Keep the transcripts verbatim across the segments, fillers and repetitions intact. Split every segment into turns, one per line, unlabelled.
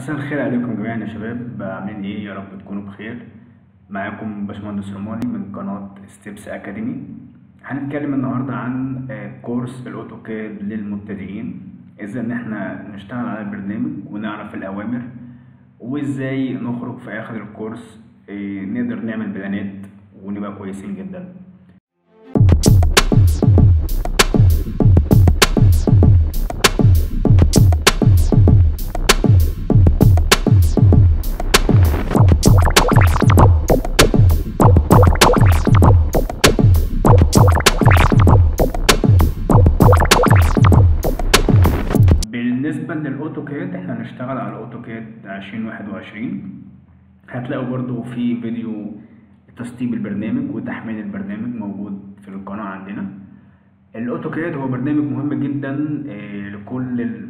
مساء الخير عليكم جميعا يا شباب، عاملين ايه؟ يا رب تكونوا بخير. معاكم باشمهندس رماني من قناة ستيبس اكاديمي. هنتكلم النهاردة عن آه، كورس الاوتوكاد للمبتدئين، ازاي ان احنا نشتغل على البرنامج ونعرف الاوامر، وازاي نخرج في اخر الكورس آه، نقدر نعمل بلانات ونبقى كويسين جدا. بالنسبة للأوتوكاد احنا هنشتغل على أوتوكاد عشرين واحد وعشرين. هتلاقوا برضو في فيديو تسطيب البرنامج وتحميل البرنامج موجود في القناة عندنا. الأوتوكاد هو برنامج مهم جدا آه، لكل ال...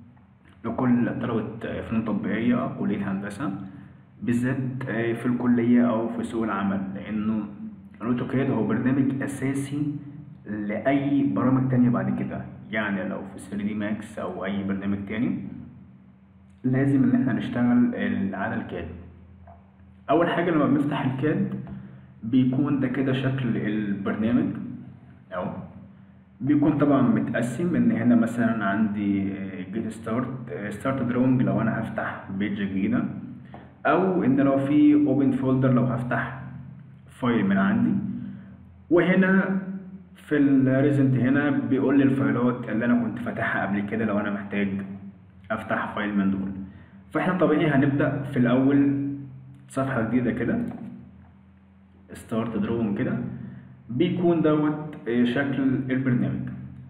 لكل طلبة فنون تطبيقية كلية هندسة، بالذات آه، في الكلية أو في سوق العمل، لأنه الأوتوكاد هو برنامج أساسي لأي برامج تانية بعد كده. يعني لو في ثري دي ماكس أو أي برنامج تاني لازم إن احنا نشتغل ال- على الكاد. أول حاجة لما بنفتح الكاد بيكون ده كده شكل البرنامج، أهو. بيكون طبعا متقسم ان هنا مثلا عندي جيت ستارت ستارت دروينج لو انا هفتح بيج جديده، او ان لو في اوبن فولدر لو هفتح فايل من عندي. وهنا في الريزنت هنا بيقول لي الفايلات اللي انا كنت فاتحها قبل كده لو انا محتاج افتح فايل من دول. فاحنا طبيعي هنبدا في الاول صفحه جديده كده، ستارت دروينج كده. بيكون دوت شكل البرنامج.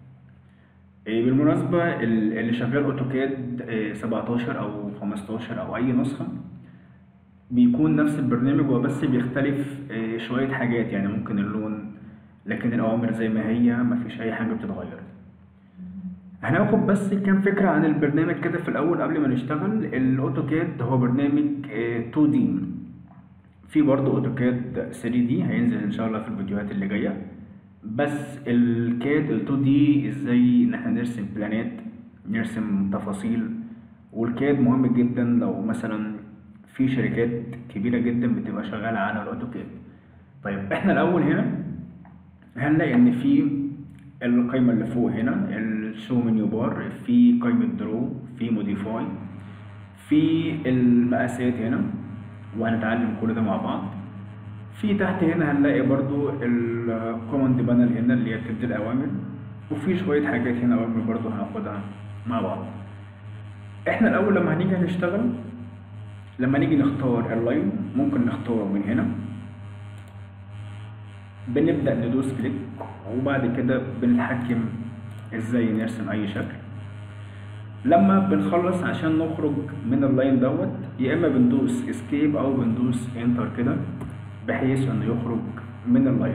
إيه بالمناسبة ال- اللي شغال اوتوكاد إيه سبعتاشر او خمستاشر او اي نسخة بيكون نفس البرنامج، وبس بيختلف إيه شوية حاجات، يعني ممكن اللون، لكن الاوامر زي ما هي، مفيش اي حاجة بتتغير. هناخد بس كام فكرة عن البرنامج كده في الاول قبل ما نشتغل. الاوتوكاد هو برنامج إيه تو دي. في برضه اوتوكاد ثري دي هينزل ان شاء الله في الفيديوهات اللي جايه. بس الكاد ال تو دي ازاي ان احنا نرسم بلانات، نرسم تفاصيل. والكاد مهم جدا لو مثلا في شركات كبيره جدا بتبقى شغاله على الاوتوكاد. طيب احنا الاول هنا هنلاقي ان في القائمه اللي فوق هنا الشو منيو بار، في قائمه درو، في موديفاي، في المقاسات هنا، وهنتعلم كل ده مع بعض. في تحت هنا هنلاقي برضو الكوماند بانل هنا اللي هي بتدي الاوامر، وفي شويه حاجات هنا اوامر برضو هناخدها مع بعض. احنا الاول لما هنيجي هنشتغل، لما نيجي نختار اللاين ممكن نختاره من هنا، بنبدا ندوس كليك، وبعد كده بنتحكم ازاي نرسم اي شكل. لما بنخلص عشان نخرج من اللاين دوت، يا اما بندوس اسكيب او بندوس انتر كده بحيث انه يخرج من اللاين.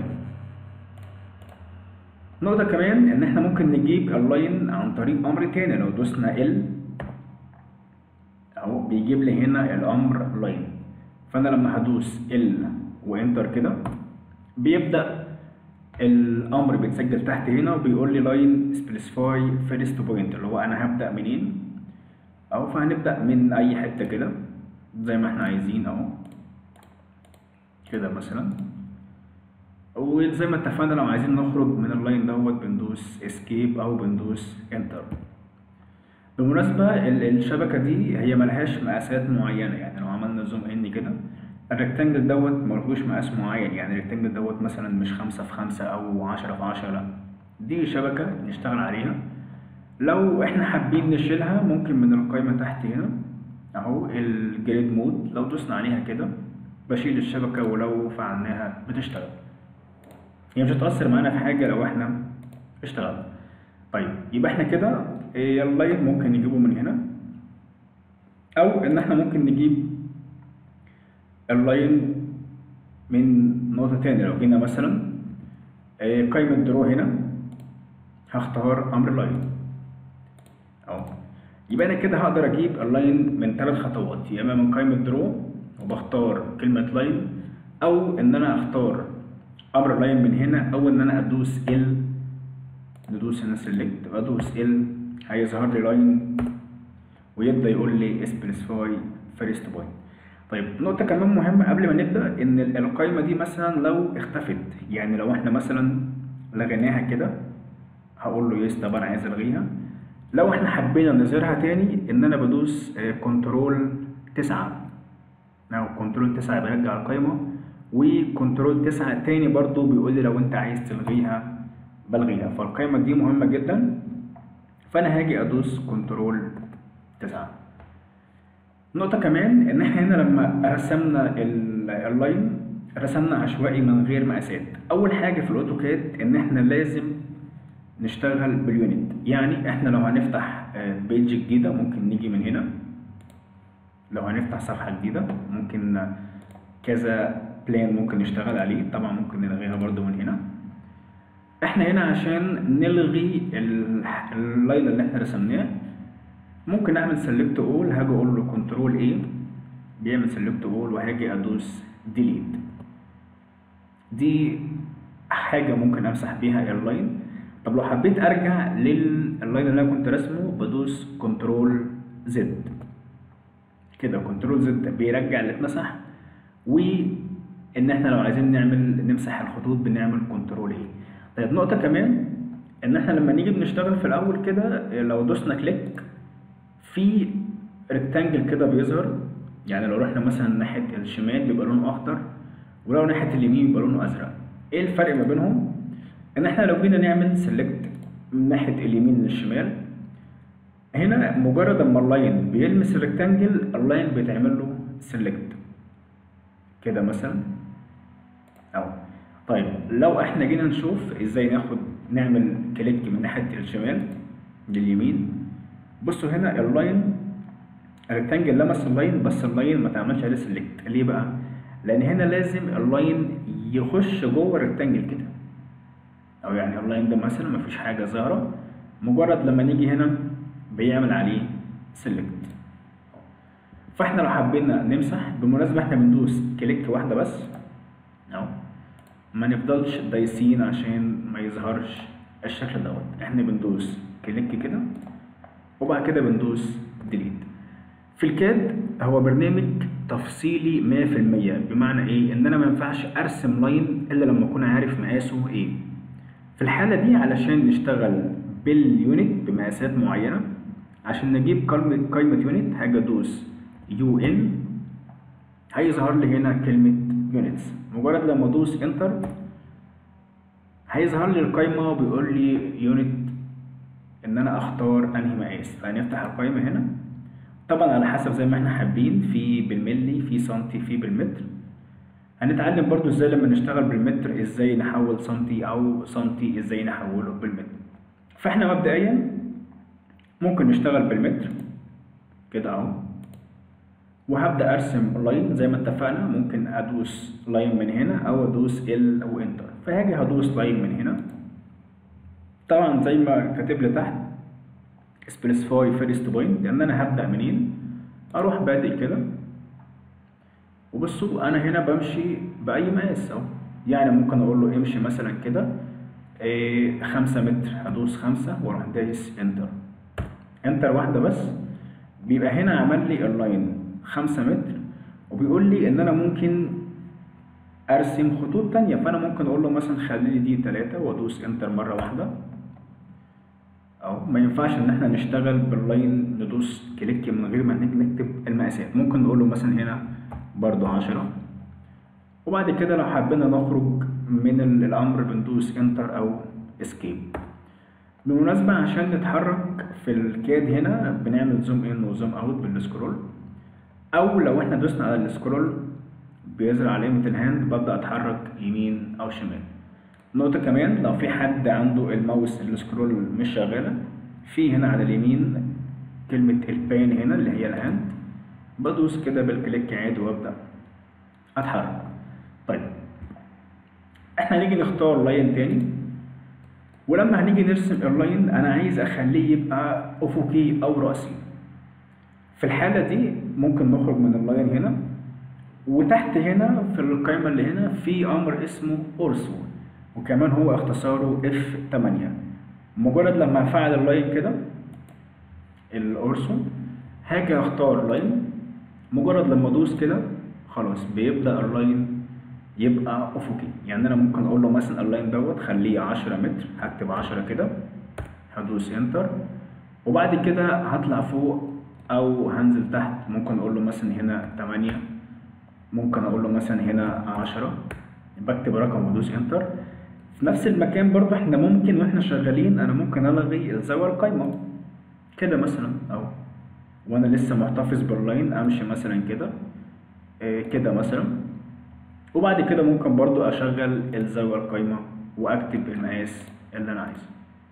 نقطة كمان ان احنا ممكن نجيب اللاين عن طريق امر تاني. لو دوسنا ال اهو بيجيب لي هنا الامر لاين، فانا لما هدوس ال وانتر كده بيبدأ الامر بيتسجل تحت هنا، وبيقول لي لاين سبيسيفاي فيرست بوينت، اللي هو انا هبدأ منين اهو. فهنبدأ من اي حتة كده زي ما احنا عايزين اهو كده مثلا. وزي ما اتفقنا لو عايزين نخرج من اللاين دوت بندوس اسكيب او بندوس انتر. بالمناسبة ال- الشبكة دي هي ملهاش مقاسات معينة، يعني لو عملنا زوم ان كده الريكتانجل دوت ملهوش مقاس معين. يعني الريكتانجل دوت مثلا مش خمسة في خمسة او عشرة في عشرة، لا، دي شبكة نشتغل عليها. لو احنا حابين نشيلها ممكن من القائمة تحت هنا اهو الجريد مود، لو دوسنا عليها كده بشيل الشبكة، ولو فعلناها بتشتغل. هي مش هتأثر معانا في حاجة لو احنا اشتغلنا. طيب يبقى احنا كده إيه، اللاين ممكن نجيبه من هنا، او ان احنا ممكن نجيب اللاين من نقطة تانية. لو جينا مثلا إيه، قائمة درو هنا هختار امر لاين اهو. يبقى انا كده هقدر اجيب اللاين من ثلاث خطوات، يا اما من قائمة درو وبختار كلمة لاين، او ان انا اختار امر لاين من هنا، او ان انا ادوس ال، ندوس هنا سيلكت، بدوس ال هيظهر لي لاين ويبدا يقول لي سبيسيفاي فيرست بوينت. طيب نقطه كمان مهمه قبل ما نبدا، ان ال- القائمه دي مثلا لو اختفت، يعني لو احنا مثلا لغيناها كده، هقول له يس طب انا عايز الغيها. لو احنا حبينا نظهرها تاني، ان انا بدوس كنترول تسعة، او كنترول تسعة بيرجع القايمة، وكنترول تسعة تاني برضو بيقول لي لو انت عايز تلغيها بلغيها. فالقايمة دي مهمة جدا، فانا هاجي ادوس كنترول تسعة. نقطة كمان ان احنا هنا لما رسمنا ال- اللاين رسمنا عشوائي من غير مقاسات. اول حاجة في الاوتوكاد ان احنا لازم نشتغل باليونت. يعني احنا لو هنفتح آه، بيج جديدة ممكن نيجي من هنا، لو هنفتح صفحة جديدة ممكن كذا بلان ممكن نشتغل عليه، طبعا ممكن نلغيها برضو من هنا. احنا هنا عشان نلغي ال- اللاين اللي احنا رسمناه ممكن نعمل سيلكت اول، هاجي اقول له كنترول ايه بيعمل سيلكت اول، وهاجي ادوس ديليت. دي حاجة ممكن امسح بيها اللاين. طب لو حبيت ارجع لللاين اللي انا كنت رسمه بدوس كنترول زد كده، كنترول زد بيرجع اللي اتمسح. وان احنا لو عايزين نعمل نمسح الخطوط بنعمل كنترول ايه. طيب نقطة كمان، ان احنا لما نيجي بنشتغل في الاول كده لو دوسنا كليك في ريكتانجل كده بيظهر، يعني لو رحنا مثلا ناحية الشمال بيبقى لونه اخضر، ولو ناحية اليمين بيبقى لونه ازرق. ايه الفرق ما بينهم؟ ان احنا لو جينا نعمل سيلكت من ناحية اليمين للشمال، هنا مجرد اما اللاين بيلمس الريكتانجل اللاين بيتعمل له سيلكت كده مثلا اهو. طيب لو احنا جينا نشوف ازاي ناخد نعمل كليك من ناحيه الشمال لليمين، بصوا هنا اللاين الريكتانجل لمس اللاين بس اللاين ما تعملش عليه سيلكت. ليه بقى؟ لان هنا لازم اللاين يخش جوه الريكتانجل كده، او يعني اللاين ده مثلا ما فيش حاجه ظاهره، مجرد لما نيجي هنا بيعمل عليه سيلكت. فاحنا لو حبينا نمسح، بالمناسبه احنا بندوس كليك واحده بس اهو، ما نفضلش دايسين عشان ما يظهرش الشكل دوت. احنا بندوس كليك كده وبعد كده بندوس ديليت. في الكاد هو برنامج تفصيلي مية في المية، بمعنى ايه؟ ان انا ما ينفعش ارسم لاين الا لما اكون عارف مقاسه ايه. في الحالة دي علشان نشتغل باليونت بمقاسات معينة، عشان نجيب قائمة قائمة يونت هاجي ادوس يو ان، هيظهر لي هنا كلمة يونتس. مجرد لما ادوس انتر هيظهر لي القائمة وبيقول لي يونت ان انا اختار انهي مقاس. فهنفتح القائمة هنا، طبعا على حسب زي ما احنا حابين، في بالملي، في سنتي، في بالمتر. هنتعلم برضو ازاي لما نشتغل بالمتر ازاي نحول سنتي، او سنتي ازاي نحوله بالمتر. فاحنا مبدئيا ممكن نشتغل بالمتر كده اهو، وهبدأ ارسم لاين زي ما اتفقنا. ممكن ادوس لاين من هنا او ادوس ال او انتر. فهاجي هدوس لاين من هنا، طبعا زي ما كاتب لي تحت سبيسيفاي فيرست بوينت، لان انا هبدأ منين. اروح بادئ كده، وبصوا انا هنا بمشي باي مقاس اهو. يعني ممكن اقول له امشي مثلا كده إيه خمسة متر، هدوس خمسة واروح دايس انتر. انتر واحدة بس بيبقى هنا عمل لي اللاين خمسة متر، وبيقول لي ان انا ممكن ارسم خطوط تانية. فانا ممكن اقول له مثلا خلي لي دي تلاتة وادوس انتر مرة واحدة اهو. ما ينفعش ان احنا نشتغل باللاين ندوس كليك من غير ما نكتب المقاسات. ممكن نقول له مثلا هنا برضو عشرة، وبعد كده لو حبينا نخرج من الامر بندوس انتر او اسكيب. بالمناسبة عشان نتحرك في الكاد هنا بنعمل زوم ان وزوم اوت بالسكرول، او لو احنا دوسنا على السكرول بيظهر علامة الهاند ببدأ اتحرك يمين او شمال. نقطة كمان، لو في حد عنده الماوس السكرول مش شغالة، في هنا على اليمين كلمة البان هنا اللي هي الهاند، بدوس كده بالكليك عادي وابدأ اتحرك. طيب احنا هنيجي نختار لاين تاني، ولما هنيجي نرسم اللاين انا عايز اخليه يبقى افقي او رأسي. في الحالة دي ممكن نخرج من اللاين هنا، وتحت هنا في القائمة اللي هنا في امر اسمه اورسو، وكمان هو اختصاره اف تمانية. مجرد لما افعل اللاين كده الاورسو هاجي اختار لاين، مجرد لما ادوس كده خلاص بيبدأ اللاين يبقى افقي. يعني انا ممكن اقول له مثلا اللاين دوت خليه عشرة متر، هكتب عشرة كده، هدوس انتر، وبعد كده هطلع فوق او هنزل تحت. ممكن اقول له مثلا هنا تمانية، ممكن اقول له مثلا هنا عشرة، بكتب رقم وادوس انتر. في نفس المكان برضو احنا ممكن واحنا شغالين انا ممكن الغي الزاوية القايمة كده مثلا اهو، وانا لسه محتفظ باللاين امشي مثلا كده آه، كده مثلا. وبعد كده ممكن برضو اشغل الزاوية القايمة واكتب المقاس اللي انا عايزه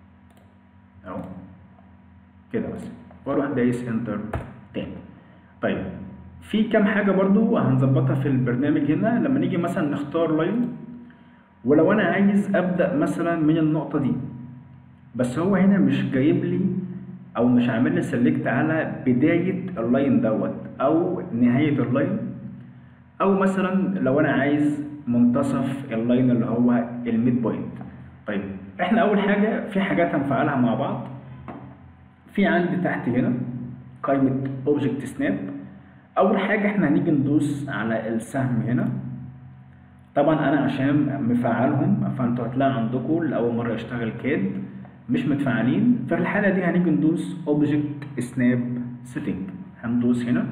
اهو كده مثلا، واروح دايس انتر تاني. طيب في كام حاجة برضو هنظبطها في البرنامج هنا لما نيجي مثلا نختار لاين، ولو انا عايز ابدأ مثلا من النقطة دي، بس هو هنا مش جايب لي او مش عامل لي سيلكت على بداية اللاين دوت او نهاية اللاين، او مثلا لو انا عايز منتصف اللاين اللي هو الميد بوينت. طيب احنا اول حاجة في حاجات هنفعلها مع بعض. في عندي تحت هنا قائمة اوبجكت سناب. اول حاجة احنا هنيجي ندوس على السهم هنا. طبعا انا عشان مفعلهم فانتوا هتلاقي عندكم لاول مرة يشتغل كاد مش متفعلين، ففي الحالة دي هنيجي ندوس اوبجكت سناب سيتنج، هندوس هنا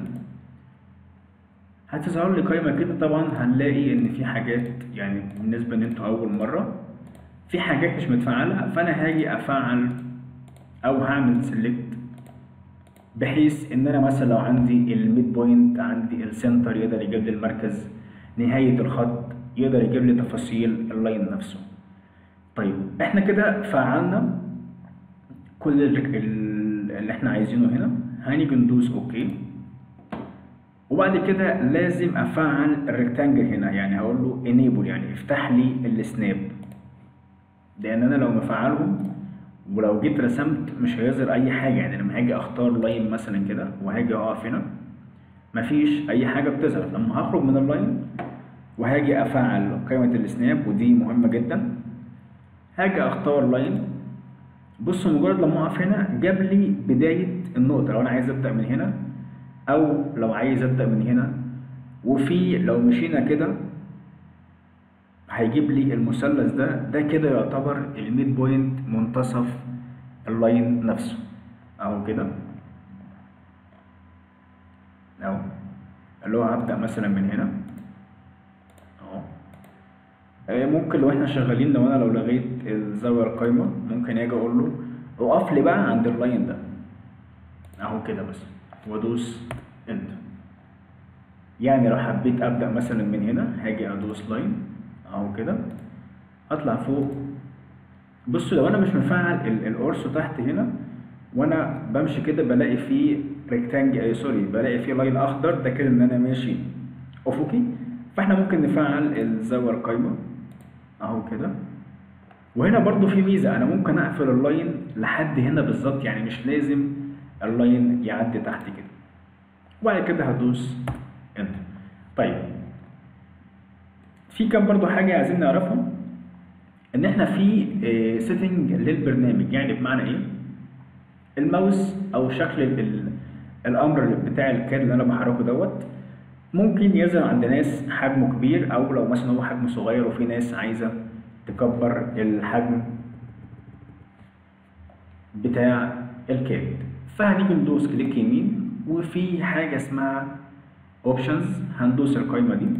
هتظهر لي قائمة كده. طبعا هنلاقي ان في حاجات يعني بالنسبة ان انتوا اول مرة في حاجات مش متفعلة، فانا هاجي افعل او هعمل سيلكت بحيث ان انا مثلا لو عندي الميد بوينت عندي السنتر يقدر يجيب لي المركز، نهاية الخط يقدر يجيب لي تفاصيل اللاين نفسه. طيب احنا كده فعلنا كل اللي احنا عايزينه هنا. هنيجي ندوس اوكي، وبعد كده لازم افعل الريكتانجل هنا، يعني هقول له enable يعني افتح لي السناب، لان انا لو مفعلهم ولو جيت رسمت مش هيظهر اي حاجه. يعني لما هاجي اختار لاين مثلا كده وهاجي اقف هنا مفيش اي حاجه بتظهر. لما هخرج من اللاين وهاجي افعل قائمه السناب ودي مهمه جدا، هاجي اختار لاين، بصوا مجرد لما اقف هنا جاب لي بدايه النقطه لو انا عايز ابدا من هنا او لو عايز ابدا من هنا. وفي لو مشينا كده هيجيب لي المثلث ده، ده كده يعتبر الميد بوينت منتصف اللاين نفسه اهو كده اهو، اللي هو هبدا مثلا من هنا اهو. آه، ممكن لو احنا شغالين لو انا لو لغيت الزاويه القايمه ممكن اجي اقول له اقف لي بقى عند اللاين ده اهو كده بس، وادوس انتر. يعني لو حبيت ابدا مثلا من هنا هاجي ادوس لاين اهو كده اطلع فوق. بصوا لو انا مش مفعل القرص تحت هنا وانا بمشي كده بلاقي فيه ريكتانج اي سوري بلاقي فيه لاين اخضر، ده كده ان انا ماشي افقي. فاحنا ممكن نفعل الزاويه القايمه اهو كده. وهنا برضو في ميزه، انا ممكن اقفل اللاين لحد هنا بالظبط، يعني مش لازم اللاين يعدي تحت كده. وبعد كده هدوس انتر. طيب في كام برضو حاجه عايزين نعرفها، ان احنا في سيتنج للبرنامج. يعني بمعنى ايه؟ الماوس او شكل ال- الامر بتاع الكاد اللي انا بحركه دوت ممكن يظهر عند ناس حجمه كبير، او لو مثلا هو حجمه صغير وفي ناس عايزه تكبر الحجم بتاع الكاد. فهنيجي ندوس كليك يمين وفي حاجه اسمها اوبشنز، هندوس القائمه دي.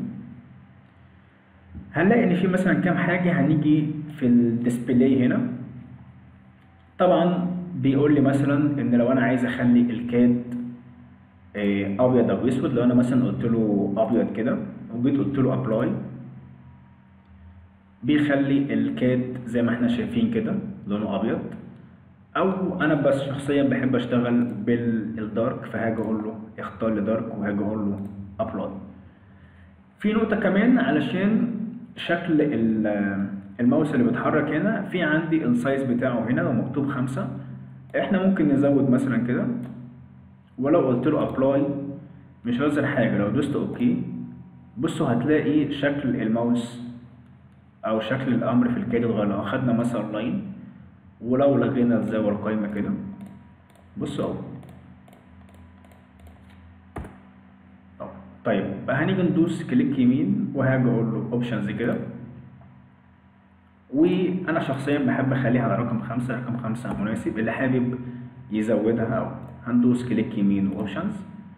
هنلاقي ان في مثلا كام حاجه. هنيجي في الديسبلاي هنا، طبعا بيقول لي مثلا ان لو انا عايز اخلي الكاد آه، ابيض او اسود، لو انا مثلا قلت له ابيض كده وجيت قلت له ابلاي بيخلي الكاد زي ما احنا شايفين كده لونه ابيض. او انا بس شخصيا بحب اشتغل بالدارك، فهاجي اقول له اختار لي دارك وهاجي اقول له ابلاي. في نقطة كمان علشان شكل ال- الماوس اللي بيتحرك هنا، في عندي السايز بتاعه هنا ومكتوب خمسة. احنا ممكن نزود مثلا كده، ولو قلت له ابلاي مش هيظهر حاجة. لو دوست اوكي بصوا هتلاقي شكل الماوس او شكل الامر في الكاد اتغير. لو اخدنا مثلا لاين ولو لغينا الزاوية القايمة كده بصوا اهو طيب هنيجي ندوس كليك يمين وهاجي اقول له اوبشنز كده، وانا شخصيا بحب اخليها على رقم خمسة. رقم خمسة مناسب، اللي حابب يزودها او هندوس كليك يمين واوبشنز.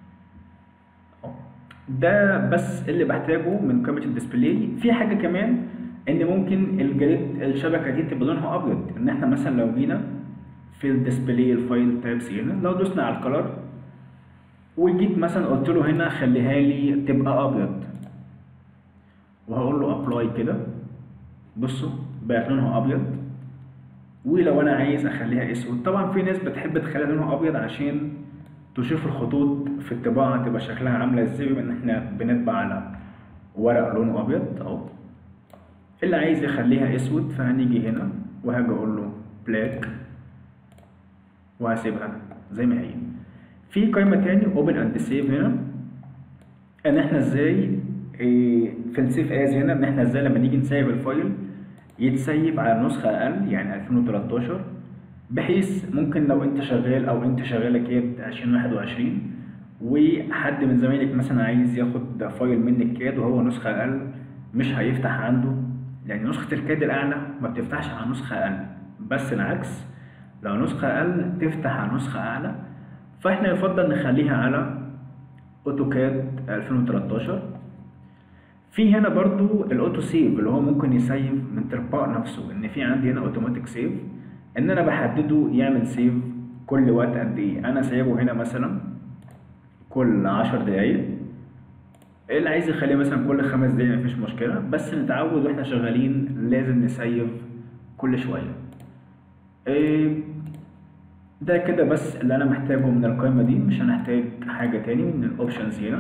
ده بس اللي بحتاجه من قائمة الديسبلاي. في حاجة كمان، ان ممكن الجريد الشبكة دي تبقى لونها ابيض، ان احنا مثلا لو جينا في الديسبلاي الفايل تابس هنا، لو دوسنا على الكلر وجيت مثلا قلت له هنا خليها لي تبقى ابيض، وهقول له ابلاي كده، بصوا بقت لونها ابيض. ولو انا عايز اخليها اسود، طبعا في ناس بتحب تخليها لونها ابيض عشان تشوف الخطوط في الطباعه تبقى شكلها عامله ازاي، بما ان احنا بنطبع على ورق لونه ابيض اهو. اللي عايز يخليها اسود فهنيجي هنا وهاجي اقول له بلاك وهسيبها زي ما هي. في قائمه تاني اوبن اند سيف هنا، ان احنا ازاي إيه في السيف از هنا، ان احنا ازاي لما نيجي نسيب الفايل يتسيب على نسخه اقل، يعني ألفين وتلتاشر، بحيث ممكن لو انت شغال او انت شغاله كاد ألفين وواحد وعشرين وحد من زمايلك مثلا عايز ياخد فايل منك كاد وهو نسخه اقل، مش هيفتح عنده، لان نسخه الكاد الاعلى ما بتفتحش على نسخه اقل، بس العكس لو نسخه اقل تفتح على نسخه اعلى. فاحنا يفضل نخليها على اوتوكاد ألفين وتلتاشر. في هنا برضو الاوتو سيف اللي هو ممكن يسيف من تلقاء نفسه، ان في عندي هنا اوتوماتيك سيف، ان انا بحدده يعمل سيف كل وقت قد ايه. انا سايبه هنا مثلا كل عشر دقايق، اللي عايز يخليه مثلا كل خمس دقايق مفيش مشكله، بس نتعود واحنا شغالين لازم نسيف كل شويه. إيه ده كده بس اللي انا محتاجه من القائمه دي، مش هنحتاج حاجه تاني من الاوبشنز هنا.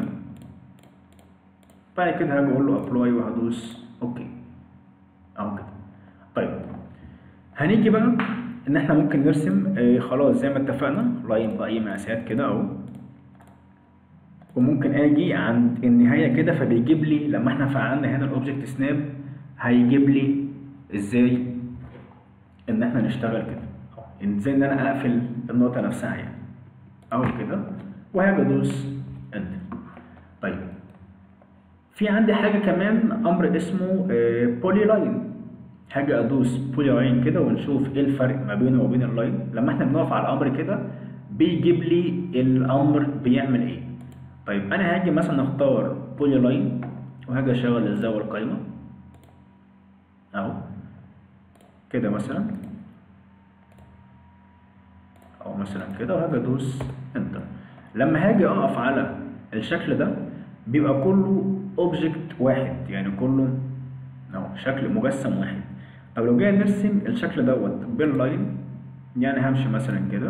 بعد كده هاجي اقول له ابلاي وهدوس اوكي اهو كده. طيب هنيجي بقى ان احنا ممكن نرسم آه خلاص زي ما اتفقنا لاين باي مقاسات كده اهو، وممكن اجي عند النهايه كده فبيجيب لي لما احنا فعلنا هنا الاوبجكت سناب هيجيب لي ازاي ان احنا نشتغل كده، ازاي ان انا اقفل النقطه نفسها يعني اهو كده، وهاجي ادوس انتر. طيب في عندي حاجه كمان، امر اسمه بولي لاين. هاجي ادوس بولي لاين كده ونشوف ايه الفرق ما بينه وبين اللاين. لما احنا بنقف على الامر كده بيجيب لي الامر بيعمل ايه. طيب انا هاجي مثلا اختار بولي لاين وهاجي اشغل الزاويه القايمه اهو كده مثلا، او مثلا كده، وهاجي ادوس انتر. لما هاجي اقف على الشكل ده بيبقى كله اوبجكت واحد، يعني كله اهو شكل مجسم واحد. طب لو جينا نرسم الشكل دوت باللاين، يعني همشي مثلا كده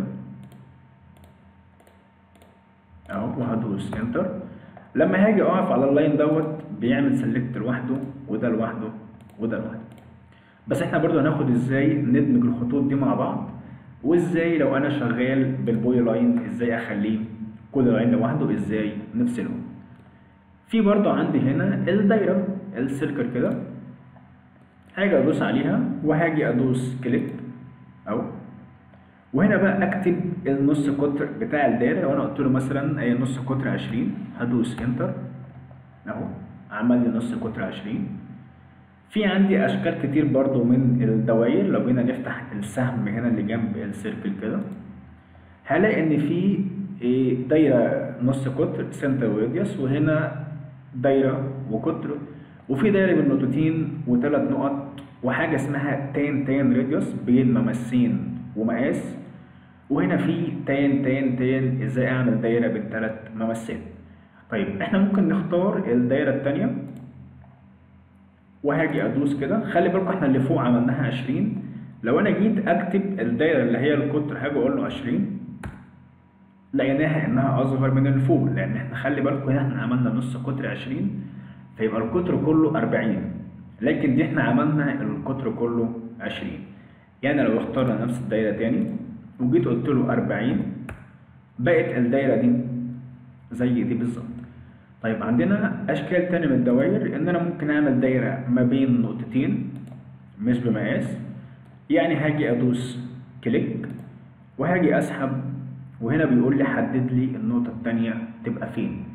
اهو وهدوس انتر. لما هاجي اقف على اللاين دوت بيعمل سيلكت لوحده وده لوحده وده لوحده. بس احنا برضو هناخد ازاي ندمج الخطوط دي مع بعض، وازاي لو انا شغال بالبولي لاين ازاي اخليه كل لاين لوحده، ازاي نفصلهم. في برضو عندي هنا الدايره السيركل كده، هاجي ادوس عليها وهاجي ادوس كليك اهو، وهنا بقى اكتب النص قطر بتاع الدايره. لو انا قلت له مثلا اي نص قطر عشرين هدوس انتر اهو عمل لي نص قطر عشرين. في عندي اشكال كتير برضو من الدوائر. لو جينا نفتح السهم هنا اللي جنب السيركل كده هلاقي ان في دايره نص قطر سنتر وراديوس، وهنا دايره وقطر، وفي دايره بالنقطتين وثلاث نقط، وحاجه اسمها تان تان راديوس بين ممسين ومقاس، وهنا في تان تان تان ازاي اعمل دايره بالثلاث ممسات. طيب احنا ممكن نختار الدايره الثانيه وهاجي ادوس كده. خلي بالكم احنا اللي فوق عملناها عشرين، لو انا جيت اكتب الدايره اللي هي القطر هاجي اقول له عشرين لقيناها انها اصغر من اللي فوق، لان احنا خلي بالكم هنا احنا عملنا نص قطر عشرين فيبقى القطر كله أربعين، لكن دي احنا عملنا القطر كله عشرين. يعني لو اخترنا نفس الدايره تاني وجيت قلت له أربعين بقت الدايره دي زي دي بالظبط. طيب عندنا اشكال تانية من الدوائر، ان انا ممكن اعمل دايره ما بين نقطتين مش بمقاس، يعني هاجي ادوس كليك وهاجي اسحب، وهنا بيقول لي حدد لي النقطه الثانيه تبقى فين.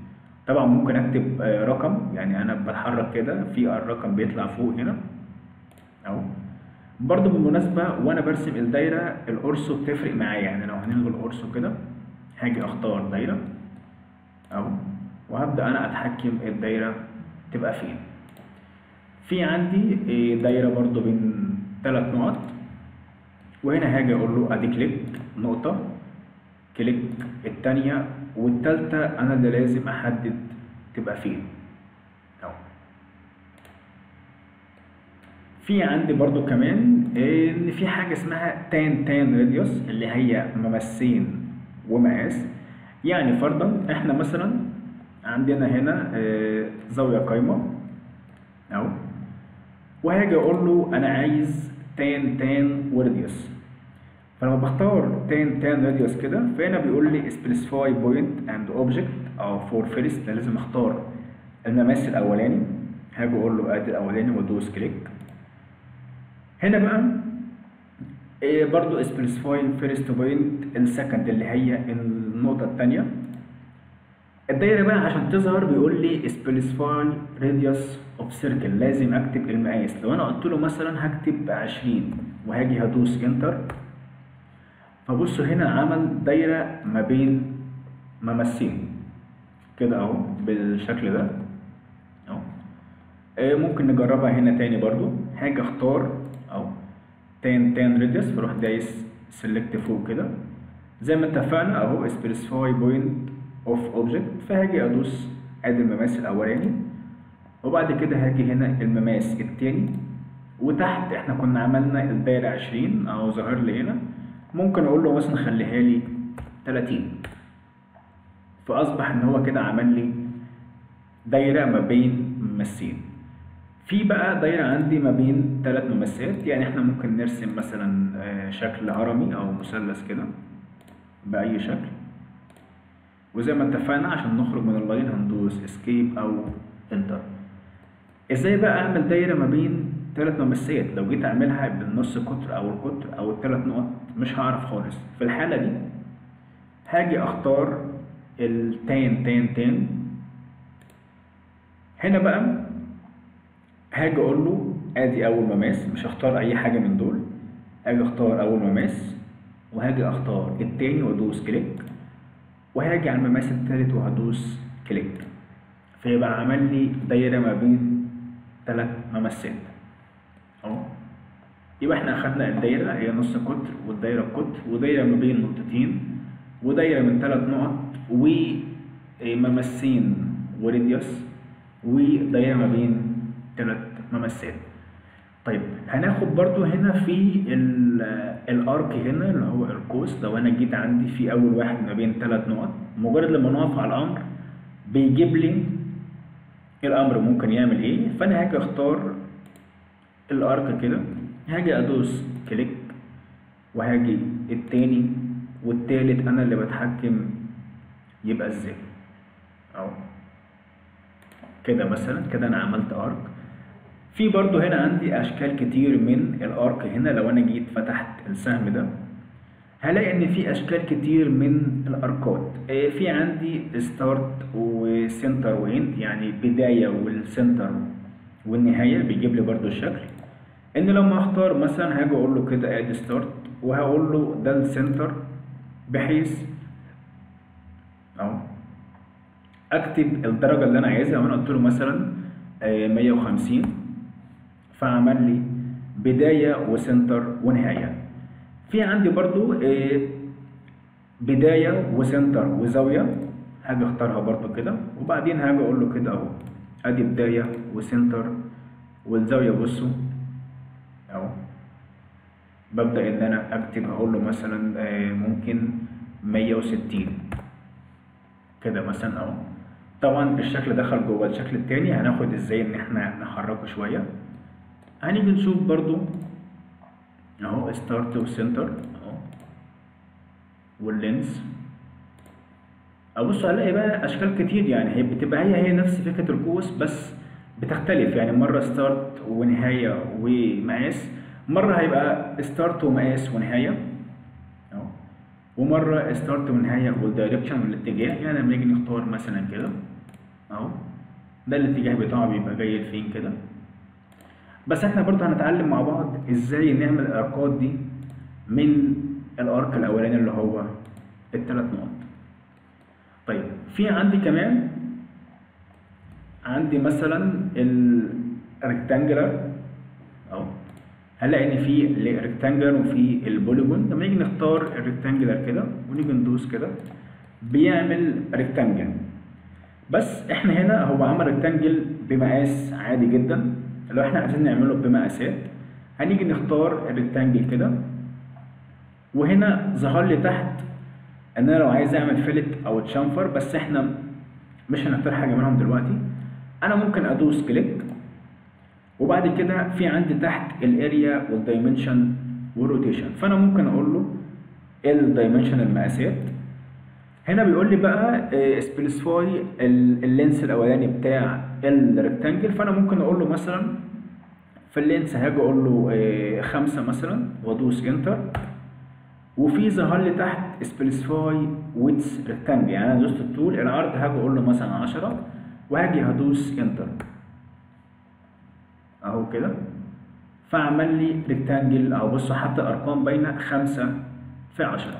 طبعا ممكن اكتب آه، رقم، يعني انا بتحرك كده في الرقم بيطلع فوق هنا اهو. برضو بالمناسبة وانا برسم الدايرة القرص بتفرق معايا، يعني لو هنلغي القرص كده هاجي اختار دايرة اهو، وهبدأ انا اتحكم الدايرة تبقى فين. في عندي آه، دايرة برضو بين ثلاث نقط، وهنا هاجي اقول له ادي كليك نقطة، كليك التانية والتالتة انا اللي لازم احدد تبقى فين اهو. في عندي برضو كمان ان في حاجة اسمها تان تان راديوس اللي هي ممسين ومقاس. يعني فرضا احنا مثلا عندنا هنا آه، زاوية قايمة اهو، وهاجي اقول له انا عايز تان تان وراديوس. فلما بختار تان تان راديوس كده فهنا بيقول لي specify point and object او for first، لازم اختار المماس الاولاني. هاجي اقول له ادي الاولاني وادوس كليك. هنا بقى إيه برضو specify first point السكند اللي هي النقطة التانية. الدايرة بقى عشان تظهر بيقول لي specify radius of circle، لازم اكتب المقاس. لو انا قلت له مثلا هكتب عشرين وهاجي هدوس انتر، فبصوا هنا عمل دايرة ما بين ممسين كده اهو بالشكل ده اهو. آه، ممكن نجربها هنا تاني برضو. هاجي اختار اهو تان تان راديوس، فاروح دايس سيلكت فوق كده زي ما اتفقنا اهو specify point of object، فهاجي ادوس ادي المماس الاولاني، وبعد كده هاجي هنا المماس التاني، وتحت احنا كنا عملنا الدايرة عشرين اهو ظهر لي هنا. ممكن اقول له مثلا خليها لي تلاتين، فاصبح ان هو كده عمل لي دايره ما بين ممسين. في بقى دايره عندي ما بين ثلاث ممسات، يعني احنا ممكن نرسم مثلا آه، شكل هرمي او مثلث كده باي شكل، وزي ما اتفقنا عشان نخرج من اللاين هندوس اسكيب او انتر. ازاي بقى اعمل دايره ما بين ثلاث ممسات؟ لو جيت اعملها بالنص قطر او القطر او الثلاث نقط مش هعرف خالص. في الحاله دي هاجي اختار التان تان تان. هنا بقى هاجي اقول له ادي اول مماس، مش هختار اي حاجه من دول، هاجي اختار اول مماس وهاجي اختار التاني وادوس كليك، وهاجي على المماس التالت وهدوس كليك، فيبقى عمل لي دايره ما بين ثلاث ممسات اهو. يبقى احنا اخدنا الدايره هي نص قطر والدايره قطر ودايره ما بين نقطتين ودايره من ثلاث نقط وممسين وراديوس ودايره ما بين ثلاث ممسات. طيب هناخد برضو هنا في الارك هنا اللي هو القوس. لو انا جيت عندي في اول واحد ما بين ثلاث نقط، مجرد لما نقف على الامر بيجيب لي الامر ممكن يعمل ايه. فانا هاجي اختار الارك كده، هاجي ادوس كليك وهاجي التاني والتالت انا اللي بتحكم يبقى ازاي اهو كده. مثلا كده انا عملت ارك. في برضو هنا عندي اشكال كتير من الارك. هنا لو انا جيت فتحت السهم ده هلاقي ان في اشكال كتير من الاركات. في عندي ستارت وسنتر واند، يعني بداية والسنتر والنهاية بيجيب لي برضو الشكل. ان لما اختار مثلا هاجي اقول له كده ادي ستارت وهقول له ده السنتر، بحيث اهو اكتب الدرجة اللي انا عايزها. وانا قلت له مثلا مية وخمسين، فعمل لي بداية وسنتر ونهاية. في عندي برضو بداية وسنتر وزاوية، هاجي اختارها برضو كده، وبعدين هاجي اقول له كده اهو ادي بداية وسنتر والزاوية. بصوا اهو ببدأ ان انا اكتب، هقول له مثلا ممكن مية وستين كده مثلا اهو. طبعا الشكل دخل جوه الشكل التاني، هناخد ازاي ان احنا نحركه شوية. هنيجي نشوف برضو اهو ستارت وسنتر اهو واللينس. ابص هلاقي بقى اشكال كتير، يعني هي بتبقى هي هي نفس فكرة القوس بس بتختلف. يعني مرة ستارت ونهاية ومقاس، مرة هيبقى ستارت ومقاس ونهاية اهو، ومرة ستارت ونهاية والدايركشن والاتجاه. يعني لما نيجي نختار مثلا كده اهو، ده الاتجاه بتاعه بيبقى جاي لفين كده. بس احنا برضه هنتعلم مع بعض ازاي نعمل الاركات دي من الارك الاولاني اللي هو الثلاث نقط. طيب في عندي كمان، عندي مثلا الريكتانجلر اهو، هنلاقي ان في الريكتانجلر وفي البوليجون. لما نيجي نختار الريكتانجلر كده ونيجي ندوس كده بيعمل ريكتانجل. بس احنا هنا هو عمل ريكتانجل بمقاس عادي جدا. لو احنا عايزين نعمله بمقاسات هنيجي نختار الريكتانجل كده، وهنا ظهر لي تحت ان انا لو عايز اعمل فيلت او تشامفر، بس احنا مش هنختار حاجه منهم دلوقتي. انا ممكن ادوس كليك، وبعد كده في عندي تحت الاريا والدايمنشن والروتيشن، فانا ممكن اقول له الدايمنشن المقاسات. هنا بيقول لي بقى سبيسيفاي اللينس الاولاني بتاع الريكتانجل، فانا ممكن اقول له مثلا في اللينس هاجي اقول له آه، خمسة مثلا وادوس انتر. وفي ظهر لي تحت سبيسيفاي ويدث ريكتانجل، يعني انا دوست الطول، العرض هاجي اقول له مثلا عشرة وهاجي هدوس انتر اهو كده، فعمل لي ريكتانجل اهو. بصوا حتى الارقام باينه خمسة في عشرة.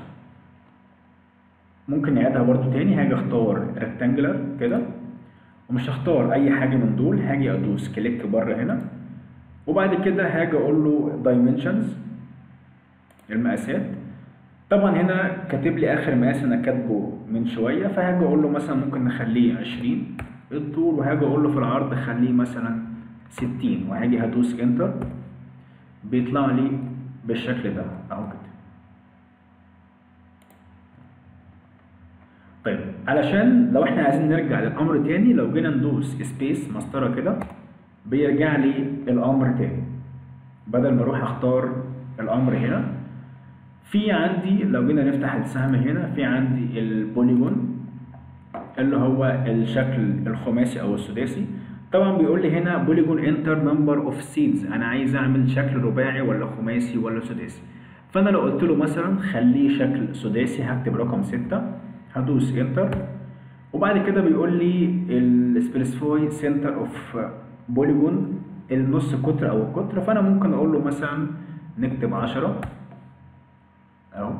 ممكن نعيدها برضو تاني، هاجي اختار ريكتانجلر كده ومش هختار اي حاجه من دول، هاجي ادوس كليك بره هنا، وبعد كده هاجي اقول له دايمنشنز المقاسات. طبعا هنا كاتب لي اخر مقاس انا كاتبه من شويه، فهاجي اقول له مثلا ممكن نخليه عشرين الطول، وهاجي اقول له في العرض خليه مثلا ستين، وهاجي هدوس انتر بيطلع لي بالشكل ده اهو كده. طيب علشان لو احنا عايزين نرجع للامر تاني، لو جينا ندوس سبيس مسطره كده بيرجع لي الامر تاني، بدل ما اروح اختار الامر هنا. في عندي لو جينا نفتح السهم هنا في عندي البوليجون اللي هو الشكل الخماسي او السداسي. طبعا بيقول لي هنا بوليجون انتر نمبر اوف سيدز، انا عايز اعمل شكل رباعي ولا خماسي ولا سداسي. فانا لو قلت له مثلا خليه شكل سداسي هكتب رقم ستة، هدوس انتر، وبعد كده بيقول لي السبيسيفاي سنتر اوف بوليجون النص قطر او القطر، فانا ممكن اقول له مثلا نكتب عشرة اهو.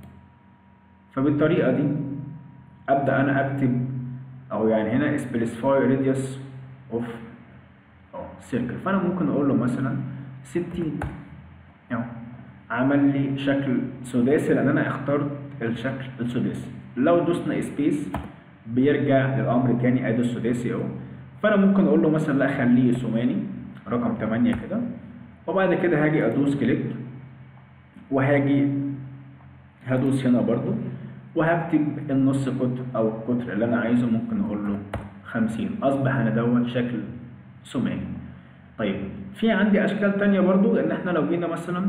فبالطريقه دي ابدا انا اكتب، او يعني هنا سبيسيفاي راديوس اوف اه سيركل، فانا ممكن اقول له مثلا ستين اهو. عمل لي شكل سداسي لان انا اخترت الشكل السداسي. لو دوسنا سبيس بيرجع للامر تاني ادي السداسي اهو. فانا ممكن اقول له مثلا لا خليه ثماني رقم تمانية كده، وبعد كده هاجي ادوس كليك، وهاجي هدوس هنا برضو وهكتب النص قطر او القطر اللي انا عايزه، ممكن اقول له خمسين، اصبح انا دوت شكل ثماني. طيب في عندي اشكال تانية برضو، ان احنا لو جينا مثلا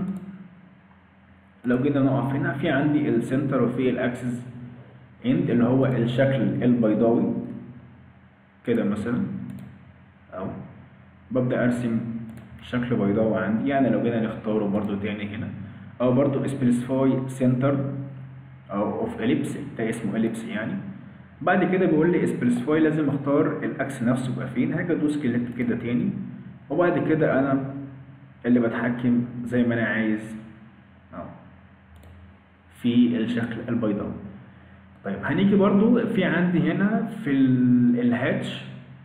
لو جينا نقف هنا في عندي السنتر وفي الاكسس اند اللي هو الشكل البيضاوي كده مثلا، او ببدأ ارسم شكل بيضاوي عندي. يعني لو جينا نختاره برضو تاني هنا، او برضو سبيسيفاي سنتر او اوف اليبس، ده اسمه اليبس يعني. بعد كده بيقول لي سبيسيفاي لازم اختار الاكس نفسه يبقى فين، هاجي ادوس كليك كده تاني، وبعد كده انا اللي بتحكم زي ما انا عايز اهو في الشكل البيضاوي. طيب هنيجي برضو في عندي هنا في الهاتش،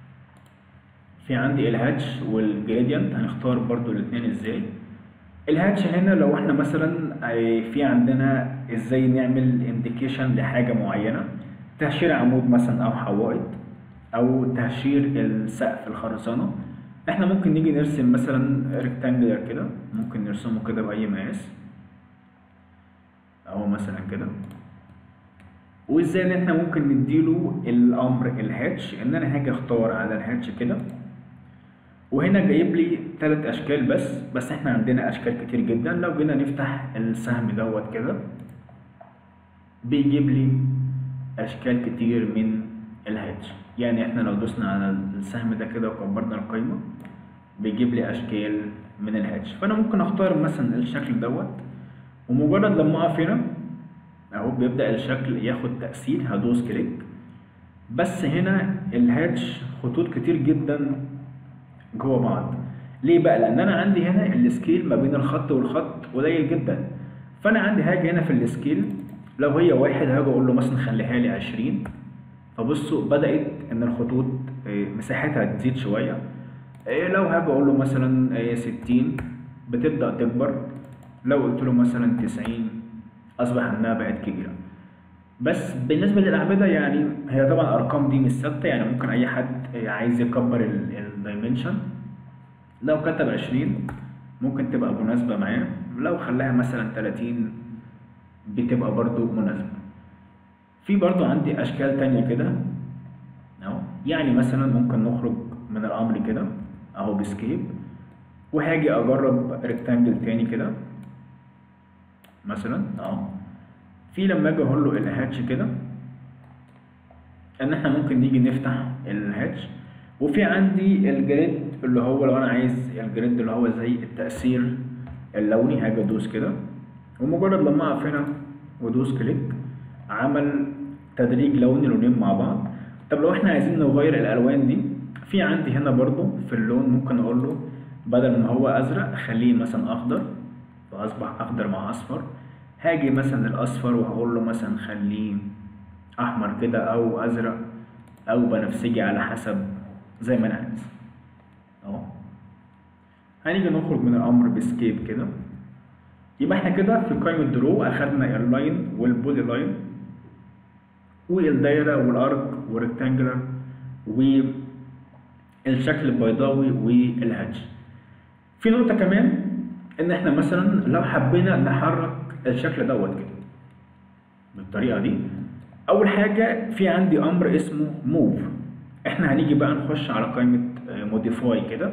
في عندي الهاتش والجريدينت، هنختار برضو الاثنين ازاي. الهاتش هنا لو احنا مثلا في عندنا ازاي نعمل انديكيشن لحاجه معينه، تهشير عمود مثلا او حوائط او تهشير السقف الخرسانه. احنا ممكن نيجي نرسم مثلا ريكتانجلر كده، ممكن نرسمه كده باي مقاس اهو مثلا كده. وازاي ان احنا ممكن نديله الامر الهاتش، ان انا هاجي اختار على الهاتش كده، وهنا جايب لي ثلاث اشكال بس بس احنا عندنا اشكال كتير جدا. لو جينا نفتح السهم دوت كده بيجيب لي اشكال كتير من الهاتش. يعني احنا لو دوسنا على السهم ده كده وكبرنا القايمه بيجيب لي اشكال من الهاتش. فانا ممكن اختار مثلا الشكل دوت، ومجرد لما اقف هنا اهو بيبدا الشكل ياخد تاثير، هدوس كليك. بس هنا الهاتش خطوط كتير جدا جوه بعض. ليه بقى؟ لان انا عندي هنا السكيل ما بين الخط والخط قليل جدا. فانا عندي هاجي هنا في السكيل، لو هي واحد هاجي اقول له مثلا خليها لي عشرين. فبصوا بدأت ان الخطوط مساحتها تزيد شوية. لو هاجي اقول له مثلا ستين بتبدأ تكبر. لو قلت له مثلا تسعين اصبح انها بقت كبيرة. بس بالنسبة للأعمدة يعني هي طبعا الأرقام دي مش ثابتة، يعني ممكن أي حد عايز يكبر الدايمنشن لو كتب عشرين ممكن تبقى مناسبة معاه، لو خلاها مثلا تلاتين بتبقى برضو مناسبة. في برضو عندي أشكال تانية كده أهو، يعني مثلا ممكن نخرج من الأمر كده أهو بسكيب، وهاجي أجرب ريكتانجل تاني كده مثلا أهو. في لما اجي اقول له الهاتش كده ان احنا ممكن نيجي نفتح الهاتش، وفي عندي الجريد اللي هو لو انا عايز الجريد اللي هو زي التأثير اللوني هاجي ادوس كده، ومجرد لما اقف هنا وادوس كليك عمل تدريج لوني لونين مع بعض. طب لو احنا عايزين نغير الالوان دي، في عندي هنا برضو في اللون ممكن اقول له بدل ما هو ازرق خليه مثلا اخضر، فاصبح اخضر مع اصفر. هاجي مثلا الاصفر وهقول له مثلا خليه احمر كده او ازرق او بنفسجي على حسب زي ما انا عايز اهو. هنيجي نخرج من الامر بسكيب كده. يبقى احنا كده في قائمة درو اخدنا اللاين والبولي لاين والدايرة والارك والريكتانجلر والشكل البيضاوي والهاتش. في نقطة كمان ان احنا مثلا لو حبينا نحرك الشكل دوت كده بالطريقة دي، اول حاجة في عندي امر اسمه موف. احنا هنيجي بقى نخش على قائمة موديفاي كده.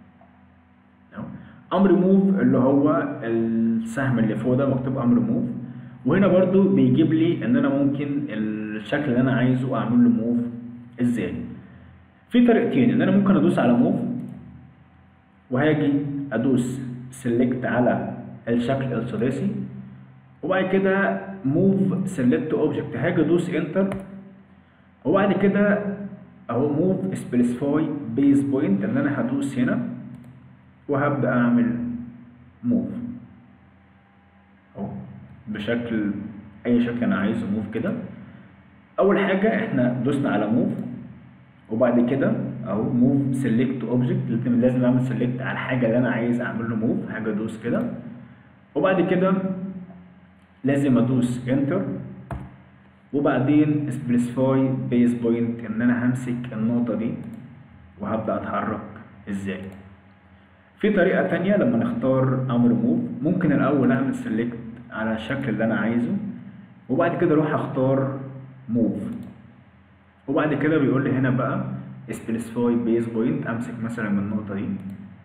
امر موف اللي هو السهم اللي فوق ده مكتوب امر موف، وهنا برضو بيجيب لي ان انا ممكن الشكل اللي انا عايزه اعمل له موف ازاي. في طريقتين، ان انا ممكن ادوس على موف وهاجي ادوس سيلكت على الشكل الثلاثي، وبعد كده موف سيلكت اوبجكت هاجي ادوس انتر، وبعد كده اهو موف سبيسيفاي بيز بوينت ان انا هدوس هنا وهبدا اعمل موف اهو بشكل اي شكل انا عايزه موف كده. اول حاجه احنا دوسنا على موف، وبعد كده اهو موف سيلكت اوبجكت لازم اعمل سيلكت على الحاجه اللي انا عايز اعمل له موف، هاجي ادوس كده وبعد كده لازم ادوس انتر، وبعدين سبيسيفاي بيز بوينت ان انا همسك النقطه دي وهبدا اتحرك ازاي. في طريقه تانية لما نختار امر موف، ممكن الاول اعمل سيلكت على الشكل اللي انا عايزه وبعد كده اروح اختار موف، وبعد كده بيقول لي هنا بقى سبيسيفاي بيز بوينت امسك مثلا من النقطه دي.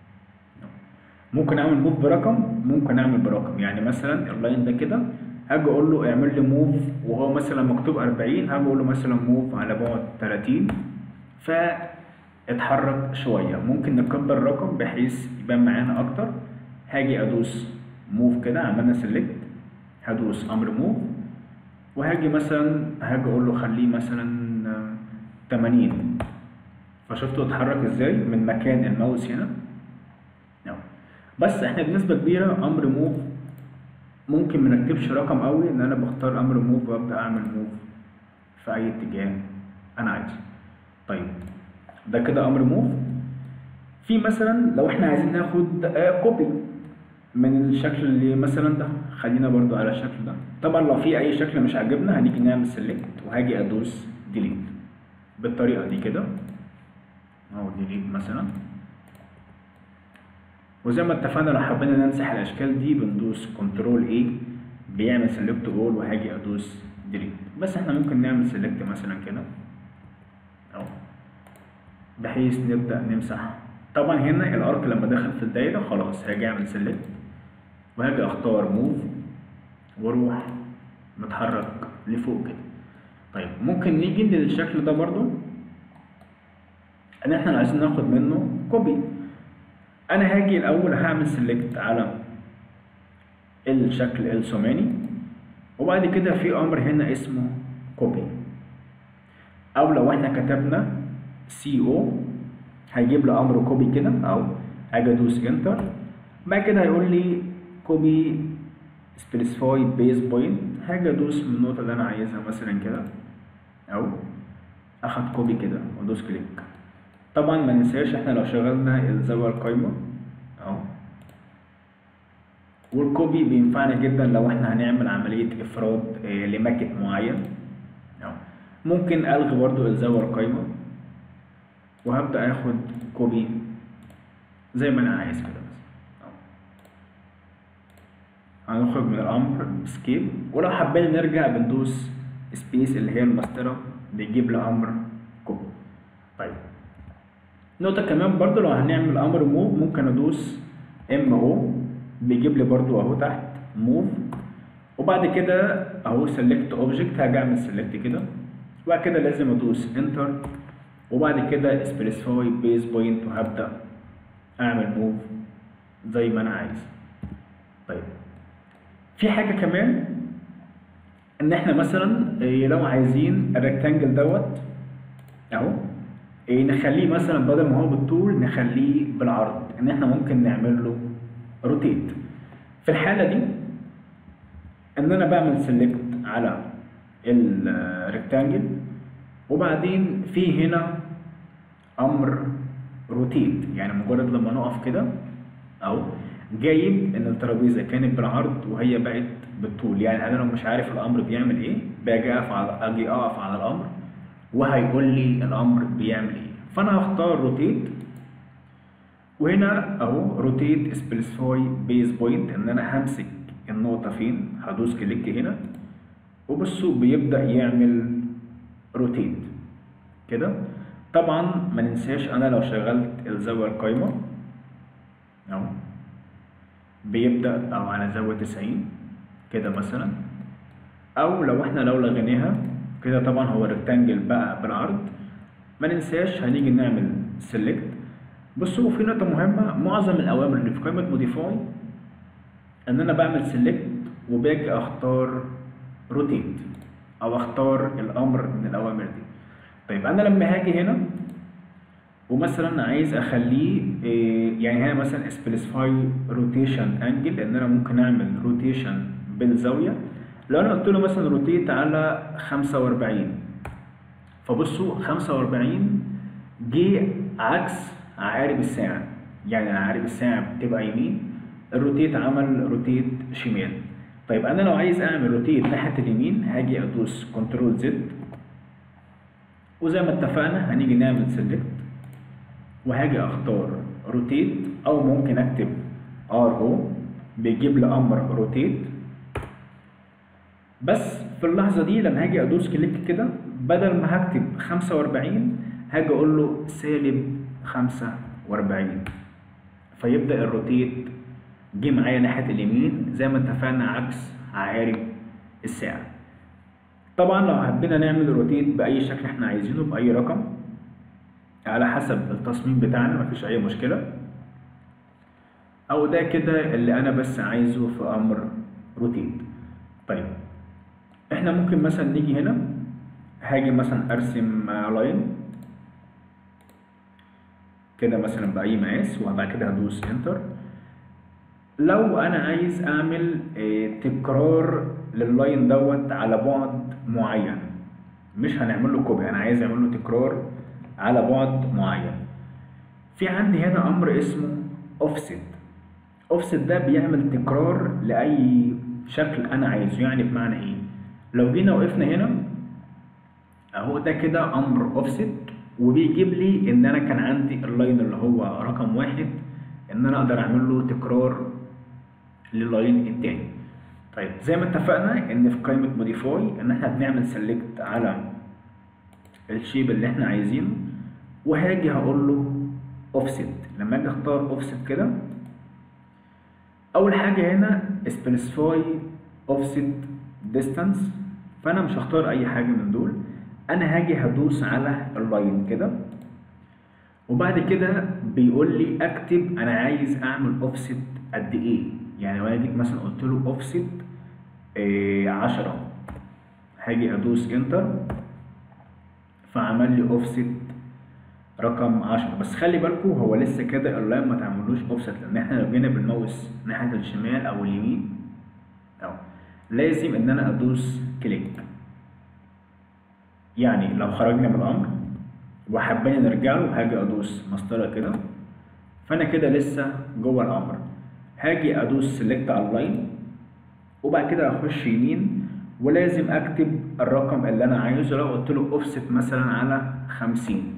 ممكن اعمل موف برقم، ممكن اعمل برقم، يعني مثلا اللاين ده كده هاجي اقول له اعمل لي موف وهو مثلا مكتوب أربعين، هاجي اقول له مثلا موف على بعد تلاتين فاتحرك شويه. ممكن نكبر الرقم بحيث يبان معانا اكتر. هاجي ادوس موف كده، عملنا سيلكت هدوس امر موف وهاجي مثلا هاجي اقول له خليه مثلا تمانين، فشفتوا اتحرك ازاي من مكان الماوس هنا. بس احنا بنسبه كبيره امر موف ممكن ما نكتبش رقم قوي، ان انا بختار امر موف وابدا اعمل موف في اي اتجاه انا عايزه. طيب ده كده امر موف. في مثلا لو احنا عايزين ناخد آه كوبي من الشكل اللي مثلا ده، خلينا برضو على الشكل ده. طبعا لو في اي شكل مش عاجبنا هنيجي نعمل سيلكت وهاجي ادوس ديليت بالطريقه دي كده اهو، ديليت مثلا. وزي ما اتفقنا لو حبينا نمسح الاشكال دي بندوس كنترول اي بيعمل سيلكت اول وهاجي ادوس ديليت. بس احنا ممكن نعمل سيلكت مثلا كده اهو بحيث نبدا نمسح. طبعا هنا الارك لما دخل في الدايره خلاص هاجي اعمل سيلكت وهاجي اختار موف واروح متحرك لفوق كده. طيب ممكن نيجي للشكل ده برضو ان احنا عايزين ناخد منه كوبي. انا هاجي الاول هعمل سيلكت على الشكل الثماني، وبعد كده في امر هنا اسمه كوبي، او لو احنا كتبنا سي او، هيجيب لي امر كوبي كده، او اجي ادوس انتر. بعد كده هيقول لي كوبي سبيسيفاي بيز بوينت، هاجي ادوس من النقطه اللي انا عايزها مثلا كده، او اخد كوبي كده وادوس كليك. طبعا ما ننساش احنا لو شغلنا الزاويه القايمه اهو، والكوبي بينفعنا جدا لو احنا هنعمل عمليه افراد آه، لماكت معين. اهو ممكن الغي برضو الزاويه القايمه وهبدا اخد كوبي زي ما انا عايز كده بس. اهو هنخرج من الامر اسكيب، ولو حابين نرجع بندوس سبيس اللي هي المسطره، بيجيب لي امر كوبي. طيب نقطه كمان برضو، لو هنعمل امر موف ممكن ادوس ام او، بيجيب لي برضو اهو تحت موف، وبعد كده اهو سيلكت اوبجكت، هاجي اعمل سيلكت كده، وبعد كده لازم ادوس انتر، وبعد كده سبيسيفاي بيز بوينت، وهبدا اعمل موف زي ما انا عايز. طيب في حاجه كمان، ان احنا مثلا إيه لو عايزين الريكتانجل دوت اهو إيه نخليه مثلا بدل ما هو بالطول نخليه بالعرض، ان احنا ممكن نعمل له روتيت. في الحاله دي ان انا بعمل سيلكت على الريكتانجل، وبعدين في هنا امر روتيت، يعني مجرد لما نقف كده اهو جايب ان الترابيزه كانت بالعرض وهي بقت بالطول. يعني انا لو مش عارف الامر بيعمل ايه، باجي اقف على اجي اقف على الامر وهيقول لي الامر بيعمل ايه. فانا هختار روتيت، وهنا اهو روتيت سبيسيفاي بيز بوينت، ان انا همسك النقطه فين، هدوس كليك هنا وبصوا بيبدا يعمل روتيت كده. طبعا ما ننساش انا لو شغلت الزاويه القايمه اهو بيبدا او على زاويه تسعين كده مثلا، او لو احنا لو لغيناها كده طبعا هو الريكتانجل بقى بالعرض. ما ننساش هنيجي نعمل سيلكت. بصوا في نقطه مهمه، معظم الاوامر اللي في قائمه موديفاي ان انا بعمل سيلكت وباجي اختار روتيت، او اختار الامر من الاوامر دي. طيب انا لما هاجي هنا ومثلا عايز اخليه إيه، يعني هنا مثلا سبيسيفاي روتيشن انجل، ان انا ممكن اعمل روتيشن بالزاويه. لو انا قلت له مثلا روتيت على خمسة واربعين، فبصوا خمسة واربعين جه عكس عقارب الساعه، يعني عقارب الساعه بتبقى يمين، الروتيت عمل روتيت شمال. طيب انا لو عايز اعمل روتيت ناحيه اليمين هاجي ادوس كنترول زد، وزي ما اتفقنا هنيجي نعمل سيلكت وهاجي اختار روتيت، او ممكن اكتب ار او بيجيب لي امر روتيت. بس في اللحظه دي لما هاجي ادوس كليك كده، بدل ما هكتب خمسة واربعين هاجي اقول له سالب خمسة واربعين، فيبدا الروتيت جه معايا ناحيه اليمين زي ما اتفقنا عكس عقارب الساعه. طبعا لو حبينا نعمل روتيت باي شكل احنا عايزينه باي رقم على حسب التصميم بتاعنا، مفيش اي مشكله، او ده كده اللي انا بس عايزه في امر روتيت. طيب احنا ممكن مثلا نيجي هنا، هاجي مثلا ارسم لاين كده مثلا باي مقاس، وبعد كده هدوس انتر. لو انا عايز اعمل اه تكرار لللاين دوت على بعد معين، مش هنعمل له كوبي، انا عايز اعمل له تكرار على بعد معين، في عندي هنا امر اسمه اوفست. اوفست ده بيعمل تكرار لاي شكل انا عايزه. يعني بمعنى ايه، لو جينا وقفنا هنا اهو ده كده امر اوفست، وبيجيب لي ان انا كان عندي اللاين اللي هو رقم واحد، ان انا اقدر اعمل له تكرار لللاين التاني. طيب زي ما اتفقنا ان في قائمه موديفاي ان احنا بنعمل سيلكت على الشيب اللي احنا عايزينه، وهاجي هقول له اوفست. لما اجي اختار اوفست كده، اول حاجه هنا سبيسيفاي اوفست ديستانس، فانا مش هختار اي حاجه من دول، انا هاجي هدوس على اللاين كده، وبعد كده بيقول لي اكتب انا عايز اعمل اوفست قد ايه. يعني لو انا جيت مثلا قلت له اوفست إيه عشرة، هاجي ادوس انتر فعمل لي اوفست رقم عشرة. بس خلي بالكم هو لسه كده اللاين ما تعملوش اوفست، لان احنا لو جينا بالماوس ناحيه الشمال او اليمين اهو لازم ان انا ادوس كليك. يعني لو خرجنا من الامر وحبينا نرجع له هاجي ادوس مسطره كده، فانا كده لسه جوه الامر. هاجي ادوس سيلكت على اللاين وبعد كده اخش يمين ولازم اكتب الرقم اللي انا عايزه. لو قلت له اوفست مثلا على خمسين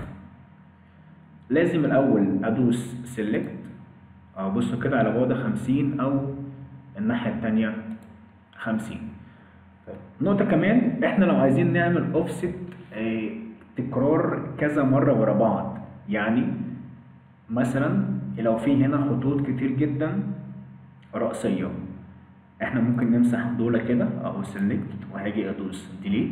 لازم الاول ادوس سيلكت او بصوا كده على بعد خمسين او الناحيه التانيه خمسين. نقطه كمان، احنا لو عايزين نعمل اوفست اه تكرار كذا مره ورا بعض، يعني مثلا لو في هنا خطوط كتير جدا رأسيه احنا ممكن نمسح دول كده اهو سيلكت وهاجي ادوس ديليت.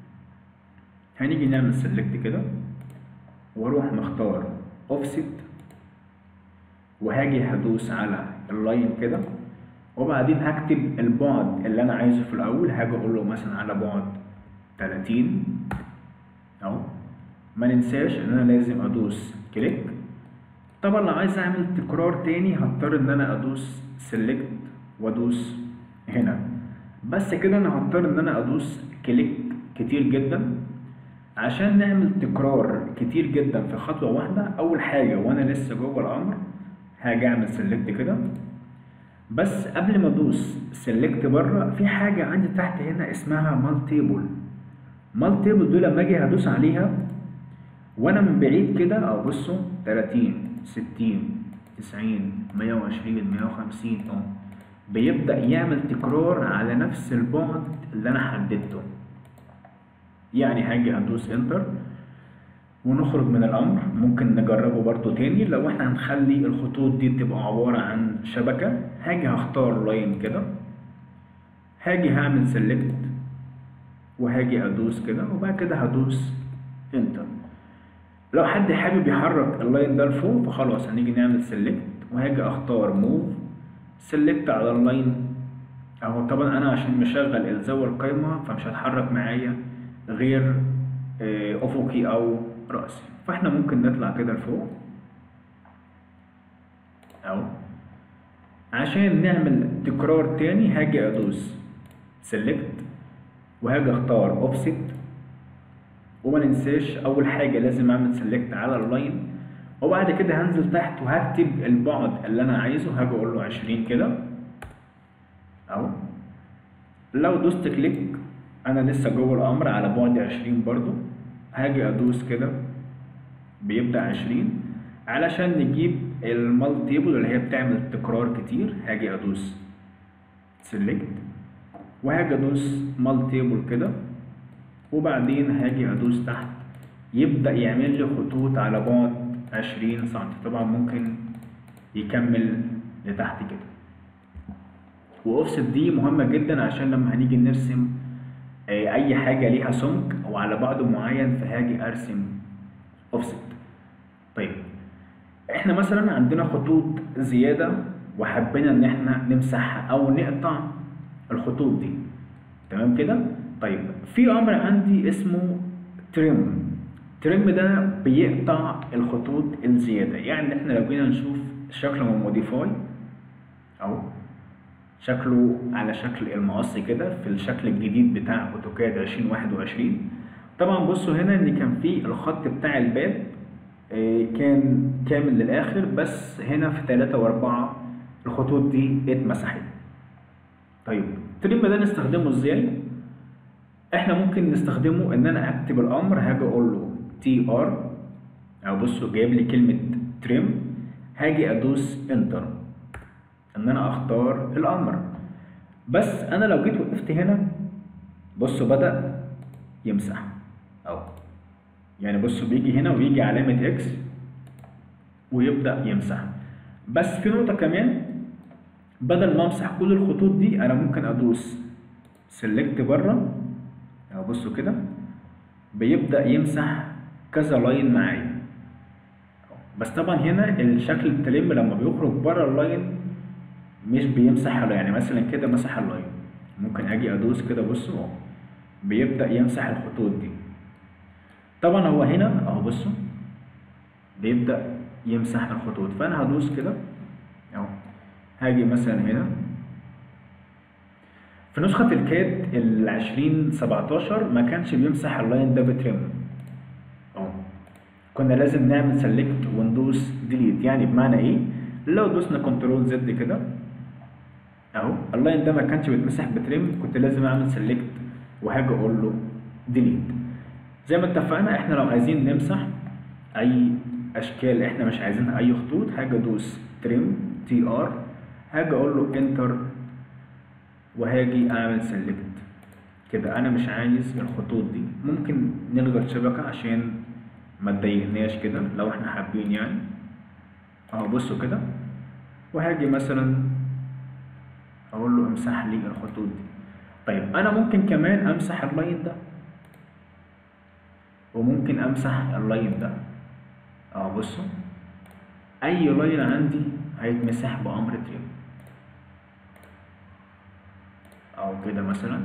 هنيجي نعمل سيلكت كده واروح نختار اوفست وهاجي هدوس على اللاين كده وبعدين هكتب البعد اللي انا عايزه في الاول. هاجي اقول له مثلا على بعد تلاتين اهو. ما ننساش ان انا لازم ادوس كليك. طبعا لو عايز اعمل تكرار تاني هضطر ان انا ادوس سيلكت وادوس هنا، بس كده انا هضطر ان انا ادوس كليك كتير جدا عشان نعمل تكرار كتير جدا في خطوه واحده. اول حاجه وانا لسه جوه الامر هاجي اعمل سيلكت كده، بس قبل ما ادوس سيلكت بره في حاجه عندي تحت هنا اسمها مالتيبل. مالتيبل دول لما اجي هدوس عليها وانا من بعيد كده او بصوا تلاتين ستين تسعين مية وعشرين مية وخمسين اه بيبدأ يعمل تكرار على نفس البعد اللي انا حددته. يعني هاجي هدوس انتر ونخرج من الامر. ممكن نجربه برضو تاني لو احنا هنخلي الخطوط دي تبقى عبارة عن شبكة. هاجي هختار لاين كده، هاجي هعمل سيلكت وهاجي ادوس كده وبعد كده هدوس انتر. لو حد حابب يحرك اللاين ده لفوق فخلاص هنيجي نعمل سيلكت وهاجي اختار موف سيلكت على اللاين اهو. طبعا انا عشان مشغل الزاويه القايمه فمش هتحرك معايا غير افقي او راسي، فاحنا ممكن نطلع كده لفوق اهو. عشان نعمل تكرار تاني هاجي ادوس سيلكت وهاجي اختار اوفست وما ننساش اول حاجه لازم اعمل سيلكت على اللاين وبعد كده هنزل تحت وهكتب البعد اللي انا عايزه. هاجي اقول له عشرين كده اهو. لو دوست كليك انا لسه جوه الامر على بعد عشرين برضو. هاجي ادوس كده بيبدأ عشرين علشان نجيب المالتيبل اللي هي بتعمل تكرار كتير. هاجي ادوس سيلكت وهاجي ادوس مالتيبل كده وبعدين هاجي ادوس تحت يبدأ يعمل لي خطوط على بعد عشرين سنتي. طبعا ممكن يكمل لتحت كده. واوفست دي مهمة جدا عشان لما هنيجي نرسم اي حاجة ليها سمك او على بعد معين فهاجي ارسم اوفست. طيب احنا مثلا عندنا خطوط زيادة وحبينا ان احنا نمسحها او نقطع الخطوط دي تمام كده. طيب في امر عندي اسمه تريم. تريم ده بيقطع الخطوط الزيادة. يعني احنا لو جينا نشوف شكل من موديفاي اهو شكله على شكل المقص كده في الشكل الجديد بتاع اوتوكاد عشرين واحد وعشرين. طبعا بصوا هنا ان كان في الخط بتاع الباب كان كامل للاخر، بس هنا في تلاتة واربعة الخطوط دي اتمسحت. طيب التريم ده نستخدمه ازاي؟ احنا ممكن نستخدمه ان انا اكتب الامر. هاجي اقول له تي ار او بصوا جايب لي كلمه تريم. هاجي ادوس انتر ان انا اختار الامر. بس انا لو جيت وقفت هنا بصوا بدأ يمسح اهو. يعني بصوا بيجي هنا ويجي علامة اكس ويبدأ يمسح. بس في نقطة كمان، بدل ما امسح كل الخطوط دي انا ممكن ادوس سيلكت بره اهو. بصوا كده بيبدأ يمسح كذا لاين معايا. بس طبعا هنا الشكل التلم لما بيخرج بره اللاين مش بيمسح. يعني مثلا كده مسح اللاين، ممكن اجي ادوس كده بصوا اهو بيبدأ يمسح الخطوط دي. طبعا هو هنا اهو بصوا بيبدأ يمسح الخطوط. فانا هدوس كده اهو، هاجي مثلا هنا في نسخة الكاد ال عشرين سبعتاشر ما كانش بيمسح اللاين ده بترم اهو، كنا لازم نعمل سيلكت وندوس ديليت. يعني بمعنى ايه؟ لو دوسنا كنترول زد كده اهو، اللاين ده ما كانش بيتمسح بترم، كنت لازم اعمل سيلكت وهاجي اقول له ديليت. زي ما اتفقنا احنا لو عايزين نمسح اي اشكال احنا مش عايزينها، اي خطوط، هاجي ادوس تريم تي ار، هاجي اقول له انتر وهاجي اعمل سيلكت كده. انا مش عايز الخطوط دي، ممكن نلغي الشبكه عشان ما تضايقناش كده لو احنا حابين يعني اهو. بصوا كده، وهاجي مثلا اقول له امسح لي الخطوط دي. طيب انا ممكن كمان امسح اللاين ده، وممكن امسح اللاين ده اهو. بصوا اي لاين عندي هيتمسح بامر تريم او كده مثلا.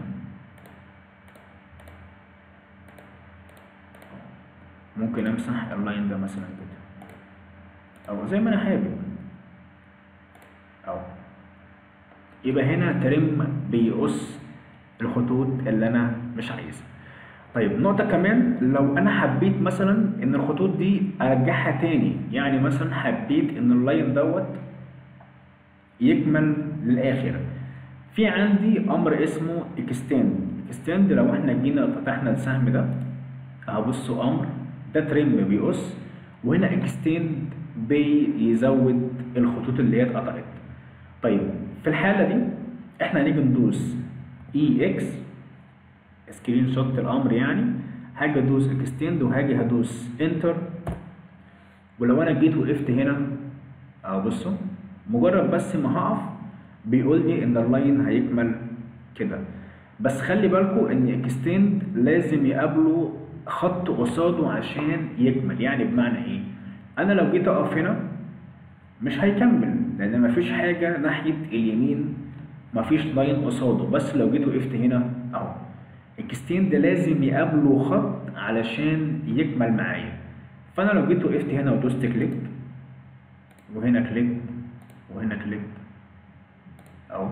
ممكن امسح اللاين ده مثلا كده او زي ما انا حابب او. يبقى هنا ترم بيقص الخطوط اللي انا مش عايزها. طيب نقطة كمان، لو انا حبيت مثلا ان الخطوط دي ارجعها تاني، يعني مثلا حبيت ان اللاين دوت يكمل للاخر، في عندي امر اسمه اكستند. اكستند لو احنا جينا فتحنا السهم ده اهو، بصوا امر ده ترم بيقص، وهنا اكستند بيزود الخطوط اللي هي اتقطعت. طيب في الحالة دي احنا هنيجي ندوس اي اكس سكرين شوت الامر، يعني هاجي ادوس اكستند وهاجي هدوس انتر. ولو انا جيت وقفت هنا اهو، بصوا مجرد بس ما هقف بيقول لي ان اللاين هيكمل كده. بس خلي بالكم ان اكستند لازم يقابله خط قصاده عشان يكمل. يعني بمعنى ايه؟ انا لو جيت اقف هنا مش هيكمل لان مفيش حاجه ناحيه اليمين، مفيش لاين قصاده. بس لو جيت وقفت هنا اهو، اكستند لازم يقابله خط علشان يكمل معايا. فانا لو جيت وقفت هنا ودوست كليك وهنا كليك وهنا كليك اهو،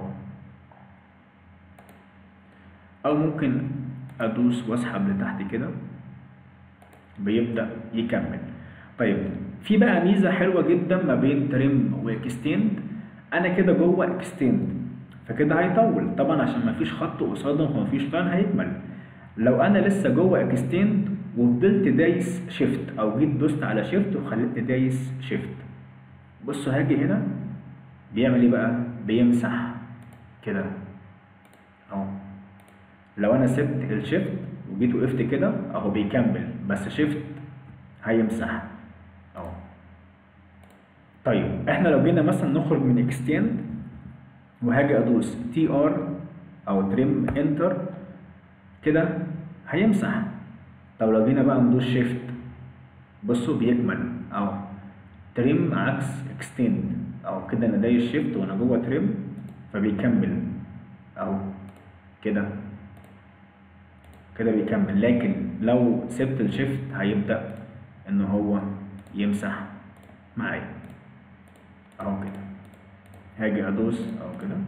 او ممكن ادوس واسحب لتحت كده بيبدأ يكمل. طيب في بقى ميزة حلوة جدا ما بين ترم واكستند. انا كده جوه اكستند فكده هيطول طبعا عشان مفيش خط قصاده ومفيش لاين هيكمل. لو انا لسه جوه اكستند وفضلت دايس شيفت او جيت دوست على شيفت وخليتني دايس شيفت، بصوا هاجي هنا بيعمل ايه بقى؟ بيمسح كده اهو. لو انا سبت الشيفت وجيت وقفت كده اهو بيكمل، بس شيفت هيمسح اهو. طيب احنا لو جينا مثلا نخرج من اكستند وهاجي ادوس تي ار او تريم انتر كده هيمسح. طب لو جينا بقى ندوس شيفت بصوا بيكمل اهو. تريم عكس اكستند اهو، كده انا دايس شيفت وانا جوه تريم فبيكمل اهو كده كده بيكمل. لكن لو سبت الشيفت هيبدأ ان هو يمسح معايا اهو كده. هاجي ادوس اهو كده.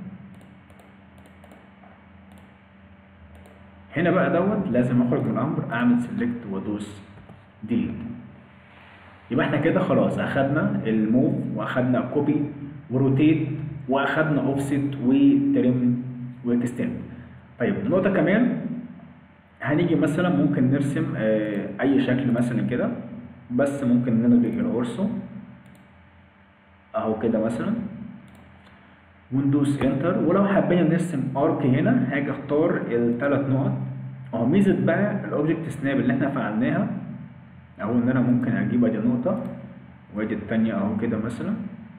هنا بقى دوت لازم اخرج من الامر، اعمل سيلكت وادوس ديليت. يبقى احنا كده خلاص اخدنا الموف واخدنا كوبي وروتيت واخدنا اوفست وترم واكستند. طيب نقطة كمان، هنيجي مثلا ممكن نرسم اي شكل مثلا كده، بس ممكن نلغي الأورسو اهو كده مثلا وندوس انتر. ولو حبينا نرسم ارك هنا هاجي اختار الثلاث نقط اهو. ميزه بقى الاوبجكت سناب اللي احنا فعلناها اهو، ان انا ممكن اجيب ادي نقطه وادي الثانيه اهو كده مثلا.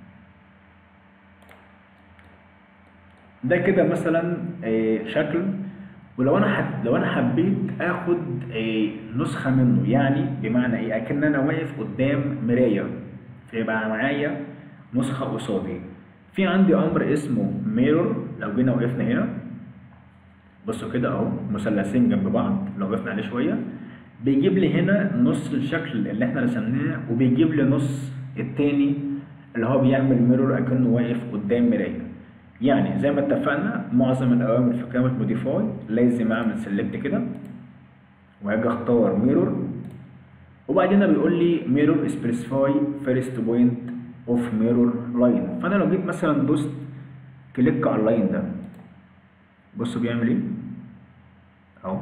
ده كده مثلا شكل. ولو انا حب... لو انا حبيت اخد نسخه منه، يعني بمعنى ايه؟ اكن انا واقف قدام مرايه فيبقى معايا نسخه قصادي. في عندي امر اسمه ميرور. لو جينا وقفنا هنا بصوا كده اهو، مثلثين جنب بعض، لو وقفنا عليه شويه بيجيب لي هنا نص الشكل اللي احنا رسمناه، وبيجيب لي نص التاني اللي هو بيعمل ميرور اكنه واقف قدام مرايه. يعني زي ما اتفقنا معظم الاوامر في كلمه موديفاي لازم اعمل سيلكت كده وهاجي اختار ميرور، وبعدين بيقول لي ميرور سبيسيفاي فيرست بوينت اوف ميرور لاين. فانا لو جيت مثلا دوست كليك على اللاين ده، بصوا بيعمل ايه اهو.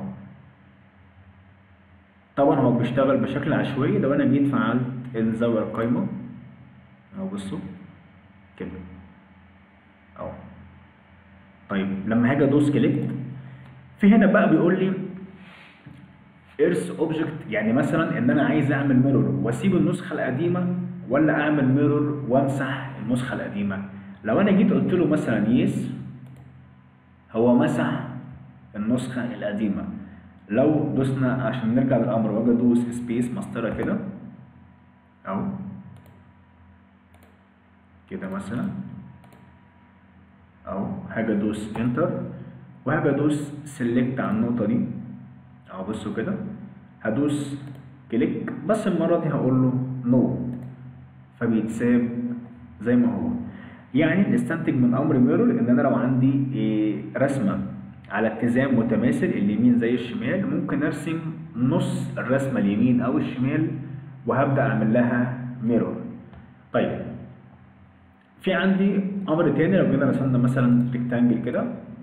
طبعا هو بيشتغل بشكل عشوائي. لو انا جيت فعلت الزاويه القايمه اهو، بصوا كده اهو. طيب لما هاجي ادوس كليك، في هنا بقى بيقول لي ايرث اوبجكت، يعني مثلا ان انا عايز اعمل ميرور واسيب النسخه القديمه، ولا اعمل ميرور وامسح النسخه القديمه. لو انا جيت قلت له مثلا يس، هو مسح النسخه القديمه. لو دوسنا عشان نرجع للامر واجي ادوس سبيس مسطره كده اهو كده مثلا اهو، هاجي ادوس انتر وهاجي ادوس سيلكت على النقطه دي اهو، بصوا كده هدوس كليك، بس المره دي هقول له نو، فبيتساب زي ما هو. يعني نستنتج من امر ميرور ان انا لو عندي إيه رسمه على اتزان متماثل اليمين زي الشمال، ممكن ارسم نص الرسمه اليمين او الشمال وهبدا اعمل لها ميرور. طيب في عندي امر تاني، لو جينا رسمنا مثلا ريكتانجل كده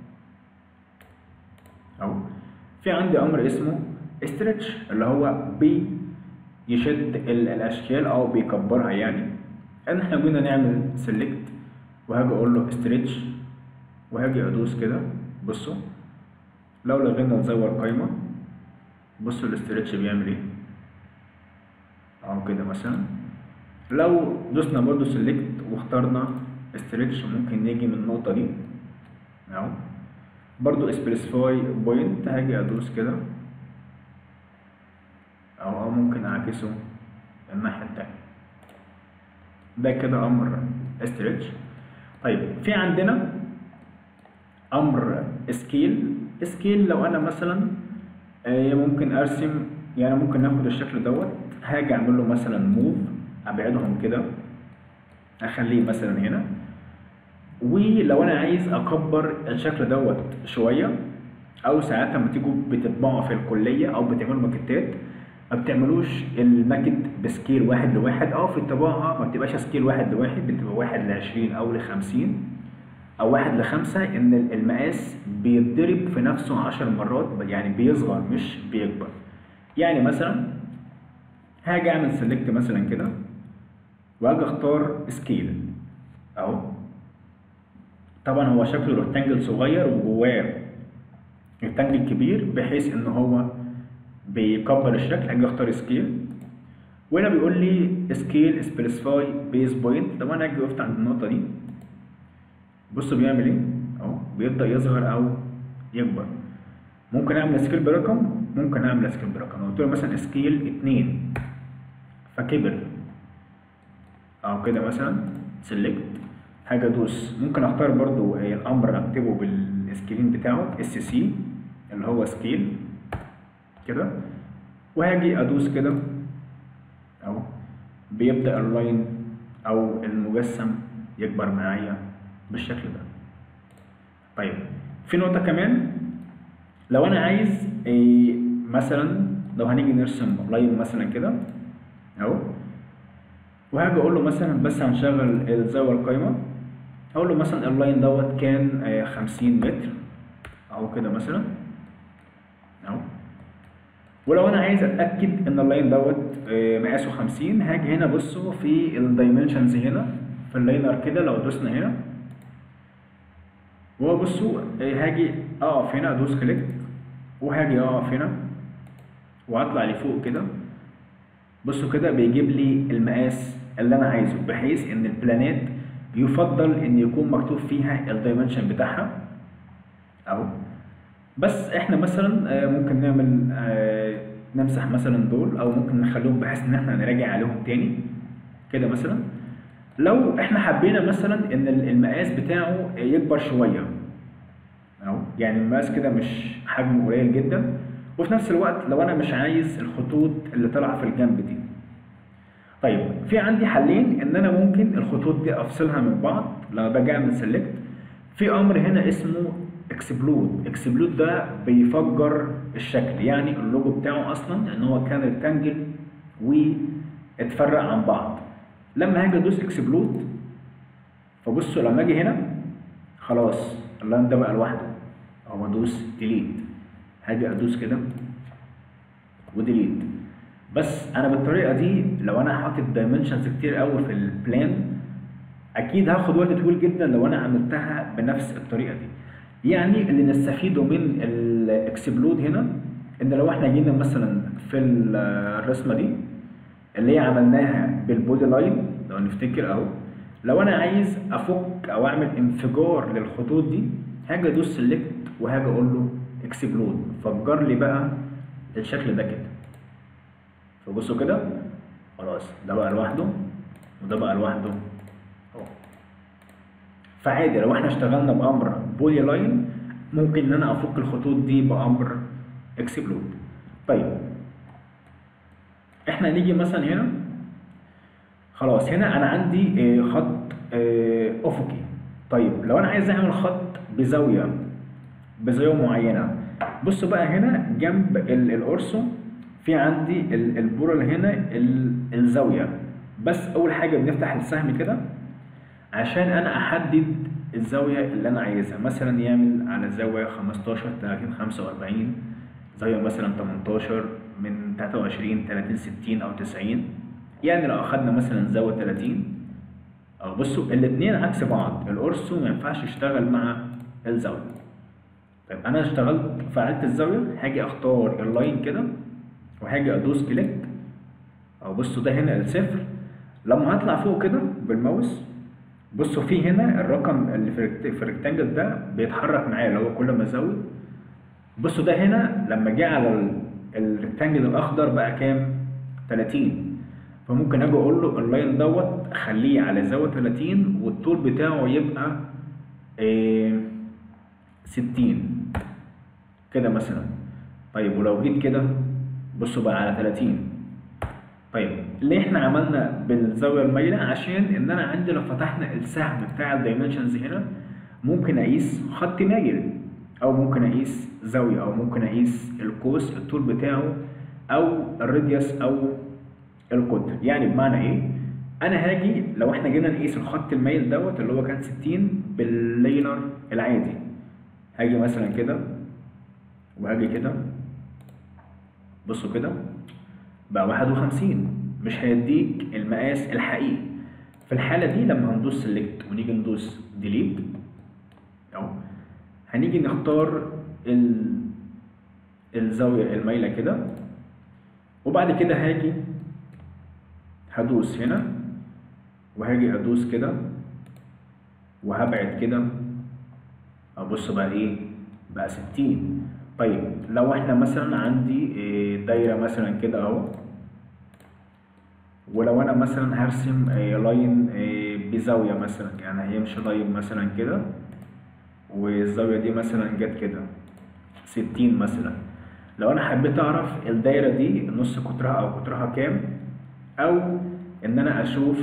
اهو، في عندي امر اسمه استريتش اللي هو بيشد الاشكال او بيكبرها. يعني ان احنا جينا نعمل سيلكت وهاجي اقول له استريتش وهاجي ادوس كده، بصوا لو لغينا الزاويه القايمه بصوا الاستريتش بيعمل ايه اهو كده مثلا. لو دوسنا برضو سيلكت واخترنا استريتش ممكن نيجي من النقطه دي اهو، برضو سبيسيفاي بوينت هاجي ادوس كده او او ممكن اعكسه الناحيه التانيه. ده كده امر استريتش. طيب في عندنا امر سكيل. سكيل لو انا مثلا ممكن ارسم، يعني ممكن ناخد الشكل دوت هاجي اعمل له مثلا موف، ابعدهم كده اخليه مثلا هنا. ولو انا عايز اكبر الشكل دوت شويه، او ساعات لما تيجوا بتطبعوا في الكليه او بتعملوا ماكيتات ما بتعملوش الماكت بسكيل واحد لواحد، او في الطباعه ما بتبقاش سكيل واحد لواحد، بتبقى واحد لعشرين او لخمسين او واحد لخمسة، ان المقاس بيتضرب في نفسه عشر مرات، يعني بيصغر مش بيكبر. يعني مثلا هاجي اعمل سيلكت مثلا كده واجي اختار سكيل اهو. طبعا هو شكله ريكتانجل صغير وجواه ريكتانجل كبير بحيث ان هو بيكبر الشكل. هاجي اختار سكيل وهنا بيقول لي سكيل سبيسيفاي بيز بوينت. طب انا هاجي وقفت عند النقطه دي، بصوا بيعمل ايه اهو، بيبدا يصغر او يكبر. ممكن اعمل سكيل برقم، ممكن اعمل سكيل برقم. لو قلت له مثلا سكيل اتنين فكبر او كده مثلا سيلكت، هاجي ادوس ممكن اختار برضو الامر اكتبه بالسكيلين بتاعه اس سي اللي هو سكيل كده، وهاجي ادوس كده اهو، بيبدا اللاين او المجسم يكبر معايا بالشكل ده. طيب في نقطه كمان، لو انا عايز إيه مثلا لو هنيجي نرسم لاين مثلا كده اهو، وهاجي اقول له مثلا بس هنشغل الزاويه القايمه، هقول له مثلا اللاين دوت كان خمسين متر اهو كده مثلا اهو. ولو انا عايز اتاكد ان اللاين دوت مقاسه خمسين، هاجي هنا بصوا في الدايمنشنز هنا في اللاينر كده، لو دوسنا هنا وبصوا هاجي اقف هنا ادوس كليك وهاجي اقف هنا واطلع لفوق كده، بصوا كده بيجيب لي المقاس اللي انا عايزه، بحيث ان البلانات يفضل ان يكون مكتوب فيها الدايمنشن بتاعها اهو. بس احنا مثلا ممكن نعمل نمسح مثلا دول، او ممكن نخليهم بحيث ان احنا نراجع عليهم تاني كده مثلا. لو احنا حبينا مثلا ان المقاس بتاعه يكبر شويه اهو، يعني المقاس كده مش حجمه قليل جدا، وفي نفس الوقت لو انا مش عايز الخطوط اللي طالعه في الجنب دي. طيب في عندي حلين ان انا ممكن الخطوط دي افصلها من بعض لما باجي اعمل سيلكت. في امر هنا اسمه اكسبلود. اكسبلود ده بيفجر الشكل، يعني اللوجو بتاعه اصلا ان هو كان ريكتانجل واتفرق عن بعض. لما هاجي ادوس اكسبلود، فبصوا لما اجي هنا خلاص اللاين ده بقى لوحده، او ادوس ديليت، هاجي ادوس كده وديليت. بس انا بالطريقه دي لو انا حاطط دايمنشنز كتير قوي في البلان اكيد هاخد وقت طويل جدا لو انا عملتها بنفس الطريقه دي. يعني اللي نستفيده من الاكسبلود هنا ان لو احنا جينا مثلا في الرسمه دي اللي هي عملناها بالبودي لاين، لو نفتكر اهو، لو انا عايز افك او اعمل انفجار للخطوط دي هاجي ادوس سيلكت وهاجي اقول له اكسبلود، فجر لي بقى الشكل ده كده. فبصوا كده خلاص ده بقى لوحده وده بقى لوحده اهو. فعادي لو احنا اشتغلنا بامر بولي لاين ممكن ان انا افك الخطوط دي بامر اكسبلود. طيب احنا نيجي مثلا هنا خلاص، هنا انا عندي خط افقي. طيب لو انا عايز اعمل خط بزاويه بزاويه معينه، بصوا بقى هنا جنب القرصه في عندي البورل هنا الزاويه. بس اول حاجه بنفتح السهم كده عشان انا احدد الزاويه اللي انا عايزها، مثلا يعمل على زاويه خمستاشر تلاتين خمسة واربعين، زاويه مثلا تمنتاشر من تلاتة وعشرين تلاتين ستين او تسعين. يعني لو اخدنا مثلا زاويه تلاتين، او بصوا الاثنين عكس بعض، القرص ما ينفعش يشتغل مع الزاويه. طيب انا اشتغلت فعلت الزاويه، هاجي اختار اللاين كده وهاجي ادوس كليك، او بصوا ده هنا الصفر. لما هطلع فوق كده بالماوس بصوا في هنا الرقم اللي في الريكتانجل ده بيتحرك معايا اللي هو كل ما ازود. بصوا ده هنا لما جه على الريكتانجل الاخضر بقى كام؟ تلاتين. فممكن اجي اقول له اللاين دوت اخليه على زاويه تلاتين والطول بتاعه يبقى إيه ستين كده مثلا. طيب ولو جيت كده بصوا بقى على تلاتين. طيب ليه احنا عملنا بالزاويه المايله؟ عشان ان انا عندي لو فتحنا السهم بتاع الدايمنشنز هنا ممكن اقيس خط مايل، او ممكن اقيس زاويه، او ممكن اقيس القوس الطول بتاعه، او الراديوس، او القطر. يعني بمعنى ايه؟ انا هاجي لو احنا جينا نقيس الخط المايل دوت اللي هو كان ستين باللاينر العادي، هاجي مثلا كده وهاجي كده، بصوا كده بقى واحد وخمسين، مش هيديك المقاس الحقيقي. في الحالة دي لما هندوس سيلكت ونيجي ندوس ديليت اهو، هنيجي نختار ال... الزاوية المايلة كده، وبعد كده هاجي هدوس هنا وهاجي ادوس كده وهبعد كده، ابص بقى ايه؟ بقى ستين. طيب لو احنا مثلا عندي دايره مثلا كده اهو، ولو انا مثلا هرسم لاين بزاويه مثلا، يعني هيمشي لاين مثلا كده والزاويه دي مثلا جت كده ستين مثلا. لو انا حبيت اعرف الدايره دي نص قطرها او قطرها كام، او ان انا اشوف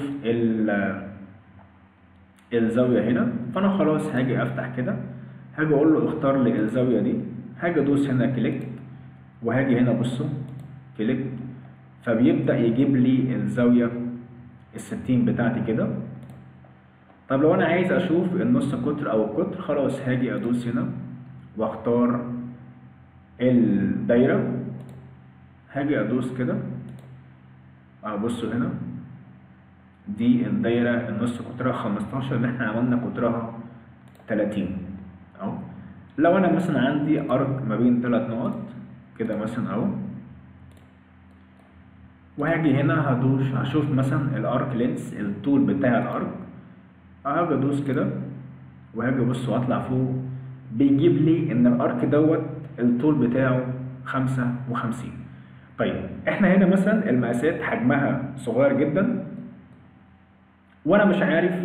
الزاويه هنا، فانا خلاص هاجي افتح كده، هاجي اقول له اختار لي الزاويه دي، هاجي ادوس هنا كليك وهاجي هنا بصوا كليك، فبيبدا يجيب لي الزاويه الستين بتاعتي كده. طب لو انا عايز اشوف النص قطر او القطر، خلاص هاجي ادوس هنا واختار الدايره، هاجي ادوس كده اهو، بصوا هنا دي الدايره النص قطرها خمستاشر اللي احنا عملنا قطرها تلاتين اهو. لو انا مثلا عندي ارك ما بين ثلاث نقط كده مثلا اهو، وهاجي هنا هدوس هشوف مثلا الارك لينس الطول بتاع الارك، هاجي ادوس كده وهاجي ابص واطلع فوق، بيجيب لي ان الارك دوت الطول بتاعه خمسة وخمسين. طيب احنا هنا مثلا المقاسات حجمها صغير جدا وانا مش عارف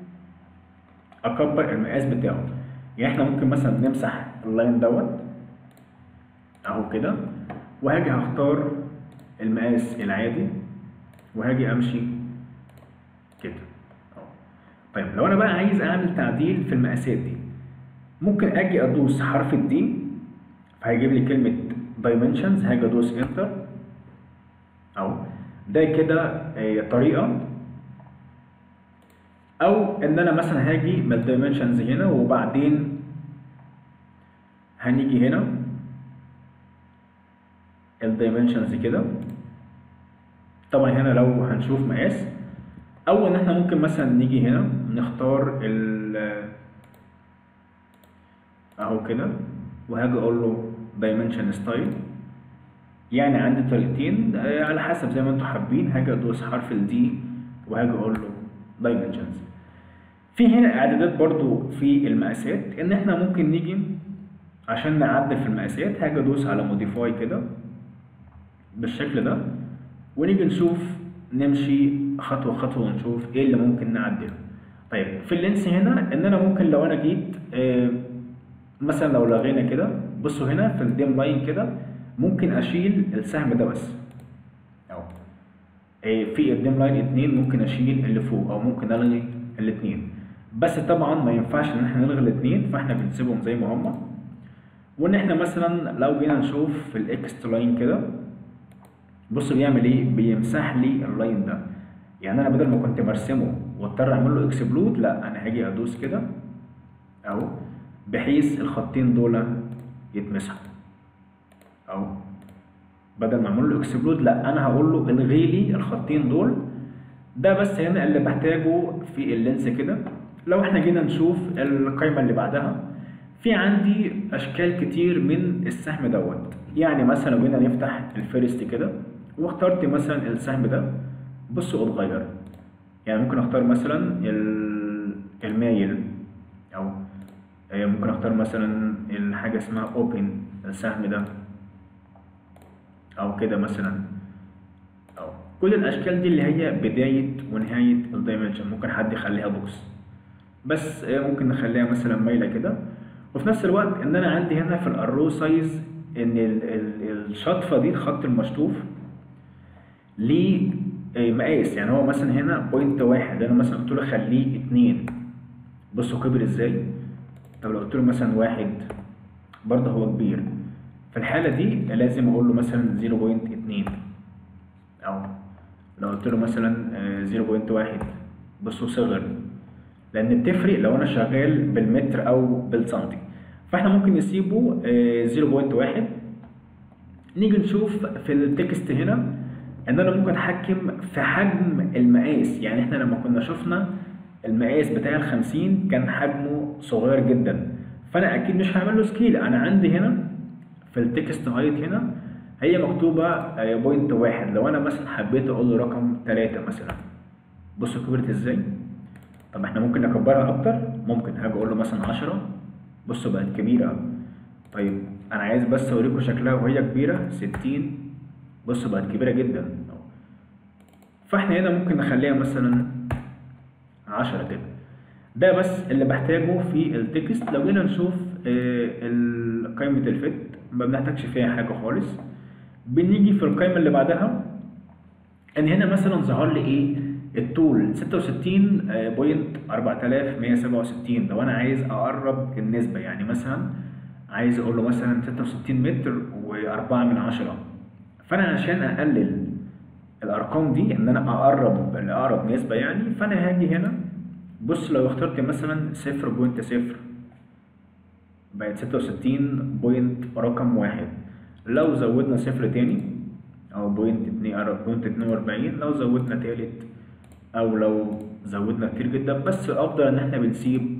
اكبر المقاس بتاعه. يعني احنا ممكن مثلا نمسح اللاين دوت اهو كده، وهاجي هختار المقاس العادي وهاجي امشي كده اهو. طيب لو انا بقى عايز اعمل تعديل في المقاسات دي، ممكن اجي ادوس حرف الدي فهيجيب لي كلمه dimensions، هاجي ادوس انتر اهو. ده كده آه، طريقه. او ان انا مثلا هاجي من الدايمنشنز هنا وبعدين هنيجي هنا الدايمنشنز كده. طبعا هنا لو هنشوف مقاس، او ان احنا ممكن مثلا نيجي هنا نختار ال اهو كده وهاجي اقول له دايمنشن ستايل. يعني عندي طريقتين آه، على حسب زي ما انتم حابين. هاجي ادوس حرف الدي وهاجي اقول له دايمنشنز. في هنا اعدادات برضو في المقاسات، ان احنا ممكن نيجي عشان نعدل في المقاسات. هاجي ادوس على موديفاي كده بالشكل ده، ونيجي نشوف نمشي خطوه خطوه ونشوف ايه اللي ممكن نعدله. طيب في اللينس هنا ان انا ممكن لو انا جيت آه مثلا لو لغينا كده، بصوا هنا في الديم لاين كده ممكن اشيل السهم ده بس اهو. آه في الديم لاين اتنين ممكن اشيل اللي فوق او ممكن الغي الاتنين، بس طبعا ما ينفعش ان احنا نلغي الاتنين، فاحنا بنسيبهم زي ما هما. وان احنا مثلا لو جينا نشوف في الاكست لاين كده، بصوا بيعمل ايه، بيمسح لي اللاين ده. يعني انا بدل ما كنت برسمه واضطر اعمل له اكسبلود، لا انا هاجي ادوس كده اهو بحيث الخطين دول يتمسحوا اهو. بدل ما اعمل له اكسبلود لا انا هقول له الغي لي الخطين دول. ده بس هنا اللي بحتاجه في اللينس كده. لو احنا جينا نشوف القائمه اللي بعدها، في عندي اشكال كتير من السهم دوت. يعني مثلا لو جينا نفتح الفيرست كده واخترت مثلا السهم ده، بصوا اتغير. يعني ممكن اختار مثلا المايل، او ممكن اختار مثلا الحاجه اسمها اوبن السهم ده او كده مثلا. او كل الاشكال دي اللي هي بدايه ونهايه الدايمنشن. ممكن حد يخليها بوكس، بس ممكن نخليها مثلا مايله كده. وفي نفس الوقت ان انا عندي هنا في الارو سايز ان الشطفه دي الخط المشطوف ليه مقاس. يعني هو مثلا هنا بوينت واحد، انا مثلا قلت له خليه اتنين، بصوا كبر ازاي. طب لو قلت له مثلا واحد برضه هو كبير. في الحاله دي لازم اقول له مثلا زيرو بوينت اتنين، او لو قلت له مثلا زيرو بوينت واحد بصوا صغر، لان بتفرق لو انا شغال بالمتر او بالسنتي. فاحنا ممكن نسيبه زيرو بوينت واحد. نيجي نشوف في التكست هنا ان انا ممكن اتحكم في حجم المقاس. يعني احنا لما كنا شفنا المقاس بتاع الخمسين كان حجمه صغير جدا، فانا اكيد مش هعمل له سكيل. انا عندي هنا في التكست هايت هنا هي مكتوبه بوينت واحد. لو انا مثلا حبيت اقول له رقم تلاتة مثلا، بصوا كبرت ازاي. طب احنا ممكن نكبرها اكتر، ممكن هاجي اقول له مثلا عشرة، بصوا بقت كبيره. طيب انا عايز بس اوريكم شكلها وهي كبيره، ستين، بصوا بقت كبيره جدا. فاحنا هنا ممكن نخليها مثلا عشرة كده. ده بس اللي بحتاجه في التكست. لو جينا نشوف قائمه الفت ما بنحتاجش فيها حاجه خالص. بنيجي في القائمه اللي بعدها ان هنا مثلا ظهر لي ايه الطول ستة وستين بوينت اربعة الاف ومية وسبعة وستين. لو انا عايز اقرب النسبه، يعني مثلا عايز اقول له مثلا ستة وستين متر واربعة من عشرة، فانا عشان اقلل الارقام دي ان انا اقرب لاقرب نسبه يعني، فانا هاجي هنا بص لو اخترت مثلا صفر بوينت صفر بقت ستة وستين بوينت رقم واحد. لو زودنا صفر تاني او بوينت اتنين واربعين، لو زودنا تالت، او لو زودنا كتير جدا. بس الافضل ان احنا بنسيب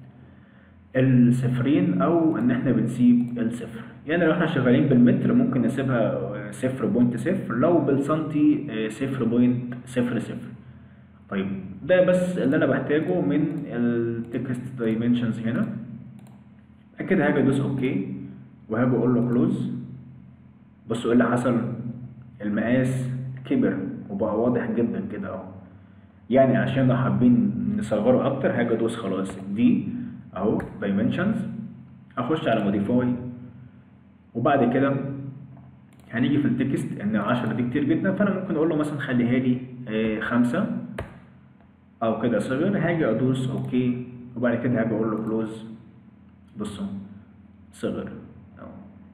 الصفرين او ان احنا بنسيب الصفر. يعني لو احنا شغالين بالمتر ممكن نسيبها صفر بوينت صفر، لو بالسنتي صفر بوينت صفر صفر. طيب ده بس اللي انا بحتاجه من التكست دايمنشنز هنا. كده هاجي ادوس اوكي وهاجي اقول له كلوز. بصوا ايه اللي حصل، المقاس كبر وبقى واضح جدا كده اهو. يعني عشان لو حابين نصغره اكتر هاجي ادوس خلاص دي اهو دايمنشنز، اخش على موديفاي، وبعد كده هنيجي في التكست ان عشرة دي كتير جدا، فانا ممكن اقول له مثلا خليها لي آه خمسة او كده صغير. هاجي ادوس اوكي، وبعد كده هاجي اقول له كلوز. بصوا صغر اهو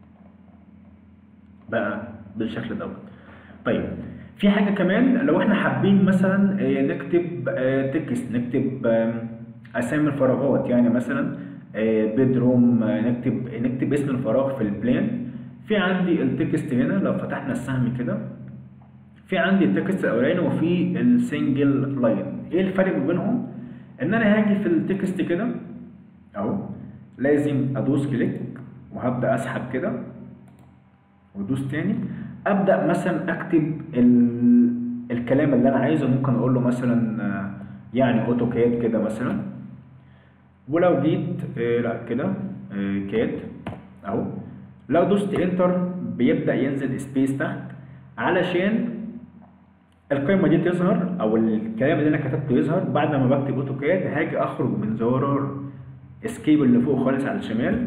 بقى بالشكل دوت. طيب في حاجه كمان، لو احنا حابين مثلا آه، نكتب آه، تكست، نكتب آه، اسامي الفراغات، يعني مثلا بيدروم، نكتب نكتب اسم الفراغ في البلان. في عندي التكست هنا، لو فتحنا السهم كده في عندي التكست الاولاني وفي السنجل لاين. ايه الفرق ما بينهم؟ ان انا هاجي في التكست كده اهو، لازم ادوس كليك وهبدا اسحب كده وادوس تاني، ابدا مثلا اكتب ال... الكلام اللي انا عايزه. ممكن اقول له مثلا آه، يعني اوتوكاد كده مثلا، ولو جيت آه لا كده آه كاد اهو، لو دوست انتر بيبدا ينزل سبيس تحت علشان القائمه دي تظهر، او الكلام اللي انا كتبته يظهر. بعد ما بكتب اوتوكاد هاجي اخرج من زرار اسكيب اللي فوق خالص على الشمال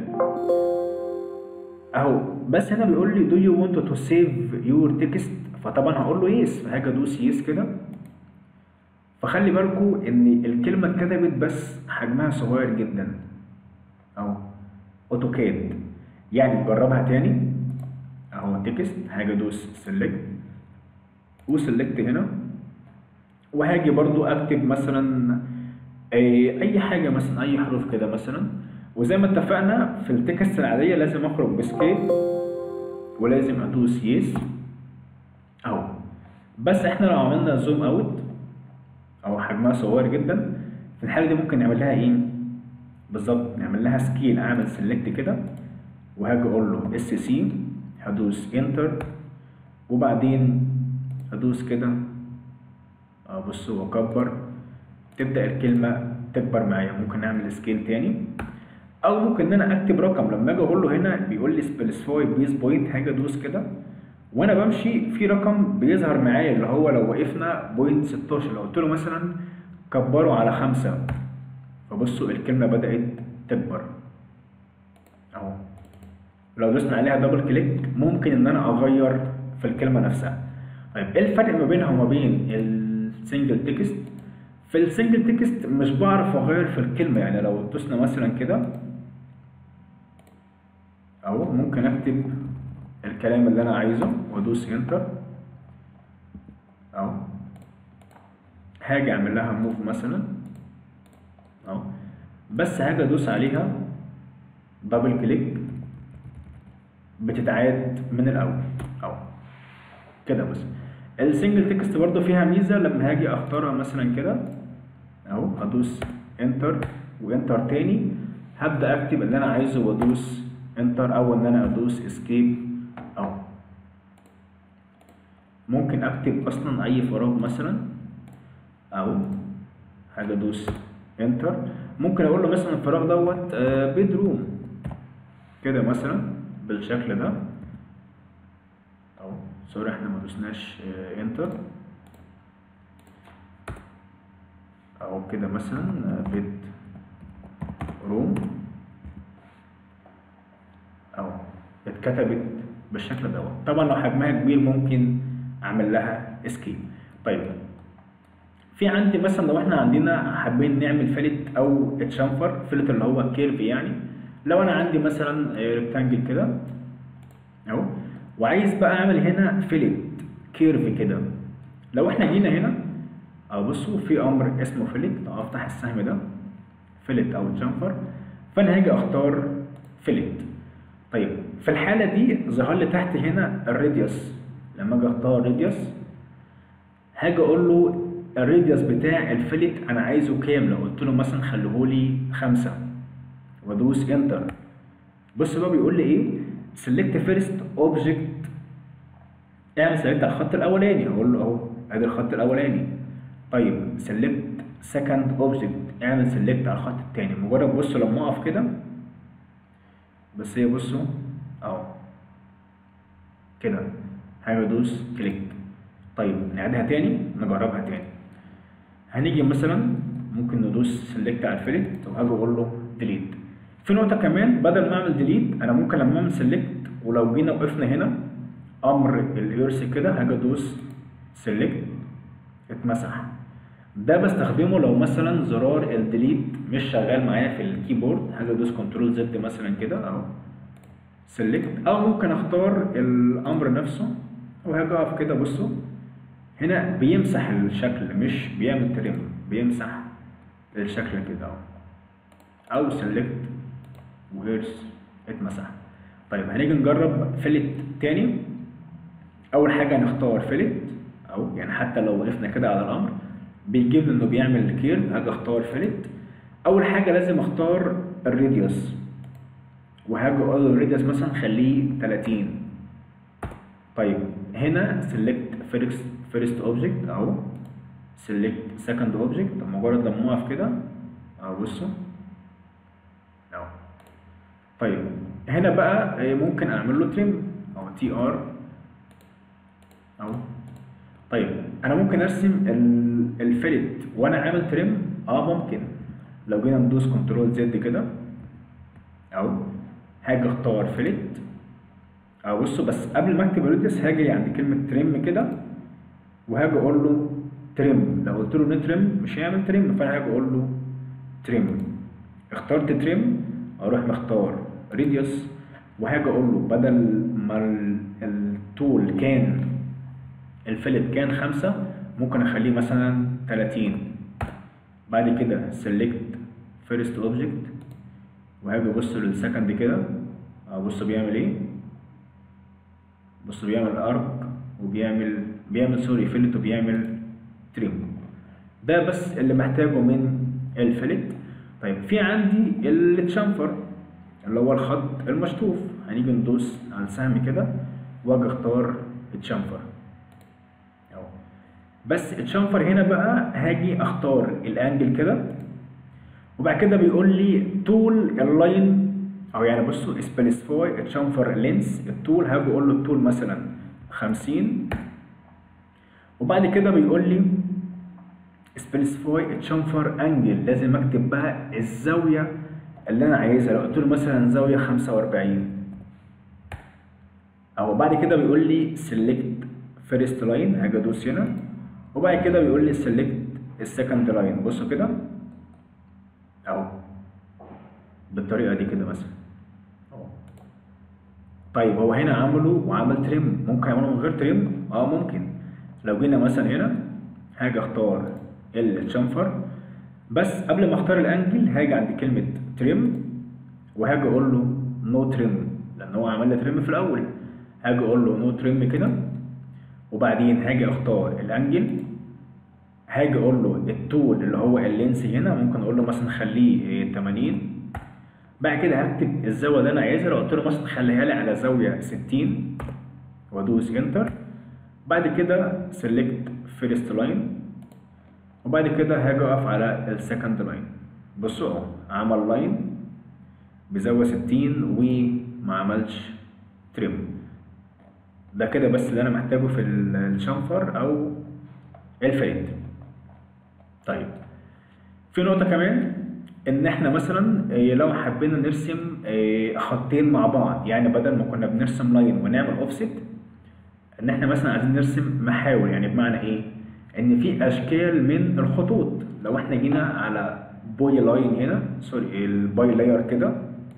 اهو. بس هنا بيقول لي do you want to save your text، فطبعا هقول له يس، فهاجي ادوس يس كده. فخلي بالكم ان الكلمه اتكتبت بس حجمها صغير جدا اهو، اوتوكاد. يعني نجربها تاني اهو، تكست، هاجي ادوس سيلكت وسيلكت هنا، وهاجي برضو اكتب مثلا اي أي حاجه، مثلا اي حروف كده مثلا. وزي ما اتفقنا في التكست العاديه لازم اخرج بسكيب ولازم ادوس يس اهو. بس احنا لو عملنا زوم اوت او حجمها صغير جدا، في الحاله دي ممكن نعمل لها ايه بالظبط؟ نعمل لها سكيل. اعمل سيلكت كده وهاجي اقول له اس سي، هدوس انتر وبعدين هدوس كده بصوا واكبر، تبدا الكلمه تكبر معايا. ممكن نعمل سكيل تاني، او ممكن ان انا اكتب رقم. لما اجي اقول له هنا بيقول لي سبيسيفاي بيس بوينت، هاجي ادوس كده وانا بمشي في رقم بيظهر معايا، اللي هو لو وقفنا بوينت ستاشر، لو قلت له مثلا كبره على خمسة، فبصوا الكلمه بدات تكبر اهو. لو دوسنا عليها دبل كليك ممكن ان انا اغير في الكلمه نفسها. طيب ايه الفرق ما بينها وما بين السنجل تكست؟ في السنجل تكست مش بعرف اغير في الكلمه، يعني لو دوسنا مثلا كده اهو ممكن اكتب الكلام اللي انا عايزه وادوس انتر اهو. هاجي اعمل لها موف مثلا اهو، بس هاجي ادوس عليها دبل كليك بتتعاد من الاول اهو كده. بس السنجل تكست برضو فيها ميزه، لما هاجي اختارها مثلا كده اهو هدوس انتر وانتر تاني، هبدا اكتب اللي انا عايزه وادوس انتر، او ان انا ادوس اسكيب اهو. ممكن اكتب اصلا اي فراغ مثلا اهو، هاجي ادوس انتر. ممكن اقول له مثلا الفراغ دوت بيدروم كده مثلا بالشكل ده اهو. سوري احنا ما دوسناش انتر اهو كده مثلا بيد روم اهو اتكتبت بالشكل دوت. طبعا لو حجمها كبير ممكن اعمل لها اسكيب. طيب في عندي مثلا لو احنا عندنا حابين نعمل فلت او اتشنفر، فلت اللي هو كيرف يعني. لو انا عندي مثلا ريكتانجل كده اهو وعايز بقى اعمل هنا فلت كيرف كده، لو احنا جينا هنا اهو بصوا في امر اسمه فلت، لو افتح السهم ده فلت او اتشنفر، فانا هاجي اختار فلت. طيب في الحاله دي ظهر لي تحت هنا الراديوس. لما اجي اختار راديوس هاجي اقول له الراديوس بتاع الفلت انا عايزه كام. لو قلت له مثلا خليهولي خمسة وادوس انتر، بص بقى بيقول لي ايه، سيلكت فيرست اوبجكت، اعمل سيلكت على الخط الاولاني. هقول له اهو ادي الخط الاولاني. طيب سيلكت سكند اوبجكت، اعمل سيلكت على الخط الثاني. مجرد بصوا لما اقف كده بس هي بصوا اهو كده، هاجي ادوس كليك. طيب نعيدها تاني نجربها تاني. هنيجي مثلا ممكن ندوس سيلكت على الفلت وهاجي اقول له ديليت. في نقطه كمان، بدل ما اعمل ديليت انا ممكن لما اعمل سيلكت ولو جينا وقفنا هنا امر الارث كده هاجي ادوس سيلكت اتمسح. ده بستخدمه لو مثلا زرار الديليت مش شغال معايا في الكيبورد، هاجي ادوس كنترول زد مثلا كده اهو سيلكت، او ممكن اختار الامر نفسه وهاجي اقف كده. بصوا هنا بيمسح الشكل مش بيعمل تريم، بيمسح الشكل كده اهو، او سيلكت وهيرس اتمسح. طيب هنيجي نجرب فيلت تاني. اول حاجه هنختار فيلت، او يعني حتى لو وقفنا كده على الامر بيجيب لي انه بيعمل كيرف. هاجي اختار فيلت. اول حاجه لازم اختار الراديوس، وهاجي اقول له الراديوس مثلا خليه تلاتين. طيب هنا سيلكت فيرست فيرست اوبجكت اهو، سيلكت سكند اوبجكت. مجرد لما اقف كده اهو بصوا اهو. طيب هنا بقى ممكن اعمل له تريم او تي ار اهو. طيب انا ممكن ارسم الفيلت وانا عامل تريم، اه ممكن. لو جينا ندوس كنترول زد كده اهو، هاجي اختار فيلت اهو بصوا. بس قبل ما اكتب الراديوس هاجي عند كلمه تريم كده وهاجي اقول له تريم. لو قلت له نتريم مش هيعمل تريم، فانا هاجي اقول له تريم. اخترت تريم اروح مختار راديوس، وهاجي اقول له بدل ما الطول كان الفيلت كان خمسة ممكن اخليه مثلا تلاتين. بعد كده سيلكت فيرست اوبجكت وهاجي ابص للسكند كده ابص بيعمل ايه. بص بيعمل ارك وبيعمل بيعمل سوري فيلت وبيعمل تريم. ده بس اللي محتاجه من الفيلت. طيب في عندي التشامفر اللي هو الخط المشطوف. هنيجي ندوس على السهم كده واجي اختار التشامفر اهو. بس التشامفر هنا بقى هاجي اختار الانجل كده، وبعد كده بيقول لي طول اللاين او يعني بصوا سبيسيفاي تشامفر لينس الطول. هاجي اقول له الطول مثلا خمسين، وبعد كده بيقول لي سبيسيفاي تشامفر انجل. لازم اكتب بقى الزاويه اللي انا عايزها. لو قلت له مثلا زاويه خمسة واربعين اهو. بعد كده بيقول لي سيلكت فيرست لاين، هاجي ادوس هنا، وبعد كده بيقول لي سيلكت السكند لاين. بصوا كده اهو بالطريقه دي كده مثلا اهو. طيب هو هنا عمله وعمل تريم، ممكن يعمله من غير تريم؟ اه ممكن. لو جينا مثلا هنا هاجي اختار الشنفر، بس قبل ما اختار الانجل هاجي عند كلمه تريم وهاجي اقول له نو تريم، لان هو عمل لي تريم في الاول. هاجي اقول له نو تريم كده، وبعدين هاجي اختار الانجل، هاجي اقول له الطول اللي هو اللينس هنا ممكن اقول له مثلا خليه تمانين. بعد كده هكتب الزاويه اللي انا عايزها. لو قلت له مثلا خليها لي على زاويه ستين وادوس انتر. بعد كده سيلكت فيرست لاين، وبعد كده هاجي اقف على السكند لاين. بصوا اهو عمل لاين بزاويه ستين وما عملش تريم. ده كده بس اللي انا محتاجه في الشنفر او الفيلت. طيب في نقطه كمان، ان احنا مثلا لو حبينا نرسم خطين مع بعض، يعني بدل ما كنا بنرسم لاين ونعمل اوفست، ان احنا مثلا عايزين نرسم محاور. يعني بمعنى ايه؟ ان في اشكال من الخطوط. لو احنا جينا على بوي لاين هنا سوري الباي لاير كده،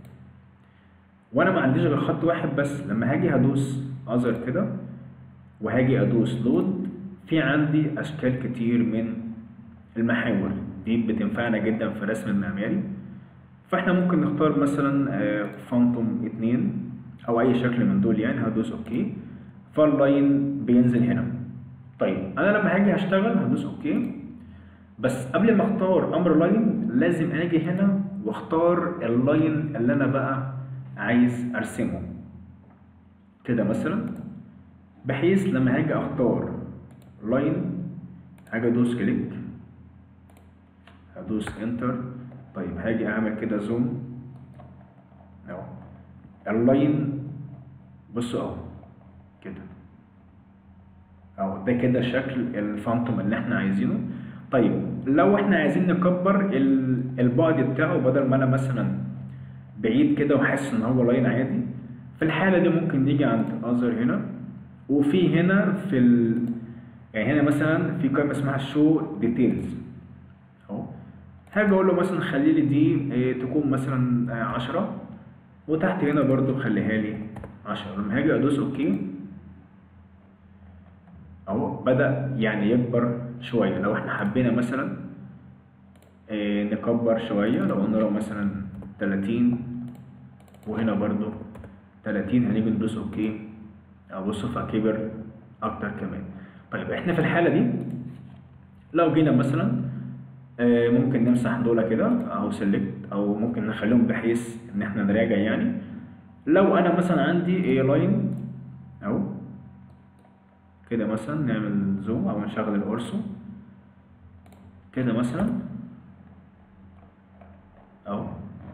وانا ما عنديش غير خط واحد بس، لما هاجي هدوس اذر كده وهاجي ادوس لود، في عندي اشكال كتير من المحاور دي بتنفعنا جدا في الرسم المعماري. فاحنا ممكن نختار مثلا فانتوم اتنين او اي شكل من دول، يعني هدوس اوكي فاللاين بينزل هنا. طيب انا لما هاجي هشتغل هدوس اوكي، بس قبل ما اختار امر لاين لازم اجي هنا واختار اللاين اللي انا بقى عايز ارسمه كده مثلا، بحيث لما هاجي اختار لاين هاجي ادوس كليك هدوس انتر. طيب هاجي اعمل كده زوم اهو اللاين. بصوا اهو كده اهو، ده كده شكل الفانتوم اللي احنا عايزينه. طيب لو احنا عايزين نكبر البعد بتاعه، بدل ما انا مثلا بعيد كده وحاسس ان هو لاين عادي، في الحاله دي ممكن نيجي عند اذر هنا وفي هنا في ال... يعني هنا مثلا في قائمه اسمها شو ديتيلز اهو. هاجي اقول له مثلا خلي لي دي إيه تكون مثلا آه، عشرة، وتحت هنا برضو خليها لي عشرة. لما هاجي ادوس اوكي اهو بدأ يعني يكبر شوية. لو احنا حبينا مثلا إيه نكبر شوية، لو قلنا له مثلا تلاتين وهنا برضو تلاتين، هنيجي ندوس اوكي ابص فكبر اكتر كمان. طيب احنا في الحالة دي لو جينا مثلا آه، ممكن نمسح دول كده اهو سيلكت، او ممكن نخليهم بحيث ان احنا نراجع يعني. لو انا مثلا عندي ايه لاين اهو كده، مثلا نعمل زوم او نشغل الاورسو كده مثلا اهو.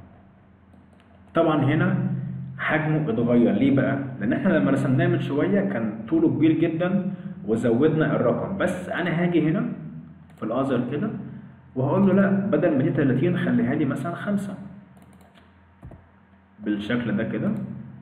طبعا هنا حجمه اتغير ليه بقى؟ لان احنا لما رسمناه من شويه كان طوله كبير جدا وزودنا الرقم. بس انا هاجي هنا في الاذر كده وهقول له لا، بدل ما دي تلاتين خليها لي مثلا خمسة بالشكل ده كده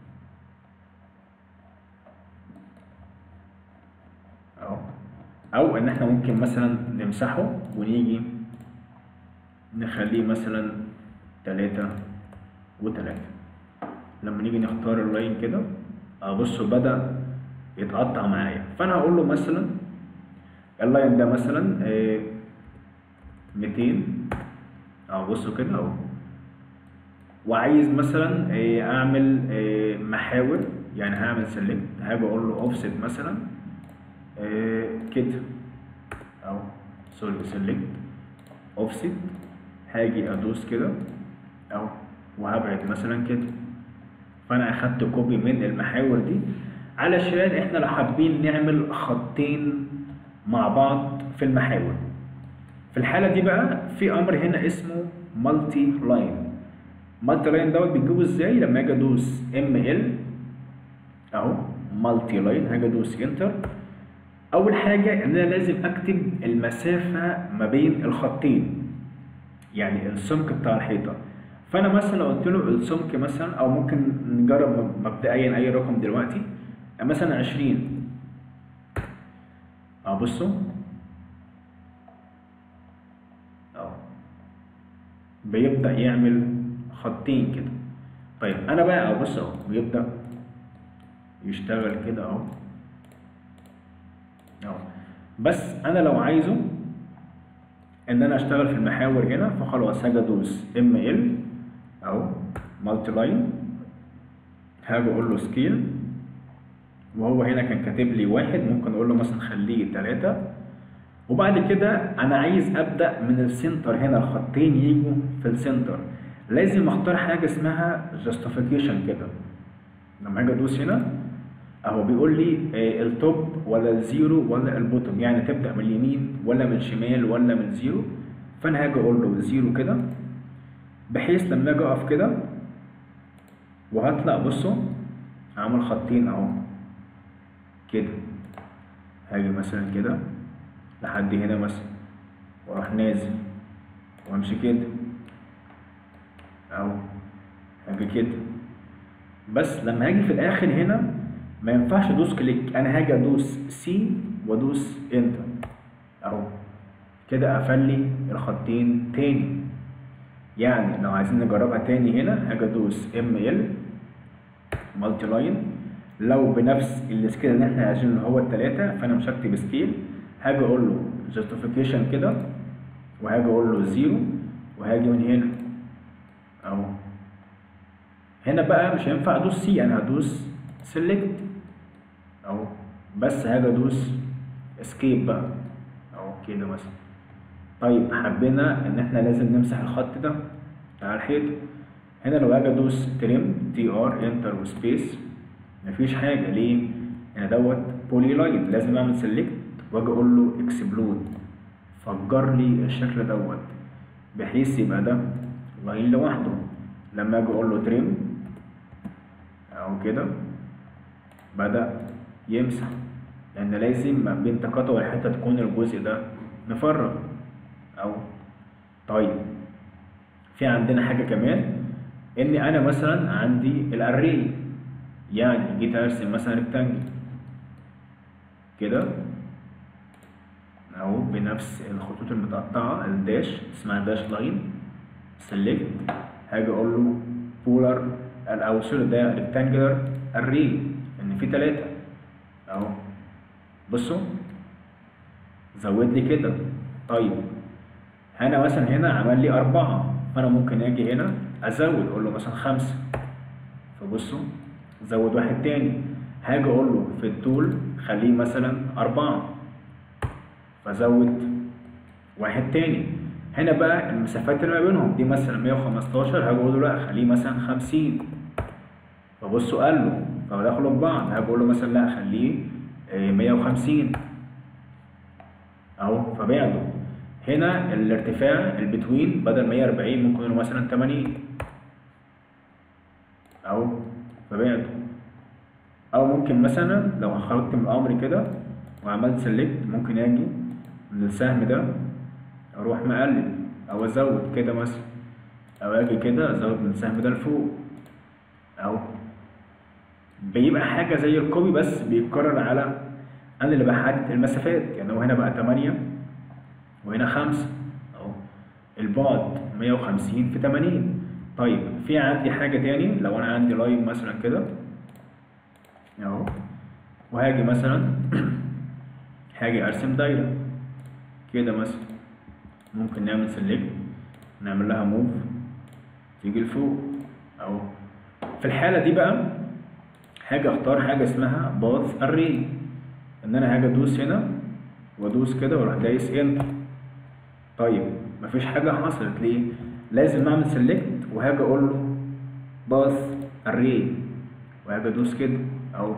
اهو. او ان احنا ممكن مثلا نمسحه ونيجي نخليه مثلا تلاتة وتلاتة. لما نيجي نختار اللاين كده ابصوا بدأ يتقطع معايا. فانا هقول له مثلا اللاين ده مثلا آه، ميتين اهو، بصوا كده اهو. وعايز مثلا آه، اعمل آه، محاور، يعني هعمل سيلكت، هاجي اقول له اوفست مثلا آه، كده اهو، سوري سيلكت اوفست، هاجي ادوس كده اهو وهبعد مثلا كده. فانا اخدت كوبي من المحاور دي علشان احنا لو حابين نعمل خطين مع بعض في المحاور. في الحالة دي بقى في امر هنا اسمه مالتي لاين. مالتي لاين دوت بتجيبه ازاي؟ لما اجي ادوس ام ال اهو مالتي لاين، هاجي ادوس انتر. اول حاجة ان انا لازم اكتب المسافة ما بين الخطين، يعني السمك بتاع الحيطة. فانا مثلا لو قلت له السمك مثلا، او ممكن نجرب مبدئيا اي رقم دلوقتي مثلا عشرين اهو، بصوا اهو بيبدأ يعمل خطين كده. طيب انا بقى اهو بص اهو بيبدأ يشتغل كده اهو اهو. بس انا لو عايزه ان انا اشتغل في المحاور هنا فخلاص هاجي ادوس ام ال اهو مالتي لاين، هاجي اقول له سكيل، وهو هنا كان كاتب لي واحد، ممكن اقول له مثلا خليه تلاتة. وبعد كده انا عايز ابدا من السنتر هنا الخطين يجوا في السنتر، لازم اختار حاجه اسمها جاستيفيكيشن كده. لما اجي ادوس هنا اهو بيقول لي آه، التوب ولا الزيرو ولا البوتوم، يعني تبدا من اليمين ولا من الشمال ولا من زيرو. فانا هاجي اقول له زيرو كده، بحيث لما اجي اقف كده وهطلع بصوا عامل خطين اهو كده. هاجي مثلا كده لحد هنا مثلا واروح نازل وامشي كده اهو، هاجي كده. بس لما هاجي في الاخر هنا ما ينفعش ادوس كليك، انا هاجي ادوس سي وادوس انتر اهو كده قفل لي الخطين تاني. يعني لو عايزين نجربها تاني هنا هاجي ادوس ام ال مالتي لاين، لو بنفس السكيل اللي احنا عايزينه اللي هو التلاتة فانا مش هكتب سكيل، هاجي اقول له جاستيفيكيشن كده وهاجي اقول له زيرو، وهاجي من هنا اهو. هنا بقى مش هينفع ادوس سي، انا هدوس سيلكت اهو، بس هاجي ادوس اسكيب بقى اهو كده مثلا. طيب حبينا ان احنا لازم نمسح الخط ده بتاع الحيط، هنا لو اجي ادوس تريم تي ار انتر وسبيس مفيش حاجه. ليه؟ هنا دوت بولي لاين، لازم اعمل سيلكت واجي اقول له اكسبلود، فجر لي الشكل دوت بحيث يبقى ده لاين لوحده. لما اجي اقول له تريم اهو كده بدأ يمسح، لان لازم ما بين تقاطع الحته تكون الجزء ده مفرغ اهو. طيب في عندنا حاجه كمان، ان انا مثلا عندي الاري، يعني جيت ارسم مثلا ريكتانجل كده اهو بنفس الخطوط المتقطعه الداش اسمها داش لاين. سيلكت هاجي اقول له بولار او سوري ده ريكتانجلر اري ان في تلاتة اهو بصوا زود لي كده. طيب هنا مثلا هنا عمل لي أربعة فأنا ممكن أجي هنا أزود أقول له مثلا خمسة فبصوا زود واحد تاني. هاجي أقول له في الطول خليه مثلا أربعة فزود واحد تاني. هنا بقى المسافات اللي ما بينهم دي مثلا مية وخمستاشر هاجي أقول له لأ خليه مثلا خمسين فبصوا قال له فدخلوا في بعض. هاجي أقول له مثلا لأ خليه مية وخمسين اهو فبعده. هنا الارتفاع البتوين بدل مية وأربعين ممكن يبقى مثلا تمانين اهو فبعده. او ممكن مثلا لو خرجت من الامر كده وعملت سيلكت ممكن اجي من السهم ده اروح مقلل او ازود كده مثلا او اجي كده ازود من السهم ده لفوق اهو. بيبقى حاجه زي الكوبي بس بيتكرر على انا اللي بحدد المسافات. يعني هو هنا بقى تمانية وهنا خمسة اهو البعد مية وخمسين في تمانين. طيب في عندي حاجة تاني لو انا عندي لاين مثلا كده اهو وهاجي مثلا هاجي ارسم دايرة كده مثلا ممكن نعمل سيلكت نعمل لها موف تيجي لفوق اهو. في الحالة دي بقى هاجي اختار حاجة اسمها باث اري ان انا هاجي ادوس هنا وادوس كده واروح دايس انتر. طيب مفيش حاجه حصلت ليه؟ لازم اعمل سيلكت وهاجي اقول له باث اري وهاجي ادوس كده اهو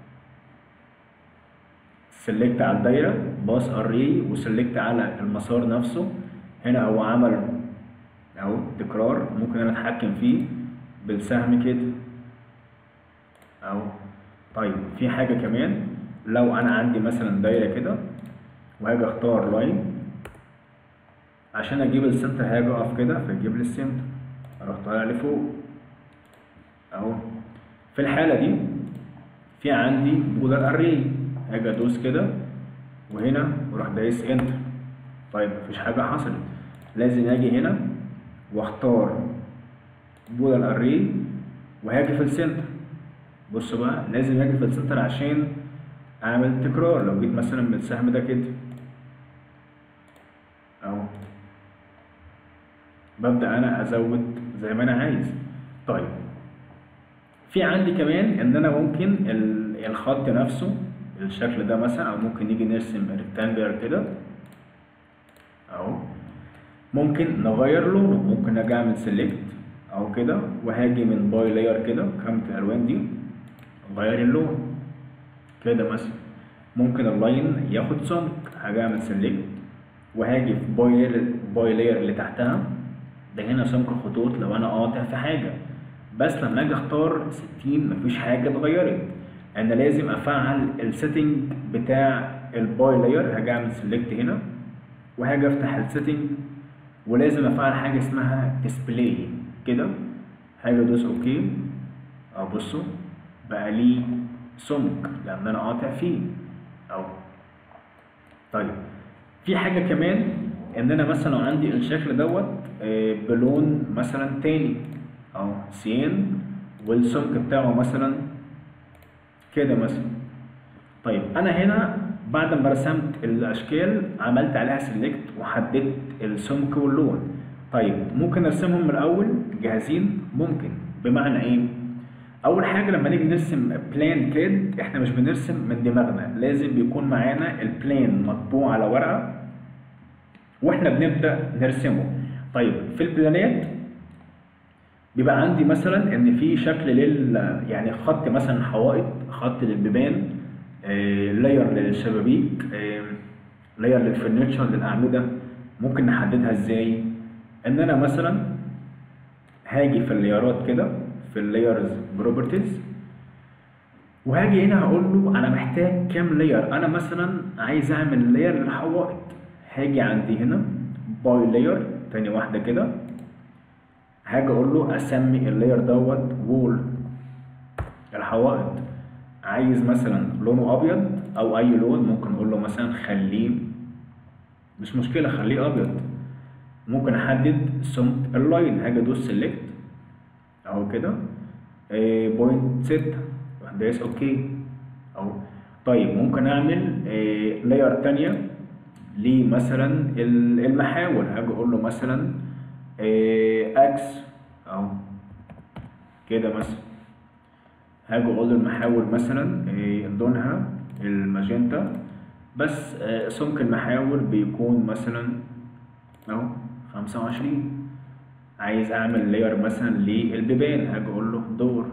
سيلكت على الدايره باث اري وسيلكت على المسار نفسه. هنا هو عمل اهو تكرار ممكن انا اتحكم فيه بالسهم كده اهو. طيب في حاجه كمان لو انا عندي مثلا دايره كده وهاجي اختار لاين عشان اجيب السنتر هاجي اقف كده فيجيب لي السنتر اروح طالع لفوق اهو. في الحاله دي في عندي بولار اري هاجي ادوس كده وهنا واروح دايس انتر. طيب مفيش حاجه حصلت لازم اجي هنا واختار بولار اري وهاجي في السنتر. بصوا بقى لازم اجي في السنتر عشان اعمل تكرار. لو جيت مثلا من السهم ده كده اهو ببدأ انا ازود زي ما انا عايز. طيب في عندي كمان ان انا ممكن الخط نفسه الشكل ده مثلا او ممكن نيجي نرسم ريكتانجلر كده اهو ممكن نغير لونه. ممكن اجي اعمل سيلكت او كده وهاجي من باي لاير كده كاميرا الالوان دي اغير اللون كده مثلا. ممكن اللاين ياخد سمك هاجي اعمل سيلكت وهاجي في باي باي لاير اللي تحتها ده هنا سمك الخطوط لو انا قاطع في حاجه. بس لما اجي اختار ستين مفيش حاجه اتغيرت. انا لازم افعل السيتنج بتاع الباي لاير. هاجي اعمل سيلكت هنا وهاجي افتح السيتنج ولازم افعل حاجه اسمها ديسبلاي كده. هاجي ادوس اوكي اهو بصوا بقى لي سمك لان انا قاطع فيه اهو. طيب في حاجه كمان ان انا مثلا عندي الشكل دوت بلون مثلا تاني اهو سين والسمك بتاعه مثلا كده مثلا. طيب انا هنا بعد ما رسمت الاشكال عملت عليها سيلكت وحددت السمك واللون. طيب ممكن ارسمهم من الاول جاهزين ممكن. بمعنى ايه؟ اول حاجه لما نيجي نرسم بلان كاد احنا مش بنرسم من دماغنا لازم بيكون معانا البلان مطبوع على ورقه واحنا بنبدا نرسمه. طيب في البلانات بيبقى عندي مثلا ان في شكل لل يعني خط مثلا حوائط خط للبيبان آه، لاير للشبابيك آه، لاير للفرنتشر للاعمده. ممكن نحددها ازاي؟ ان انا مثلا هاجي في اللايرات كده في اللايرز بروبرتيز وهاجي هنا هقول له انا محتاج كام لاير. انا مثلا عايز اعمل لاير للحوائط هاجي عندي هنا باي لاير تاني واحده كده هاجي اقول له اسمي اللاير دوت وول الحوائط. عايز مثلا لونه ابيض او اي لون. ممكن اقول له مثلا خليه، مش مشكله خليه ابيض. ممكن احدد سمك اللاين، هاجي ادوس سيلكت اهو كده بوينت ستة، دايس اوكي اهو. طيب ممكن اعمل لاير تانية لمثلا المحاور، هاجي اقول له مثلا اكس اهو كده مثلا. هاجي اقول له المحاور مثلا لونها الماجنتا، بس سمك المحاور بيكون مثلا اهو خمسة وعشرين. عايز اعمل لاير مثلا للبيبان، هاجي اقول له دور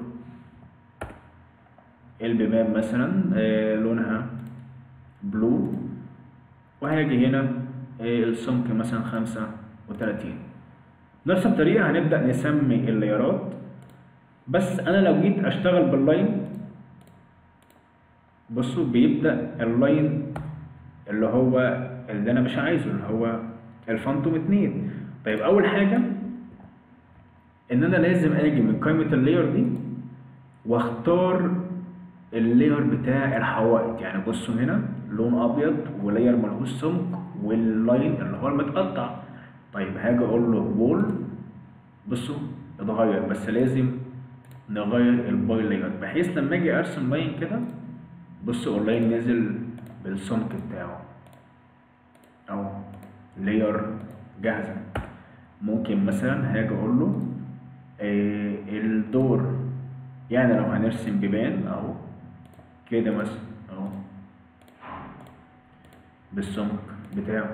البيبان مثلا لونها بلو، وهاجي هنا السمك مثلا خمسة وتلاتين. نفس الطريقة هنبدأ نسمي اللايرات. بس انا لو جيت اشتغل باللاين، بصوا بيبدأ اللاين اللي هو اللي انا مش عايزه، اللي هو الفانتوم اتنين. طيب اول حاجة ان انا لازم اجي من قائمة اللاير دي واختار اللاير بتاع الحوائط. يعني بصوا هنا لون ابيض ولاير ملهوش سمك واللاين اللي هو المتقطع. طيب هاجي اقول له وول، بصوا اتغير، بس لازم نغير الباي لاير بحيث لما اجي ارسم لاين كده بصوا اللاين نزل بالسمك بتاعه او لاير جاهزه. ممكن مثلا هاجي اقول له آه الدور، يعني لو هنرسم بيبان اهو كده مثلا اهو بالسمك بتاعه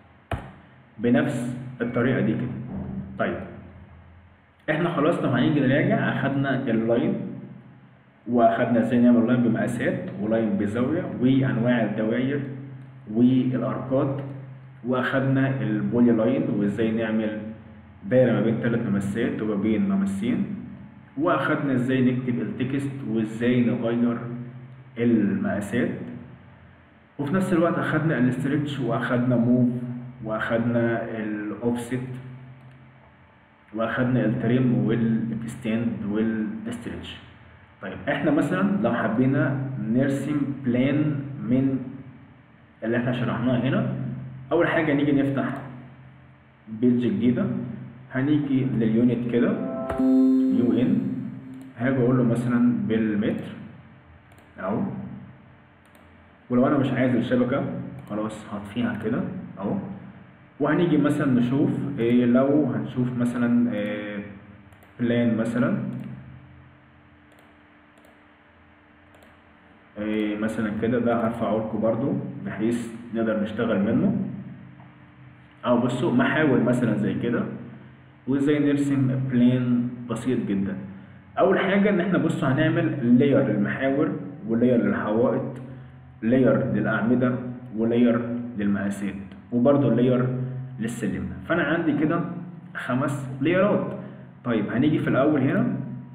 بنفس الطريقه دي كده. طيب احنا خلاص لو هنيجي نراجع، اخدنا اللاين واخدنا ازاي نعمل لاين بمقاسات ولاين بزاويه وانواع الدوائر والاركات، واخدنا البولي لاين وازاي نعمل دايره ما بين ثلاث ممسات وما بين ممسين، واخدنا ازاي نكتب التكست وازاي نغير المقاسات. وفي نفس الوقت اخدنا الاسترتش واخدنا موف واخدنا الاوفست واخدنا التريم والاكستند والاسترتش. طيب احنا مثلا لو حبينا نرسم بلان من اللي احنا شرحناه هنا، اول حاجه نيجي نفتح بيج جديده، هنيجي لليونت كده يو ان، هاجي اقول له مثلا بالمتر اهو. ولو انا مش عايز الشبكه خلاص هطفيها كده اهو. وهنيجي مثلا نشوف إيه، لو هنشوف مثلا إيه بلان مثلا إيه مثلا كده، ده هرفعه لكم برضو بحيث نقدر نشتغل منه. او بصوا محاور مثلا زي كده، وازاي نرسم بلان بسيط جدا. اول حاجه ان احنا بصوا هنعمل لاير للمحاور ولاير للحوائط، لاير للاعمده ولاير للمقاسات، وبرضو لاير للسلم. فانا عندي كده خمس لايرات. طيب هنيجي في الاول هنا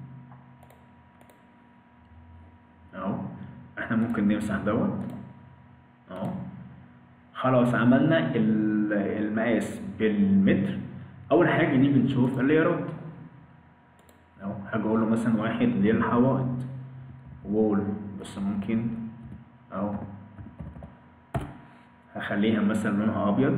اهو، احنا ممكن نمسح دوت اهو. خلاص عملنا المقاس بالمتر. اول حاجه نيجي نشوف اللايرات اهو. هاجي اقول له مثلا واحد للحوائط وول، بس ممكن اهو هخليها مثلا لونها ابيض،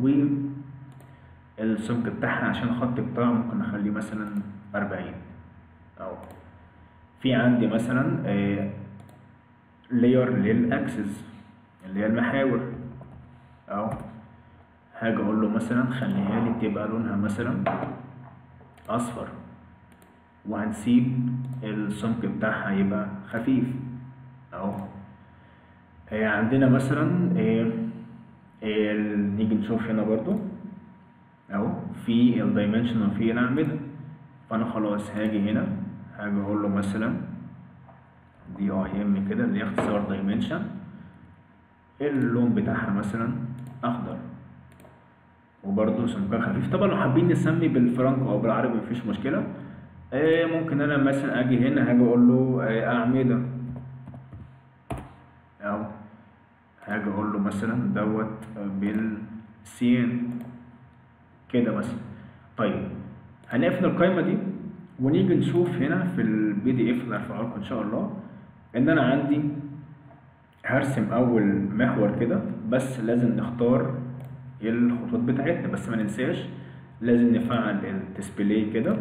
والسمك بتاعها عشان الخط بتاعه ممكن اخليه مثلا اربعين اهو. في عندي مثلا آه لاير للاكسس اللي هي المحاور اهو. هاجي اقول له مثلا خليها لي تبقى لونها مثلا اصفر، وهنسيب السمك بتاعها يبقى خفيف اهو. آه عندنا مثلا آه آه نيجي نشوف هنا برضو اهو في الدايمنشن وفي الاعمده. فانا خلاص هاجي هنا هاجي اقول له مثلا دي اي ام كده اللي هي اختصار دايمنشن، اللون بتاعها مثلا اخضر وبرضه سمكها خفيف. طبعا لو حابين نسمي بالفرنك او بالعربي مفيش مشكله. آه ممكن انا مثلا اجي هنا هاجي اقول له آه اعمده اهو. هاجي اقول له مثلا دوت بالسين كده مثلا. طيب هنقفل القائمه دي ونيجي نشوف هنا في البي دي اف اللي هرفعه لكم ان شاء الله ان انا عندي هرسم اول محور كده، بس لازم نختار الخطوط بتاعتنا، بس ما ننساش لازم نفعل الديسبلاي كده.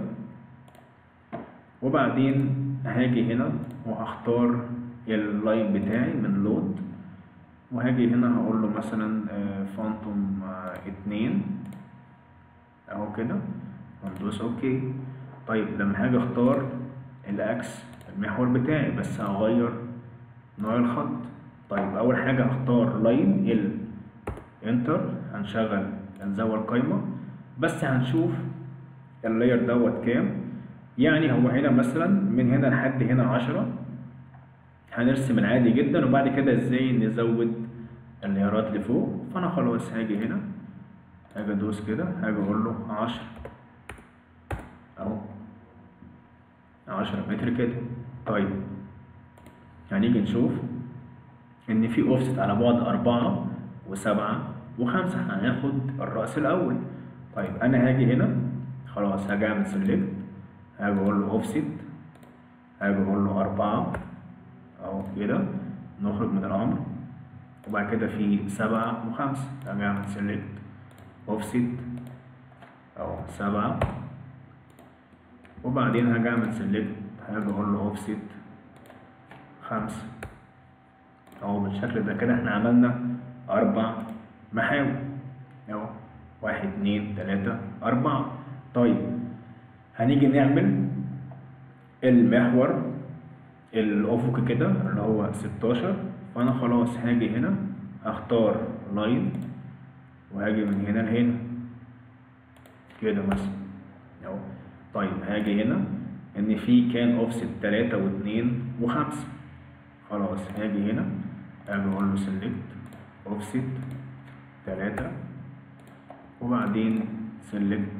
وبعدين هاجي هنا وهختار اللاين بتاعي من لود، وهاجي هنا هقول له مثلا فانتوم اتنين اهو كده، وندوس اوكي. طيب لما هاجي اختار الاكس المحور بتاعي، بس هغير نوع الخط. طيب اول حاجه هختار لاين ال انتر، هنشغل هنزود القايمه، بس هنشوف اللاير دوت كام. يعني هو هنا مثلا من هنا لحد هنا عشرة، هنرسم العادي جدا، وبعد كده ازاي نزود اللايرات لفوق. فانا خلاص هاجي هنا، هاجي ادوس كده، هاجي اقول له عشرة اهو، عشرة متر كده. طيب هنيجي نشوف ان في اوفست على بعد أربعة وسبعة وخمسة، هناخد الرأس الأول. طيب أنا هاجي هنا خلاص، هاجي أعمل سيلكت، هاجي أقول له اوفست، هاجي أقول له أربعة أهو كده، نخرج من الأمر. وبعد كده في سبعة وخمسة، هاجي أعمل سيلكت اوفست أهو سبعة، وبعدين هاجي أعمل سيلكت، هاجي أقول له اوفست خمسة اهو. بالشكل ده كده احنا عملنا اربع محاور اهو، واحد اتنين تلاتة اربعة. طيب هنيجي نعمل المحور الافقي كده اللي هو ستاشر. فانا خلاص هاجي هنا هختار لاين، وهاجي من هنا لهنا كده مثلا اهو. طيب هاجي هنا ان في كان اوفست تلاتة واتنين وخمسة، خلاص هاجي هنا هاجي اقول له سيلكت اوفست تلاتة، وبعدين سيلكت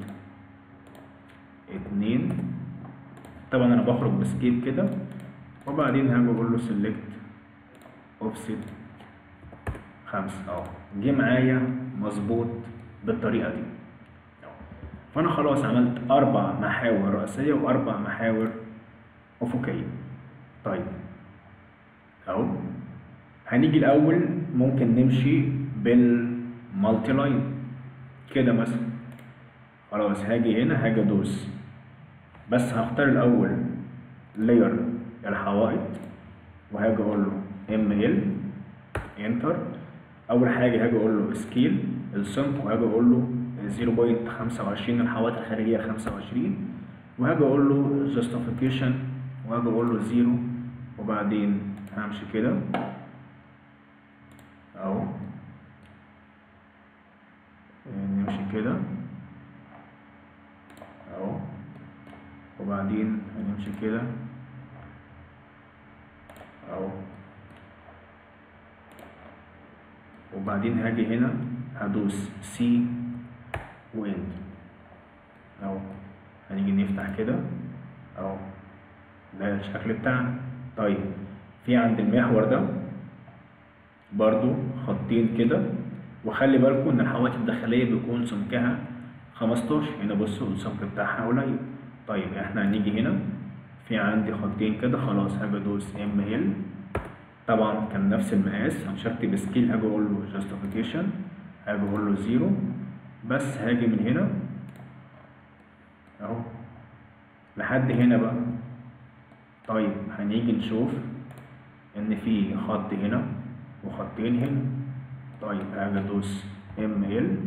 اتنين. طبعا انا بخرج بسكيب كده، وبعدين هاجي اقول له سيلكت اوفست خمسة اهو. جه معايا مظبوط بالطريقة دي. فانا خلاص عملت اربع محاور رئيسية واربع محاور افقية. طيب اهو هنيجي الاول ممكن نمشي بالمالتي لاين كده مثلا. خلاص هاجي هنا هاجي ادوس، بس هختار الاول لاير الحوائط، وهاجي اقول له ام ال انتر. اول حاجه هاجي اقول له سكيل السمك، وهاجي اقول له صفر فاصلة خمسة وعشرين الحوائط الخارجيه خمسة وعشرين، وهاجي اقول له جاستيفيكيشن، وهاجي اقول له زيرو. وبعدين همشي كده اهو، نمشي كده اهو، وبعدين هنمشي كده اهو، وبعدين هاجي هنا هدوس سي واند اهو. هنيجي نفتح كده اهو، ده الشكل بتاعنا. طيب في عند المحور ده برضو خطين كده، وخلي بالكم ان الحوائط الداخليه بيكون سمكها خمستاشر. هنا بصوا السمك بتاعها قليل. طيب احنا هنيجي هنا في عندي خطين كده، خلاص هاجي ادوس ام ال، طبعا كان نفس المقاس، هنشرت بسكيل، هاجي اقول له جاستيفيكيشن، هاجي اقول له زيرو، بس هاجي من هنا اهو لحد هنا بقى. طيب هنيجي نشوف ان في خط هنا وخطين هنا. طيب هاجي ادوس ام ال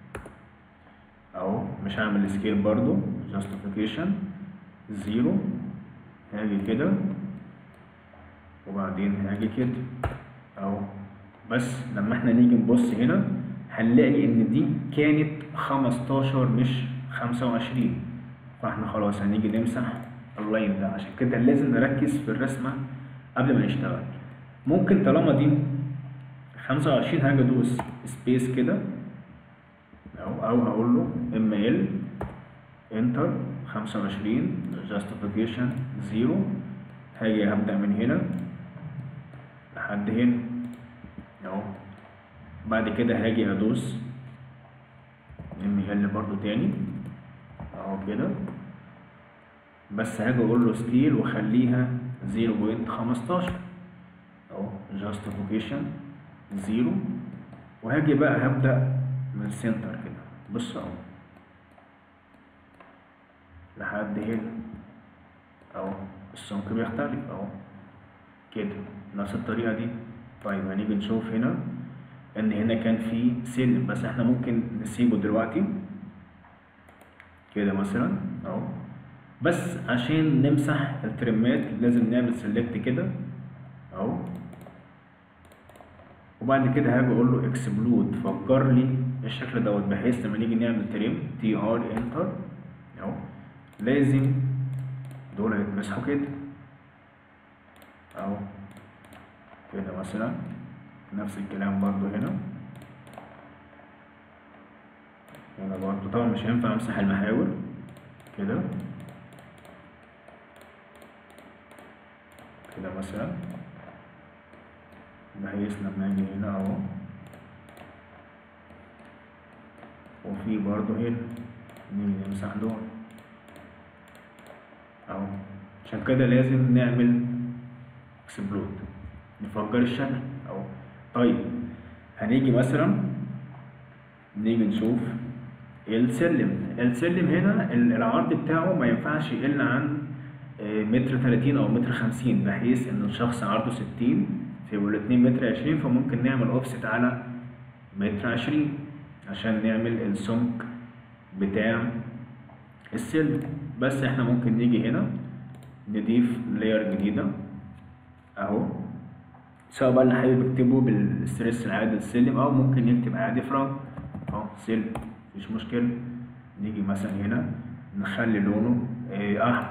اهو، مش هعمل سكيل برضو، جاستيفيكيشن زيرو، هاجي كده وبعدين هاجي كده اهو. بس لما احنا نيجي نبص هنا هنلاقي ان دي كانت خمستاشر مش خمسة وعشرين، فاحنا خلاص هنيجي نمسح اللاين ده. عشان كده لازم نركز في الرسمة قبل ما نشتغل. ممكن طالما دي خمسة وعشرين هاجي ادوس سبيس كده او او هقول له ام ال انتر خمسة وعشرين جاستيفيكيشن زيرو، هاجي هبدأ من هنا لحد هنا اهو. بعد كده هاجي ادوس ام ال برضو تاني اهو كده، بس هاجي اقول له سكيل وخليها صفر فاصلة خمستاشر اهو justification زيرو، وهاجي بقى هبدأ من السنتر كده، بص اهو لحد هنا اهو السمك بيختلف اهو كده نفس الطريقة دي. طيب هنيجي نشوف هنا ان هنا كان في سلم، بس احنا ممكن نسيبه دلوقتي كده مثلا اهو، بس عشان نمسح الترمات لازم نعمل سيلكت كده اهو، وبعد كده هاجي اقول له اكسبلود فجر لي الشكل دوت، بحيث لما نيجي نعمل تريم تي ار انتر اهو لازم دول يتمسحوا كده اهو كده مثلا. نفس الكلام برضو هنا هنا برضو طبعا مش هينفع امسح المحاور كده كده مثلا، بحيث لما اجي هنا اهو، وفي برضو هنا نيجي نمسح دول اهو. عشان كده لازم نعمل اكسبلود نفجر الشكل اهو. طيب هنيجي مثلا نيجي نشوف السلم. السلم هنا العرض بتاعه ما ينفعش يقل عن متر تلاتين او متر خمسين، بحيث ان الشخص عرضه ستين في الاتنين متر عشرين، فممكن نعمل اوفست على متر عشرين عشان نعمل السمك بتاع السلم. بس احنا ممكن نيجي هنا نضيف لاير جديدة اهو، سواء بقى اللي حابب يكتبه بالستريس العادي للسلم او ممكن يكتب عادي فرونت اهو سلم مفيش مشكلة. نيجي مثلا هنا نخلي لونه ايه احمر،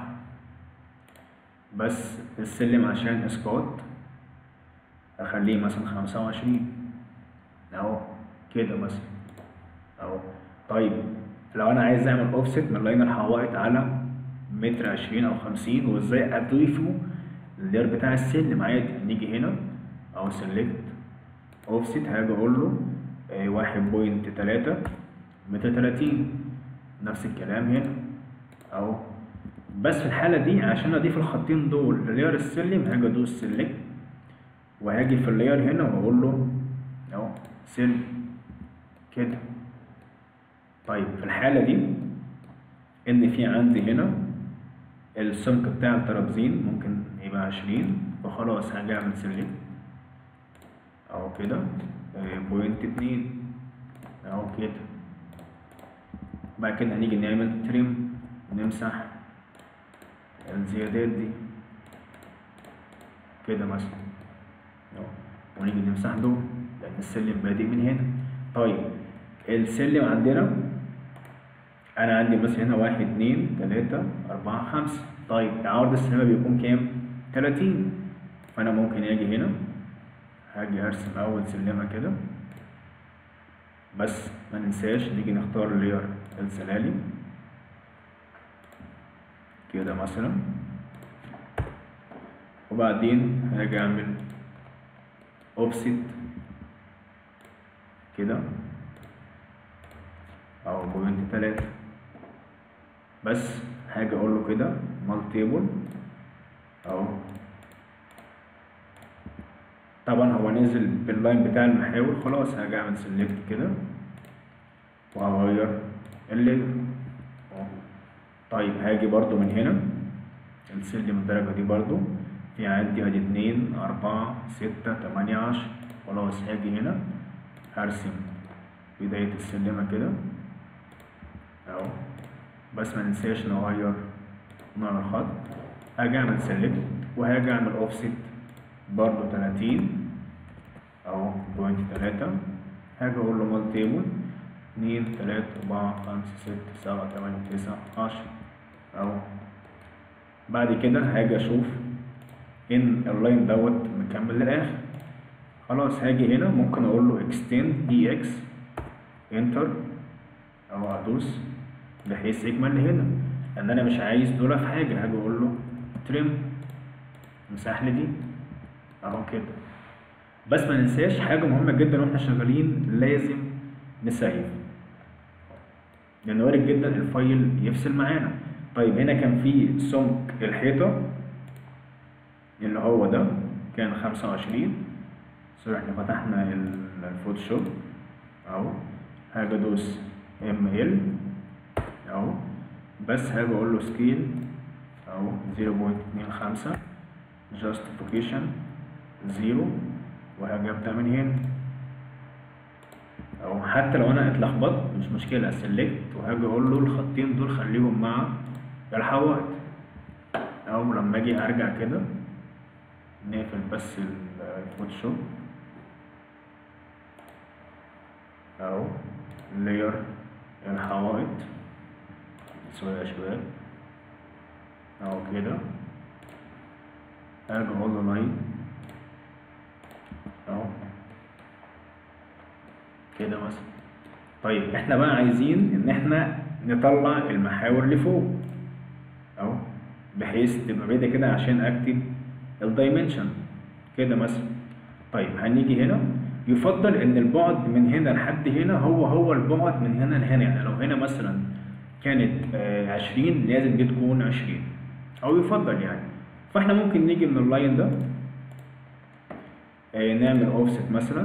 بس السلم عشان اسقاط اخليه مثلا خمسة وعشرين اهو كده مثلا اهو. طيب لو انا عايز اعمل اوفست من لاين الحوائط على متر عشرين او خمسين، وازاي اضيفه اللير بتاع السلم عادي، نيجي هنا او سيلكت اوفست هاجي اقول له واحد بوينت تلاتة متر تلاتين، نفس الكلام هنا اهو. بس في الحالة دي عشان اضيف الخطين دول للاير السلم هاجي ادوس سيلكت، وهاجي في اللاير هنا واقول له اهو سلم كده. طيب في الحالة دي ان في عندي هنا السمك بتاع الترابزين ممكن يبقى عشرين، فخلاص هاجي اعمل سيلكت اهو كده بوينت اتنين اهو كده. بعد كده هنيجي نعمل تريم نمسح الزيادات دي كده مثلا اهو، ونيجي نمسح دول لان السلم بادئ من هنا. طيب السلم عندنا انا عندي مثلا هنا واحد اتنين تلاتة اربعة خمسة. طيب عرض السلمة بيكون كام؟ تلاتين، فانا ممكن اجي هنا هاجي ارسم اول سلمة كده، بس ما ننساش نيجي نختار لير السلالم كده مثلا، وبعدين هاجي اعمل اوفست كده او بوينت تلاتة، بس هاجي اقول له كده مالتيبل اهو. طبعا هو نزل باللاين بتاع المحاور، خلاص هاجي اعمل سيلكت كده وهغير اللير. طيب هاجي برضو من هنا السلم الدرجة دي برضو في عندي ادي اتنين اربعة ستة تمانية عشرة، خلاص هاجي هنا هرسم بداية السلمة كده اهو، بس ما ننساش نغير نوع الخط. هاجي اعمل سيلكت وهاجي اعمل اوفست برضو تلاتين اهو بوينت تلاتة، هاجي اقول له مالتيبل اتنين تلاتة اربعة خمسة ستة سبعة تمانية تسعة عشرة اهو. بعد كده هاجي اشوف ان اللاين دوت مكمل للاخر، خلاص هاجي هنا ممكن اقول له extend dx انتر او ادوس بحيث يكمل لهنا، لان انا مش عايز دول في حاجه. هاجي اقول له تريم مسح لي دي اهو كده. بس ما ننساش حاجه مهمه جدا واحنا شغالين، لازم نسيف، لان وارد جدا الفايل يفصل معانا. طيب هنا كان في سمك الحيطه اللي هو ده كان خمسة وعشرين، سوري احنا فتحنا ال- الفوتوشوب اهو. هاجي ادوس ام ال اهو، بس هاجي اقول له سكيل اهو زيرو بوينت اتنين خمسة، جاستيفيكيشن زيرو، وهاجي ابدا من هنا اهو. حتى لو انا اتلخبطت مش مشكله، سيلكت وهاجي اقول له الخطين دول خليهم مع الحوائط اهو. لما اجي ارجع كده نقفل بس ال- الفوتوشوب اهو، لاير الحوائط شويه يا شباب اهو كده. هاجي اقول له لاين اهو كده مثلا. طيب احنا بقى عايزين ان احنا نطلع المحاور لفوق اهو، بحيث تبقى بعيدة كده عشان اكتب الدايمنشن كده مثلا. طيب هنيجي هنا، يفضل ان البعد من هنا لحد هنا هو هو البعد من هنا لهنا. يعني لو هنا مثلا كانت آه، عشرين لازم دي تكون عشرين، او يفضل يعني. فاحنا ممكن نيجي من اللاين ده آه، نعمل اوفست مثلا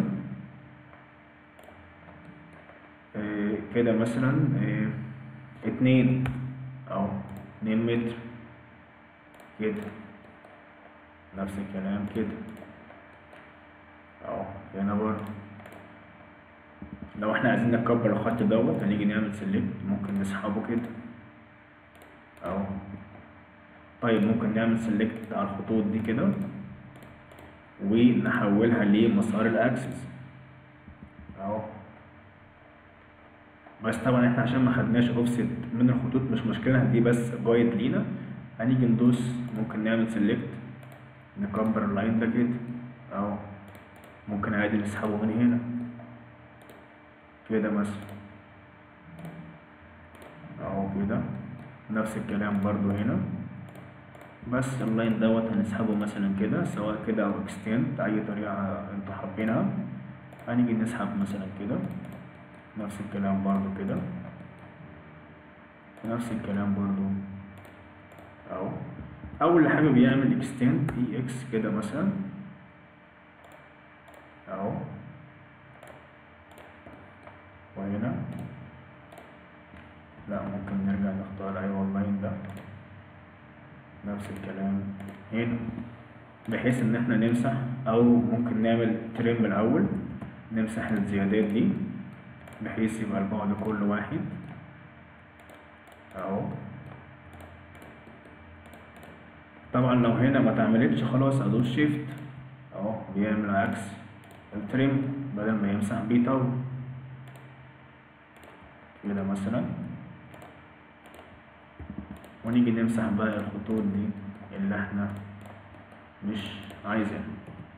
آه، كده مثلا آه، اتنين اهو، اتنين متر كده. نفس الكلام كده اهو هنا برضه. لو احنا عايزين نكبر الخط دوت هنيجي نعمل سيلكت، ممكن نسحبه كده اهو. طيب ممكن نعمل سيلكت على الخطوط دي كده ونحولها لمسار الاكسس اهو. بس طبعا احنا عشان ما خدناش اوفست من الخطوط مش مشكله، دي بس جايد لينا. هنيجي ندوس ممكن نعمل سيلكت نكبر اللاين ده كده اهو. ممكن عادي نسحبه من هنا كده مثلا اهو كده. نفس الكلام برضو هنا، بس اللاين دوت هنسحبه مثلا كده، سواء كده او اكستند، اي طريقه انتوا حابينها. هنيجي نسحب مثلا كده، نفس الكلام برضو كده، نفس الكلام برضو اهو. اول حاجه بيعمل اكستند اي اكس كده مثلا اهو. وهنا لا، ممكن نرجع نختار ايوه اللاين ده، نفس الكلام هنا، بحيث ان احنا نمسح، او ممكن نعمل تريم الاول نمسح الزيادات دي بحيث يبقى البعد كل واحد اهو. طبعا لو هنا ما اتعملتش خلاص ادوس شيفت اهو، بيعمل عكس التريم، بدل ما يمسح بيطول كده مثلا. ونيجي نمسح بقى الخطوط دي اللي احنا مش عايزينها.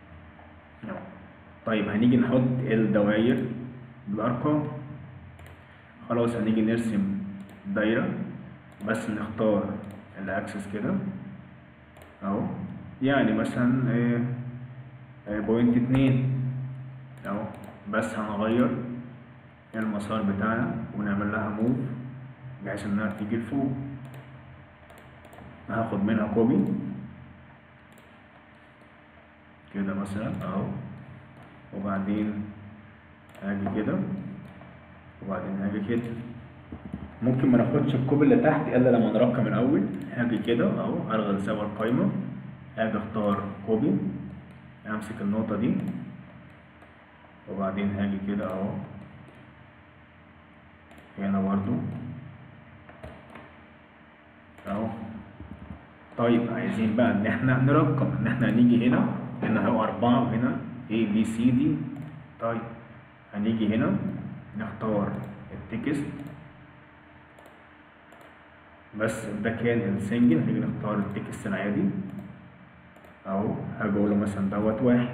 طيب هنيجي نحط الدوائر بالارقام. خلاص هنيجي نرسم دايره، بس نختار الاكسس كده اهو. يعني مثلا بوينت اتنين اهو، بس هنغير المسار بتاعنا ونعمل لها موف بحيث انها تيجي لفوق. هاخد منها كوبي كده مثلا اهو، وبعدين هاجي كده، وبعدين هاجي كده. ممكن ما ناخدش الكوبي اللي تحت الا لما نرقم الاول. هاجي كده اهو، الغي صور القايمه، هاجي اختار كوبي، امسك النقطه دي، وبعدين هاجي كده اهو هنا برضو اهو. طيب عايزين بقى ان احنا نرقم، ان احنا هنيجي هنا هنا اهو اربعة، وهنا A B C D. طيب هنيجي هنا نختار التكست، بس ده كان السنجل. هنيجي نختار التكست العادي اهو. هاجي اقول له مثلا دوت واحد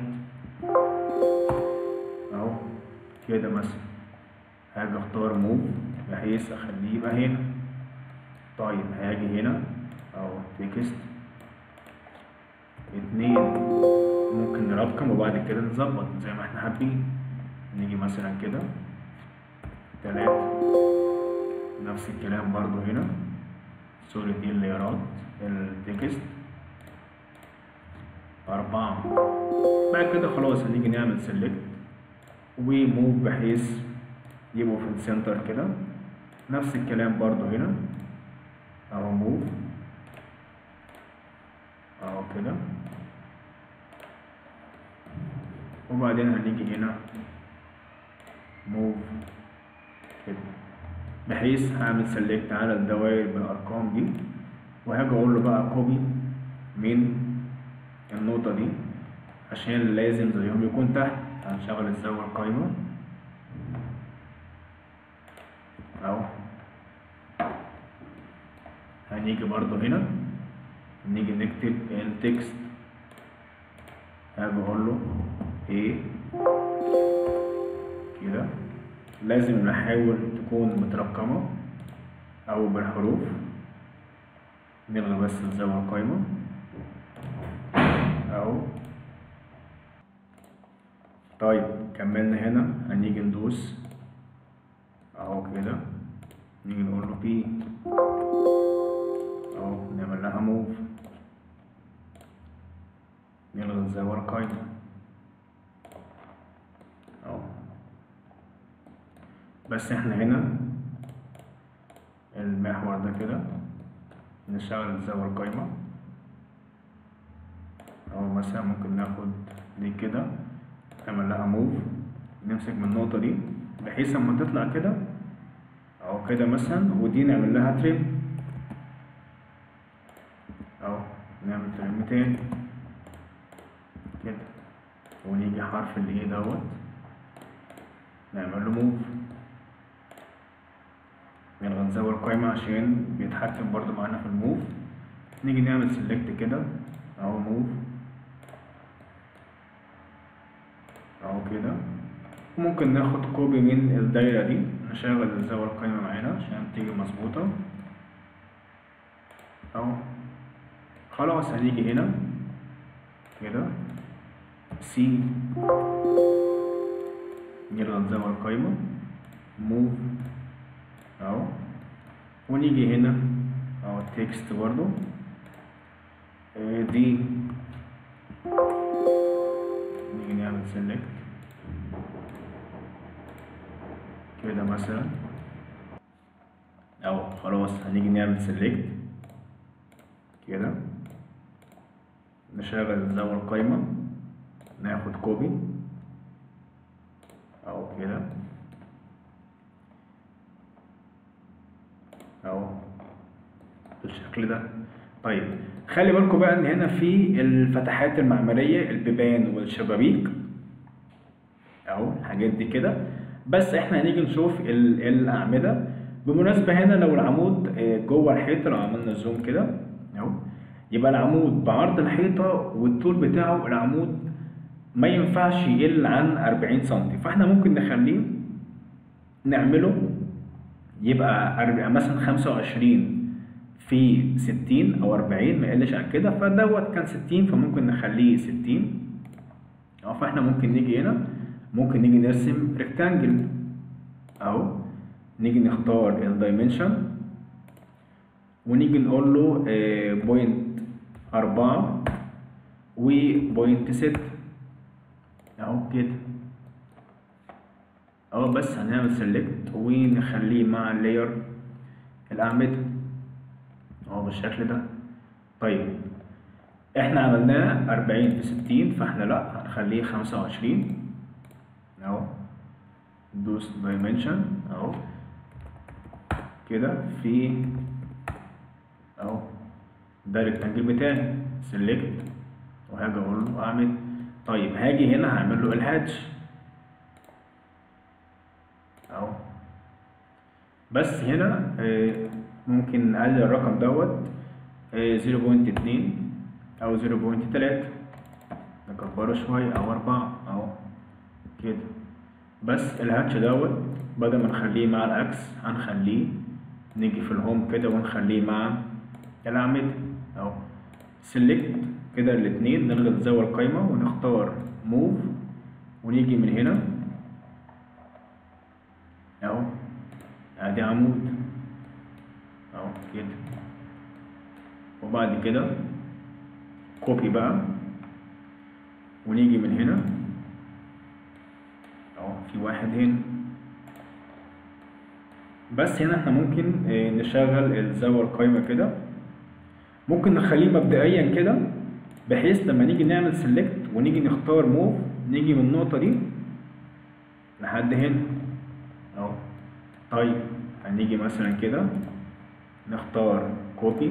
اهو كده مثلا. هاجي اختار موف بحيث اخليه يبقى هنا. طيب هاجي هنا اهو تكست اتنين، ممكن نرقم وبعد كده نظبط زي ما احنا حابين. نيجي مثلا كده تلاتة، نفس الكلام برضو هنا. سوري دي الليرات التكست أربعة. بعد كده خلاص هنيجي نعمل سيلكت وموف بحيث يبقوا في السنتر كده. نفس الكلام برضو هنا اهو موف اهو كده. وبعدين هنيجي هنا موف كده بحيث هعمل سيلكت على الدوائر بالارقام دي، وهاجي اقول له بقى كوبي من النقطة دي عشان لازم زيهم يكون تحت. هنشغل الزاوية القايمة اهو. هنيجي برضو هنا نيجي نكتب التكست، هاجي اقول له ايه كده. لازم نحاول تكون مترقمة او بالحروف. نلغي بس الزاوية القايمة اهو. طيب كملنا هنا هنيجي ندوس اهو كده، نيجي نقول له بي اهو، نعمل لها موف، نلغي الزاوية القايمة اهو. بس احنا هنا المحور ده كده نشغل الزاوية القايمة اهو. مثلا ممكن ناخد دي كده نعمل لها موف، نمسك من النقطة دي بحيث اما تطلع كده اهو كده مثلا، ودي نعمل لها تريم اهو. نعمل تريم تاني كده، ونيجي حرف الايه دوت نعمل له موف، نلغي الزاوية القايمة عشان بيتحكم برضو معانا في الموف. نيجي نعمل سيلكت كده اهو موف اهو كده. ممكن ناخد كوبي من الدايرة دي، نشغل الزاوية القايمة معانا عشان تيجي مظبوطة اهو. خلاص هنيجي هنا كده سي، نلغي الزاوية القايمة موف اهو. ونيجي هنا اهو تكست برضو دي، نيجي نعمل سيلكت كده مثلا اهو. خلاص هنيجي نعمل سيلكت كده، نشغل الزاوية القايمة، ناخد كوبي اهو كده اهو بالشكل ده. طيب خلي بالكم بقى ان هنا في الفتحات المعمارية، البيبان والشبابيك اهو الحاجات دي كده. بس احنا هنيجي نشوف الاعمدة. بالمناسبة هنا لو العمود جوه الحيطة، لو عملنا زوم كده اهو، يبقى العمود بعرض الحيطة والطول بتاعه العمود ما ينفعش يقل عن أربعين سنتي. فاحنا ممكن نخليه نعمله يبقى مثلا خمسة وعشرين في ستين او أربعين، ما يقلش عن كده. فدوت كان ستين فممكن نخليه ستين اهو. فاحنا ممكن نيجي هنا ممكن نيجي نرسم ريكتانجل اهو. نيجي نختار الدايمنشن ونيجي نقول له بوينت أربعة وبوينت ستة اهو كده اهو. بس هنعمل سيلكت ونخليه مع اللاير الأعمدة اهو بالشكل ده. طيب احنا عملناه أربعين في ستين، فاحنا لا هنخليه خمسة وعشرين اهو. دوس دايمنشن اهو كده في اهو ده الريكتانجل بتاعي. سيلكت وهاجي اقول له اعمل. طيب هاجي هنا هعمل له الهاتش اهو. بس هنا ممكن نقلل الرقم دوت زيرو بوينت اتنين او زيرو بوينت تلاتة، نكبره شوية او أربعة اهو كده. بس الهاتش دوت بدل ما نخليه مع العكس هنخليه نيجي في الهوم كده ونخليه مع الأعمدة اهو. سيلكت كده الاتنين، نلغي الزاوية القايمة ونختار موف، ونيجي من هنا اهو ادي عمود اهو كده. وبعد كده كوبي بقى ونيجي من هنا اهو في واحد هنا. بس هنا احنا ممكن اه نشغل الزاوية القايمة كده، ممكن نخليه مبدئيا كده بحيث لما نيجي نعمل سيلكت ونيجي نختار موف نيجي من النقطة دي لحد هنا اهو. طيب هنيجي مثلا كده نختار كوبي،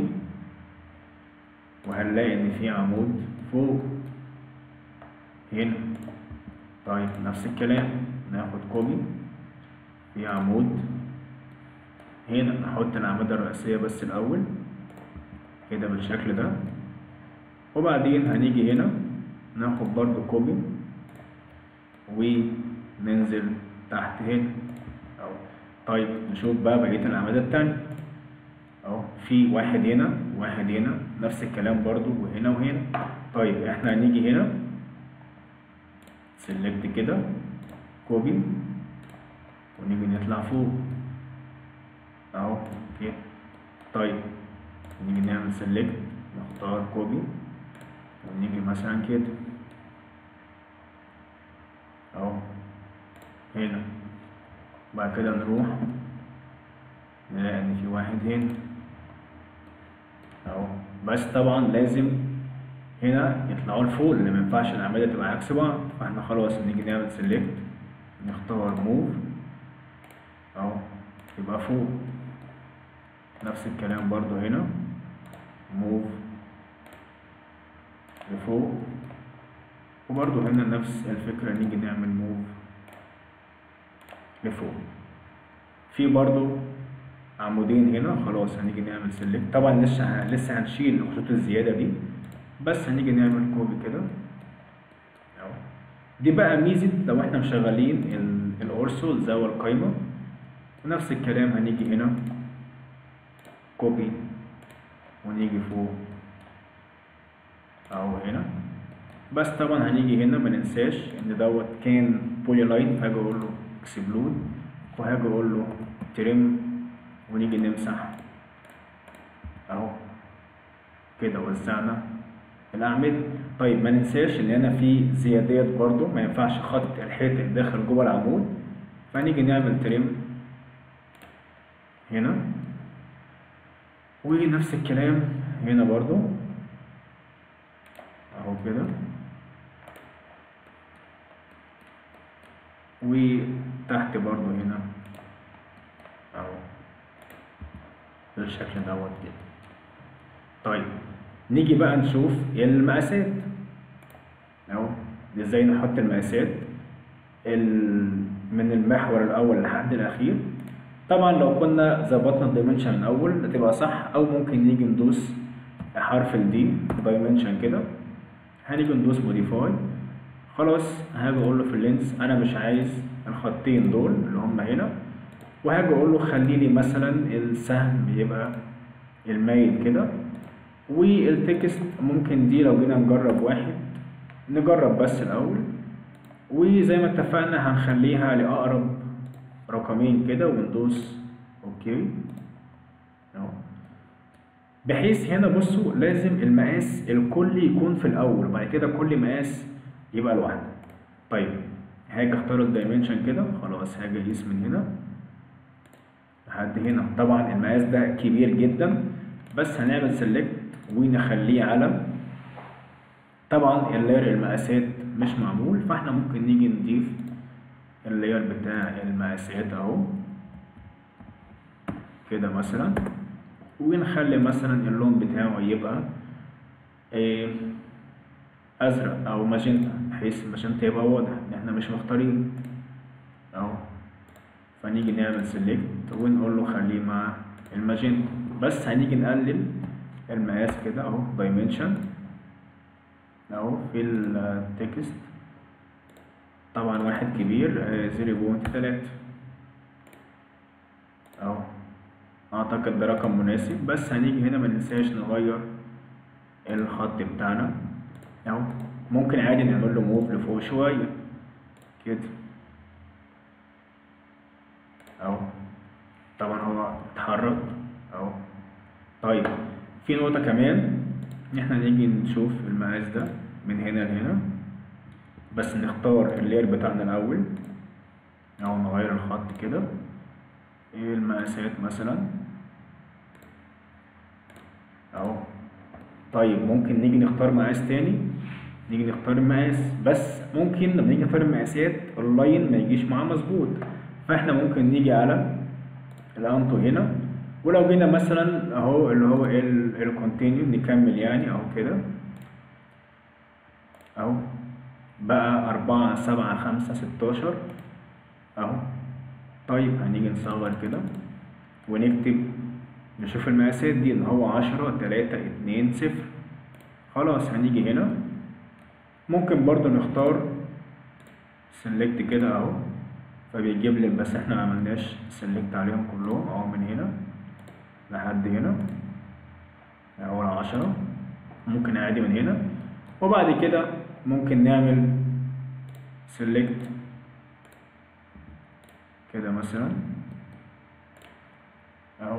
وهنلاقي ان في عمود فوق هنا. طيب نفس الكلام ناخد كوبي في عمود هنا، نحط الأعمدة الرئيسية بس الأول كده بالشكل ده، وبعدين هنيجي هنا ناخد برضو كوبي وننزل تحت هنا اهو. طيب نشوف بقى بقية الأعمدة التانية اهو، في واحد هنا واحد هنا نفس الكلام برضو، وهنا وهنا. طيب احنا هنيجي هنا سيلكت كده كوبي ونيجي نطلع فوق اهو كده. طيب نيجي نعمل سيلكت نختار كوبي ونيجي مثلا كده اهو هنا. بعد كده نروح نلاقي ان في واحد هنا اهو، بس طبعا لازم هنا يطلعوا لفوق لان مينفعش الاعمده تبقى عكس بعض. فاحنا خلاص نيجي نعمل سيلكت نختار موف اهو يبقى فوق. نفس الكلام برضو هنا موف لفوق، وبرضو هنا نفس الفكرة نيجي نعمل موف لفوق. في برضو عمودين هنا خلاص هنيجي نعمل سيلكت، طبعا لسه لسه هنشيل الخطوط الزيادة دي، بس هنيجي نعمل كوبي كده اهو. دي بقى ميزة لو احنا مشغلين الأورسو الزاوية القايمة. ونفس الكلام هنيجي هنا كوبي ونيجي فوق اهو هنا. بس طبعا هنيجي هنا مننساش ان دوت كان بولي لاين، فهاجي اقول له اكسبلود وهاجي اقول له تريم ونيجي نمسح اهو كده وزعنا الاعمده. طيب ما ننساش ان هنا في زيادات برضو، ما ينفعش خط الحيط داخل جوه العمود، فهنيجي نعمل تريم هنا. ونفس الكلام هنا برضو اهو كده، وتحت برضو هنا اهو بالشكل دوت كده. طيب نيجي بقى نشوف المقاسات اهو، ازاي نحط المقاسات من المحور الاول لحد الاخير. طبعا لو كنا ظبطنا الدايمنشن من الاول هتبقى صح، او ممكن نيجي ندوس حرف الدي دايمنشن كده، هنيجي ندوس موديفاي. خلاص هاجي اقول له في اللينس انا مش عايز الخطين دول اللي هم هنا، وهاجي اقول له خلي لي مثلا السهم يبقى المايل كده، والتكست ممكن دي لو جينا نجرب واحد نجرب بس الاول، وزي ما اتفقنا هنخليها لاقرب رقمين كده وندوس اوكي اهو. بحيث هنا بصوا لازم المقاس الكلي يكون في الاول، وبعد كده كل مقاس يبقى لوحده. طيب هاجي اختار الدايمنشن كده خلاص، هاجي اقيس من هنا لحد هنا. طبعا المقاس ده كبير جدا، بس هنعمل سيلكت ونخليه على، طبعا اللاير المقاسات مش معمول، فاحنا ممكن نيجي نضيف اللاير بتاع المقاسات اهو كده مثلا، ونخلي مثلا اللون بتاعه يبقى ايه ازرق او ماجنتا، بحيث الماجنتا يبقى واضح ان احنا مش مختارين اهو. فنيجي نعمل سيلكت ونقول له خليه مع الماجنتا، بس هنيجي نقلل المقاس كده اهو دايمنشن اهو في التكست، طبعا واحد كبير صفر فاصلة ثلاثة اهو، اعتقد ده رقم مناسب. بس هنيجي هنا مننساش نغير الخط بتاعنا اهو، ممكن عادي نعمل له موف لفوق شويه كده اهو، طبعا هو اتحرك اهو. طيب في نقطه كمان ان احنا نيجي نشوف المقاس ده من هنا لهنا بس نختار اللير بتاعنا الاول، او نغير الخط كده. ايه المقاسات مثلا اهو. طيب ممكن نيجي نختار مقاس تاني، نيجي نختار المقاس، بس ممكن لما نيجي نختار المقاسات اللاين ما يجيش معاه مظبوط، فاحنا ممكن نيجي على الانتو هنا، ولو جينا مثلا اهو اللي هو الكونتينيو نكمل يعني اهو كده اهو، بقى أربعة سبعة خمسة ستاشر اهو. طيب هنيجي نصغر كده ونكتب، نشوف المقاسات دي ان هو عشرة تلاتة اتنين صفر. خلاص هنيجي هنا ممكن برضو نختار سيلكت كده اهو، فبيجيب لي، بس احنا معملناش سيلكت عليهم كلهم اهو، من هنا لحد هنا اهو عشرة. ممكن عادي من هنا، وبعد كده ممكن نعمل سيلكت كده مثلا اهو،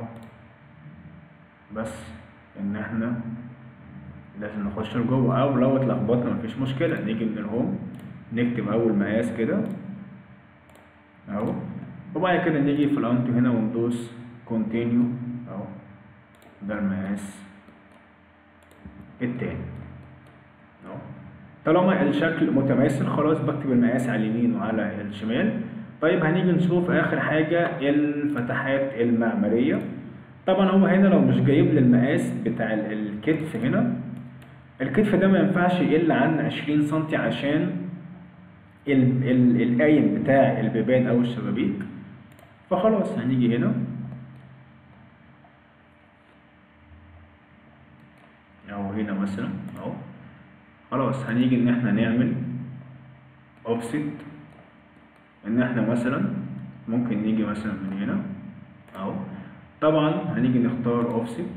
بس ان احنا لازم نخش لجوه، او لو اتلخبطنا مفيش مشكله نيجي من الهوم نكتب اول مقاس كده اهو، وبعد كده نيجي في الانتو هنا وندوس كونتينيو اهو، ده المقاس التاني اهو. طالما الشكل متماثل خلاص بكتب المقاس على اليمين وعلى الشمال. طيب هنيجي نشوف اخر حاجه الفتحات المعماريه. طبعا هو هنا لو مش جايب لي المقاس بتاع الكتف هنا، الكتف ده ما ينفعش يقل عن عشرين سنتي عشان ال ال القايم بتاع البيبان او الشبابيك. فخلاص هنيجي هنا او هنا مثلا اهو، خلاص هنيجي ان احنا نعمل اوفست، ان احنا مثلا ممكن نيجي مثلا من هنا اهو. طبعا هنيجي نختار اوفست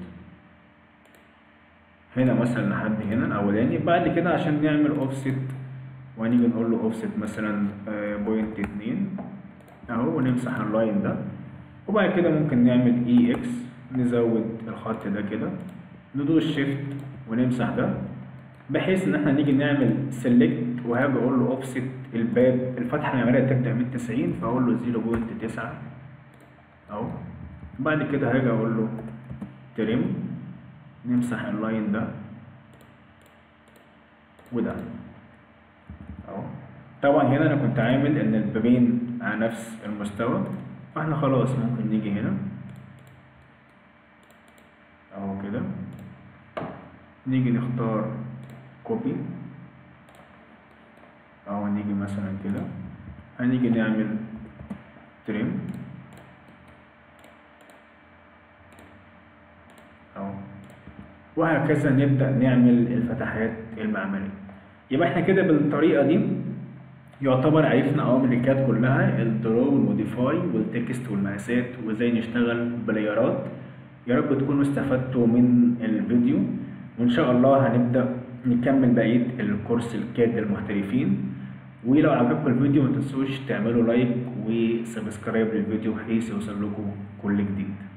هنا مثلا لحد هنا الاولاني، بعد كده عشان نعمل اوفست وهنيجي نقول له اوفست مثلا بوينت اتنين اهو، ونمسح اللاين ده، وبعد كده ممكن نعمل اي اكس نزود الخط ده كده، ندوس شيفت ونمسح ده، بحيث ان احنا نيجي نعمل سيلكت وهاجي اقول له اوفست الباب الفتحه المعماريه تبدا من تسعين، فاقول له زيرو بوينت تسعة اهو. بعد كده هاجي اقول له تريم، نمسح اللاين ده وده اهو. طبعا هنا انا كنت عامل ان البابين على نفس المستوى، فاحنا خلاص ممكن نيجي هنا اهو كده، نيجي نختار كوبي اهو، نيجي مثلا كده هنيجي نعمل تريم اهو، وهكذا نبدأ نعمل الفتحات المعمارية. يبقى احنا كده بالطريقة دي يعتبر عرفنا اوامر الكاد كلها، الدرو والموديفاي والتكست والمقاسات وازاي نشتغل بلايرات. يا رب تكونوا استفدتوا من الفيديو، وان شاء الله هنبدأ نكمل بقية الكورس الكاد للمحترفين. ولو عجبكم الفيديو ما تنسوش تعملوا لايك وسبسكرايب للفيديو بحيث يوصل لكم كل جديد.